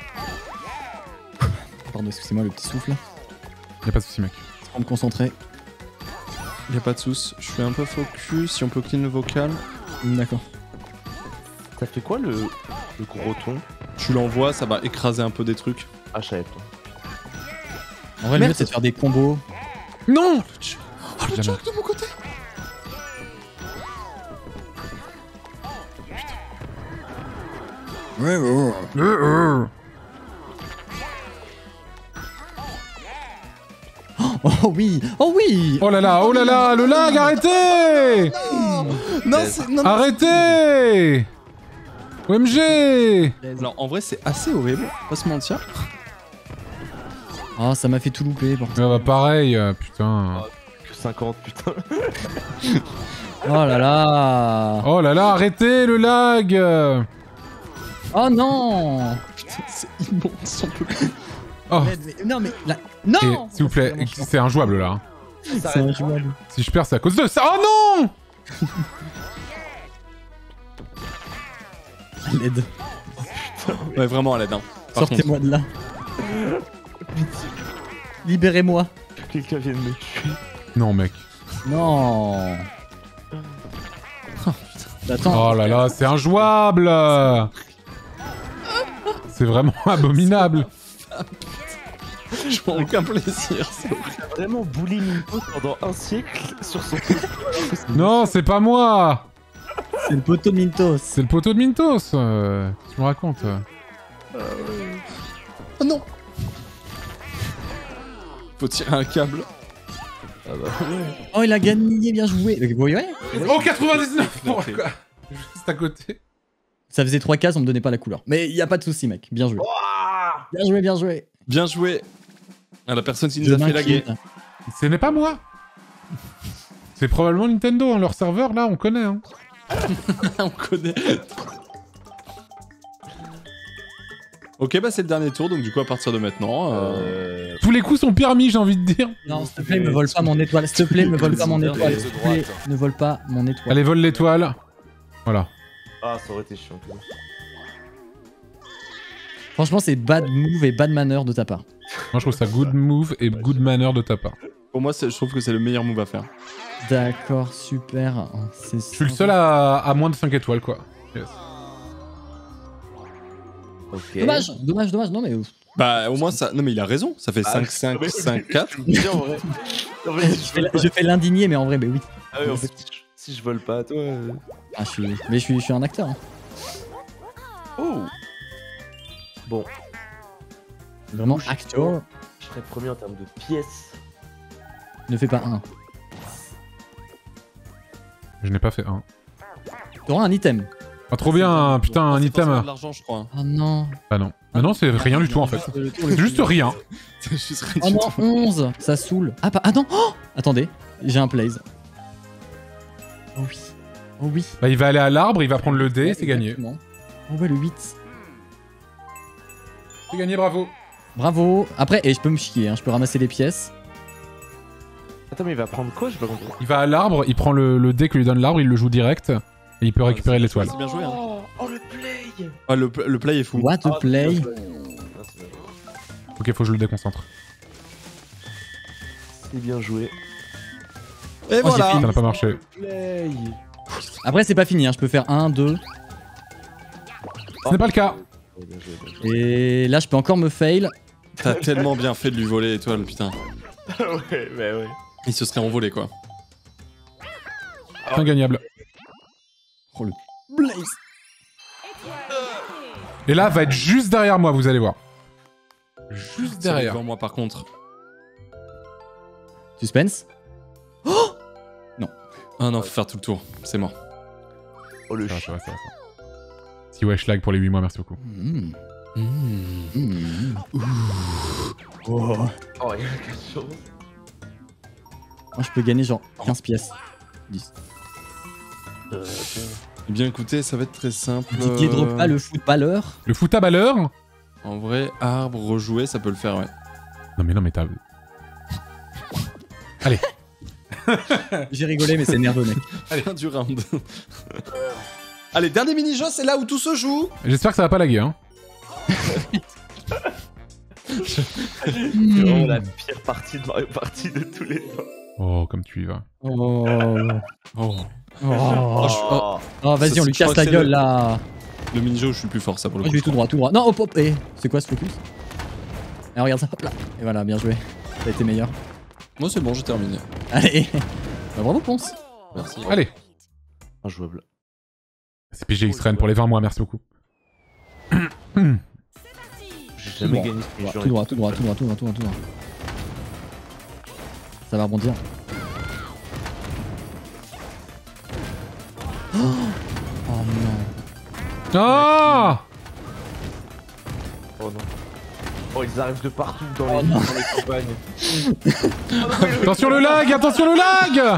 Pardon, excusez-moi le petit souffle. Y'a pas de soucis mec. Pour me concentrer. Y'a pas de soucis, je suis un peu focus, si on peut clean le vocal. D'accord. Ça fait quoi le gros ton? Tu l'envoies, ça va écraser un peu des trucs. Ah, je savais pas. En vrai, le mieux c'est de faire des combos. Non. Oh le choc de mon côté. Oh oui, oh oui. Oh là là, le lag, arrêtez. Non, c'est... Non, non. Arrêtez. OMG. Alors en vrai, c'est assez horrible, pas se mentir. Oh, ça m'a fait tout louper. Bon. Ah bah pareil, putain. Que 50, putain. Oh là là. Oh là là, arrêtez le lag. Oh non. Putain, c'est immonde, on peut plus. Oh. Non mais là... Non. Et, s'il vous plaît, c'est injouable là. C'est injouable. Si je perds, c'est à cause de ça. Oh non. À l'aide. Ouais, vraiment à l'aide. Hein. Par contre, Sortez-moi de là. Libérez-moi. Que quelqu'un vienne me tuer. Non mec. Non. Attends. Oh là là, c'est injouable. C'est vraiment abominable. je prends aucun plaisir. c'est horrible. Il a vraiment boulé Minto pendant un siècle sur son Non, c'est pas moi. C'est le poteau de Mintos. C'est le poteau de Mintos. Qu'est-ce que tu me racontes? Oh non. Faut tirer un câble. Oh, il a gagné, bien joué. Vous voyez? Oh 99. Non, Oh, quoi. Juste à côté. Ça faisait 3 cases, on me donnait pas la couleur. Mais y a pas de souci, mec. Bien joué. Bien joué, bien joué. Bien joué à la personne qui nous Je a fait laguer. m'incline. Ce n'est pas moi. C'est probablement Nintendo, hein. Leur serveur là, on connaît. Hein. On connaît. Ok, bah c'est le dernier tour, donc du coup à partir de maintenant... Tous les coups sont permis, j'ai envie de dire. Non, s'il te plaît, me vole pas mon étoile. S'il te plaît, me vole pas mon étoile. S'il te plaît, ne vole pas mon étoile. Allez, vole l'étoile. Voilà. Ah, ça aurait été chiant. Franchement, c'est bad move et bad manner de ta part. Moi, je trouve ça good move et good manner de ta part. Pour moi, je trouve que c'est le meilleur move à faire. D'accord, super. Je suis le seul à moins de 5 étoiles, quoi. Yes. Ok. Dommage, non mais... Bah, au moins, ça. Non, mais il a raison. Ça fait 5, 5, 5, 4. En vrai. En fait, Je fais l'indigné, mais en vrai, mais oui. Ah ouais, en fait, si je vole pas à toi. Ah, je suis un acteur. Hein. Oh. Bon, Vraiment Je- acteur. je serais premier en termes de pièces. Ne fais pas un. Je n'ai pas fait un. T'auras un item. Ah, trop bien, putain, un C'est forcément item. de l'argent, je crois. Oh non. Ah non. Mais non, c'est rien du tout en fait. C'est juste rien. C'est juste Oh non, 11. Ça saoule. Ah, ah non. Oh attendez, j'ai un plays. Oh oui. Oh oui. Bah, il va aller à l'arbre, il va prendre le dé, Ouais, c'est gagné. exactement. Oh ouais, le 8. C'est gagné, bravo. Bravo. Après, et je peux me chier, hein, je peux ramasser les pièces. Attends, mais il va prendre quoi? Je pas compris. Il va à l'arbre, il prend le dé que lui donne l'arbre, il le joue direct. Et il peut récupérer l'étoile. C'est bien joué. Hein. Oh, le play. Ah, le play est fou. What a play. Ok, faut que je le déconcentre. C'est bien joué. Et Oh, voilà. j'ai Ça n'a pas marché. Play. Après, c'est pas fini, hein, je peux faire 1, 2. Ce n'est pas le cas. Oh, bien joué, bien joué. Et là, je peux encore me fail. T'as tellement bien fait de lui voler l'étoile, putain. Ouais, bah ouais. Il se serait envolé, quoi. Ingagnable. Oh le blaze. Et là, va être juste derrière moi, vous allez voir. Juste C'est derrière. devant moi, par contre. Suspense. Ah non, faut faire tout le tour. C'est mort. Oh, le Ça va, chien. ça va, ça va, ça va. Si wesh lag pour les 8 mois, merci beaucoup. Mmh. Mmh. Oh. Oh, il y a quelque chose. Moi, je peux gagner genre 15 pièces. 10. Eh bien, écoutez, ça va être très simple. Didier Drogba, le footballeur. Le foot à balleur. En vrai, arbre, rejouer, ça peut le faire, ouais. Non mais t'as... Allez. J'ai rigolé, mais c'est nerveux, mec. Fin du round. Allez, dernier mini-jeu, c'est là où tout se joue. J'espère que ça va pas laguer, hein. C'est vraiment la pire partie de Mario Party de tous les temps. Oh, comme tu y vas. Oh. Oh. Oh, Oh, vas-y, Ça, on lui je crois casse que la c'est gueule le- là. Le mini-jeu où je suis le plus fort, ça pour le Moi, coup. je vais tout droit, tout droit. Non, hop, hop. Eh, c'est quoi ce focus? Eh, regarde ça, hop là. Et voilà, bien joué. Ça a été meilleur. Moi, c'est bon, j'ai terminé. Allez. Bah, bravo, Ponce. Merci. Allez. Injouable. C'est PGXtrain pour les 20 mois, merci beaucoup. J'ai jamais gagné ce jeu. Tout droit, tout droit, tout droit, tout droit, tout droit, tout droit. Ça va rebondir. Oh, non. Ah Oh non. Oh, ils arrivent de partout dans Oh les, non. dans les campagnes. Attention le lag, attention le lag.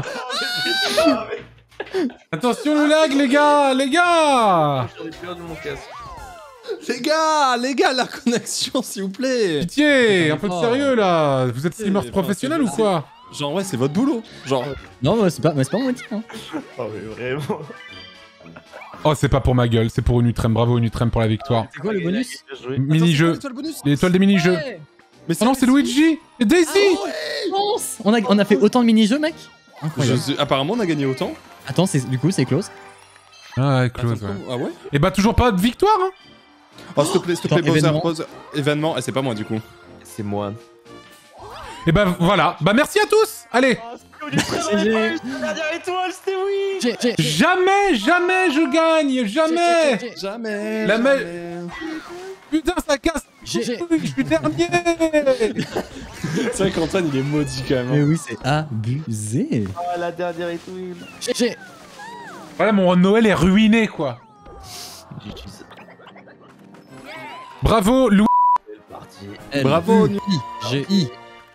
Attention le lag, les gars, les gars. J'aurais perdu mon casque. Les gars, la connexion, s'il vous plaît. Pitié, un peu de sérieux là. Vous êtes streamers Enfin, professionnels ou quoi? Genre, ouais, c'est votre boulot. Genre, Non, mais c'est pas mon métier. Hein. Oh, mais vraiment. Oh, c'est pas pour ma gueule, c'est pour Unutrem. Bravo Unutrem pour la victoire. C'est quoi le bonus? Bien joué. Mini-jeu. Attends, c'est quoi l'étoile bonus L'étoile des mini-jeux. Mais Oh non, c'est Luigi et Daisy. Ponce. On a fait autant de mini-jeux, mec. Incroyable. Apparemment, on a gagné autant. Attends, du coup, c'est close. Ah, close, ouais. Ah ouais. Et bah, toujours pas de victoire, hein. Oh, s'il te plaît, Attends, Bowser, événement. pause. Événement. Ah, c'est pas moi, du coup. C'est moi. Et bah, voilà. Bah, merci à tous. Allez. La dernière étoile, c'était oui. Jamais je gagne, jamais. Jamais. La jamais. Putain, ça casse. J'ai- Je suis dernier. C'est vrai qu'Antoine, il est maudit quand même. Mais hein. oui, c'est abusé. Ah, la dernière étoile. Voilà, mon Noël est ruiné, quoi. GG's. Bravo, Louis. Parti. Bravo, G-I.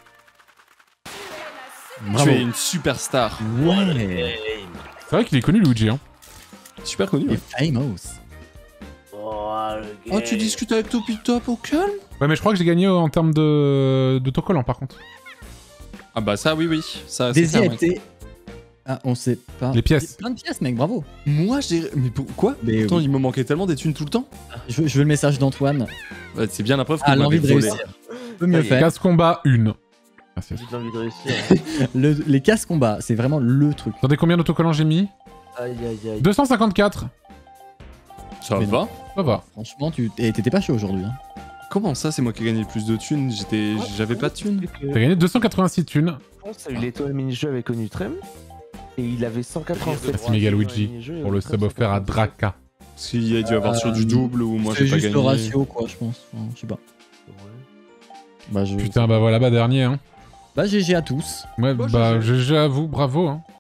Tu es une superstar. Ouais. C'est vrai qu'il est connu, Luigi, hein. Super connu. Et Ouais. famous. Oh, le Oh, tu discutes avec Topitop au calme? Ouais, mais je crois que j'ai gagné en termes d'autocollant, par contre. Ah bah ça, oui, oui. Ça, c'est Daisy clair, a ouais. été... Ah, on sait pas. Les pièces. Plein de pièces, mec, bravo. Moi, j'ai... Mais pourquoi? Mais Pourtant, oui. il me manquait tellement des thunes tout le temps. Je veux le message d'Antoine. Bah, c'est bien la preuve que Ah, vous l'envie m'avez de volé. réussir. Peut mieux Ça y est. faire. Casse combat, 1. Merci. J'ai envie de réussir. Les casse combats, c'est vraiment le truc. Attendez, combien d'autocollants j'ai mis? Aïe aïe aïe. 254. Ça Mais va. Ça va. Franchement, t'étais pas chaud aujourd'hui. Hein. Comment ça, c'est moi qui ai gagné le plus de thunes? J'avais pas de thunes. T'as gagné 286 thunes. Ça a eu l'étoile mini-jeu avec Onutrem. Et il avait 187. Merci Megaluigi pour le sub offert à Draka. Parce qu'il a dû avoir sur du double ou moi C'est j'ai pas juste gagné. le ratio, quoi, je pense. Enfin, je sais pas. Bah, Putain, bah voilà, bah dernier. Hein. Bah, GG à tous. Ouais, bah GG à vous, bravo. Hein.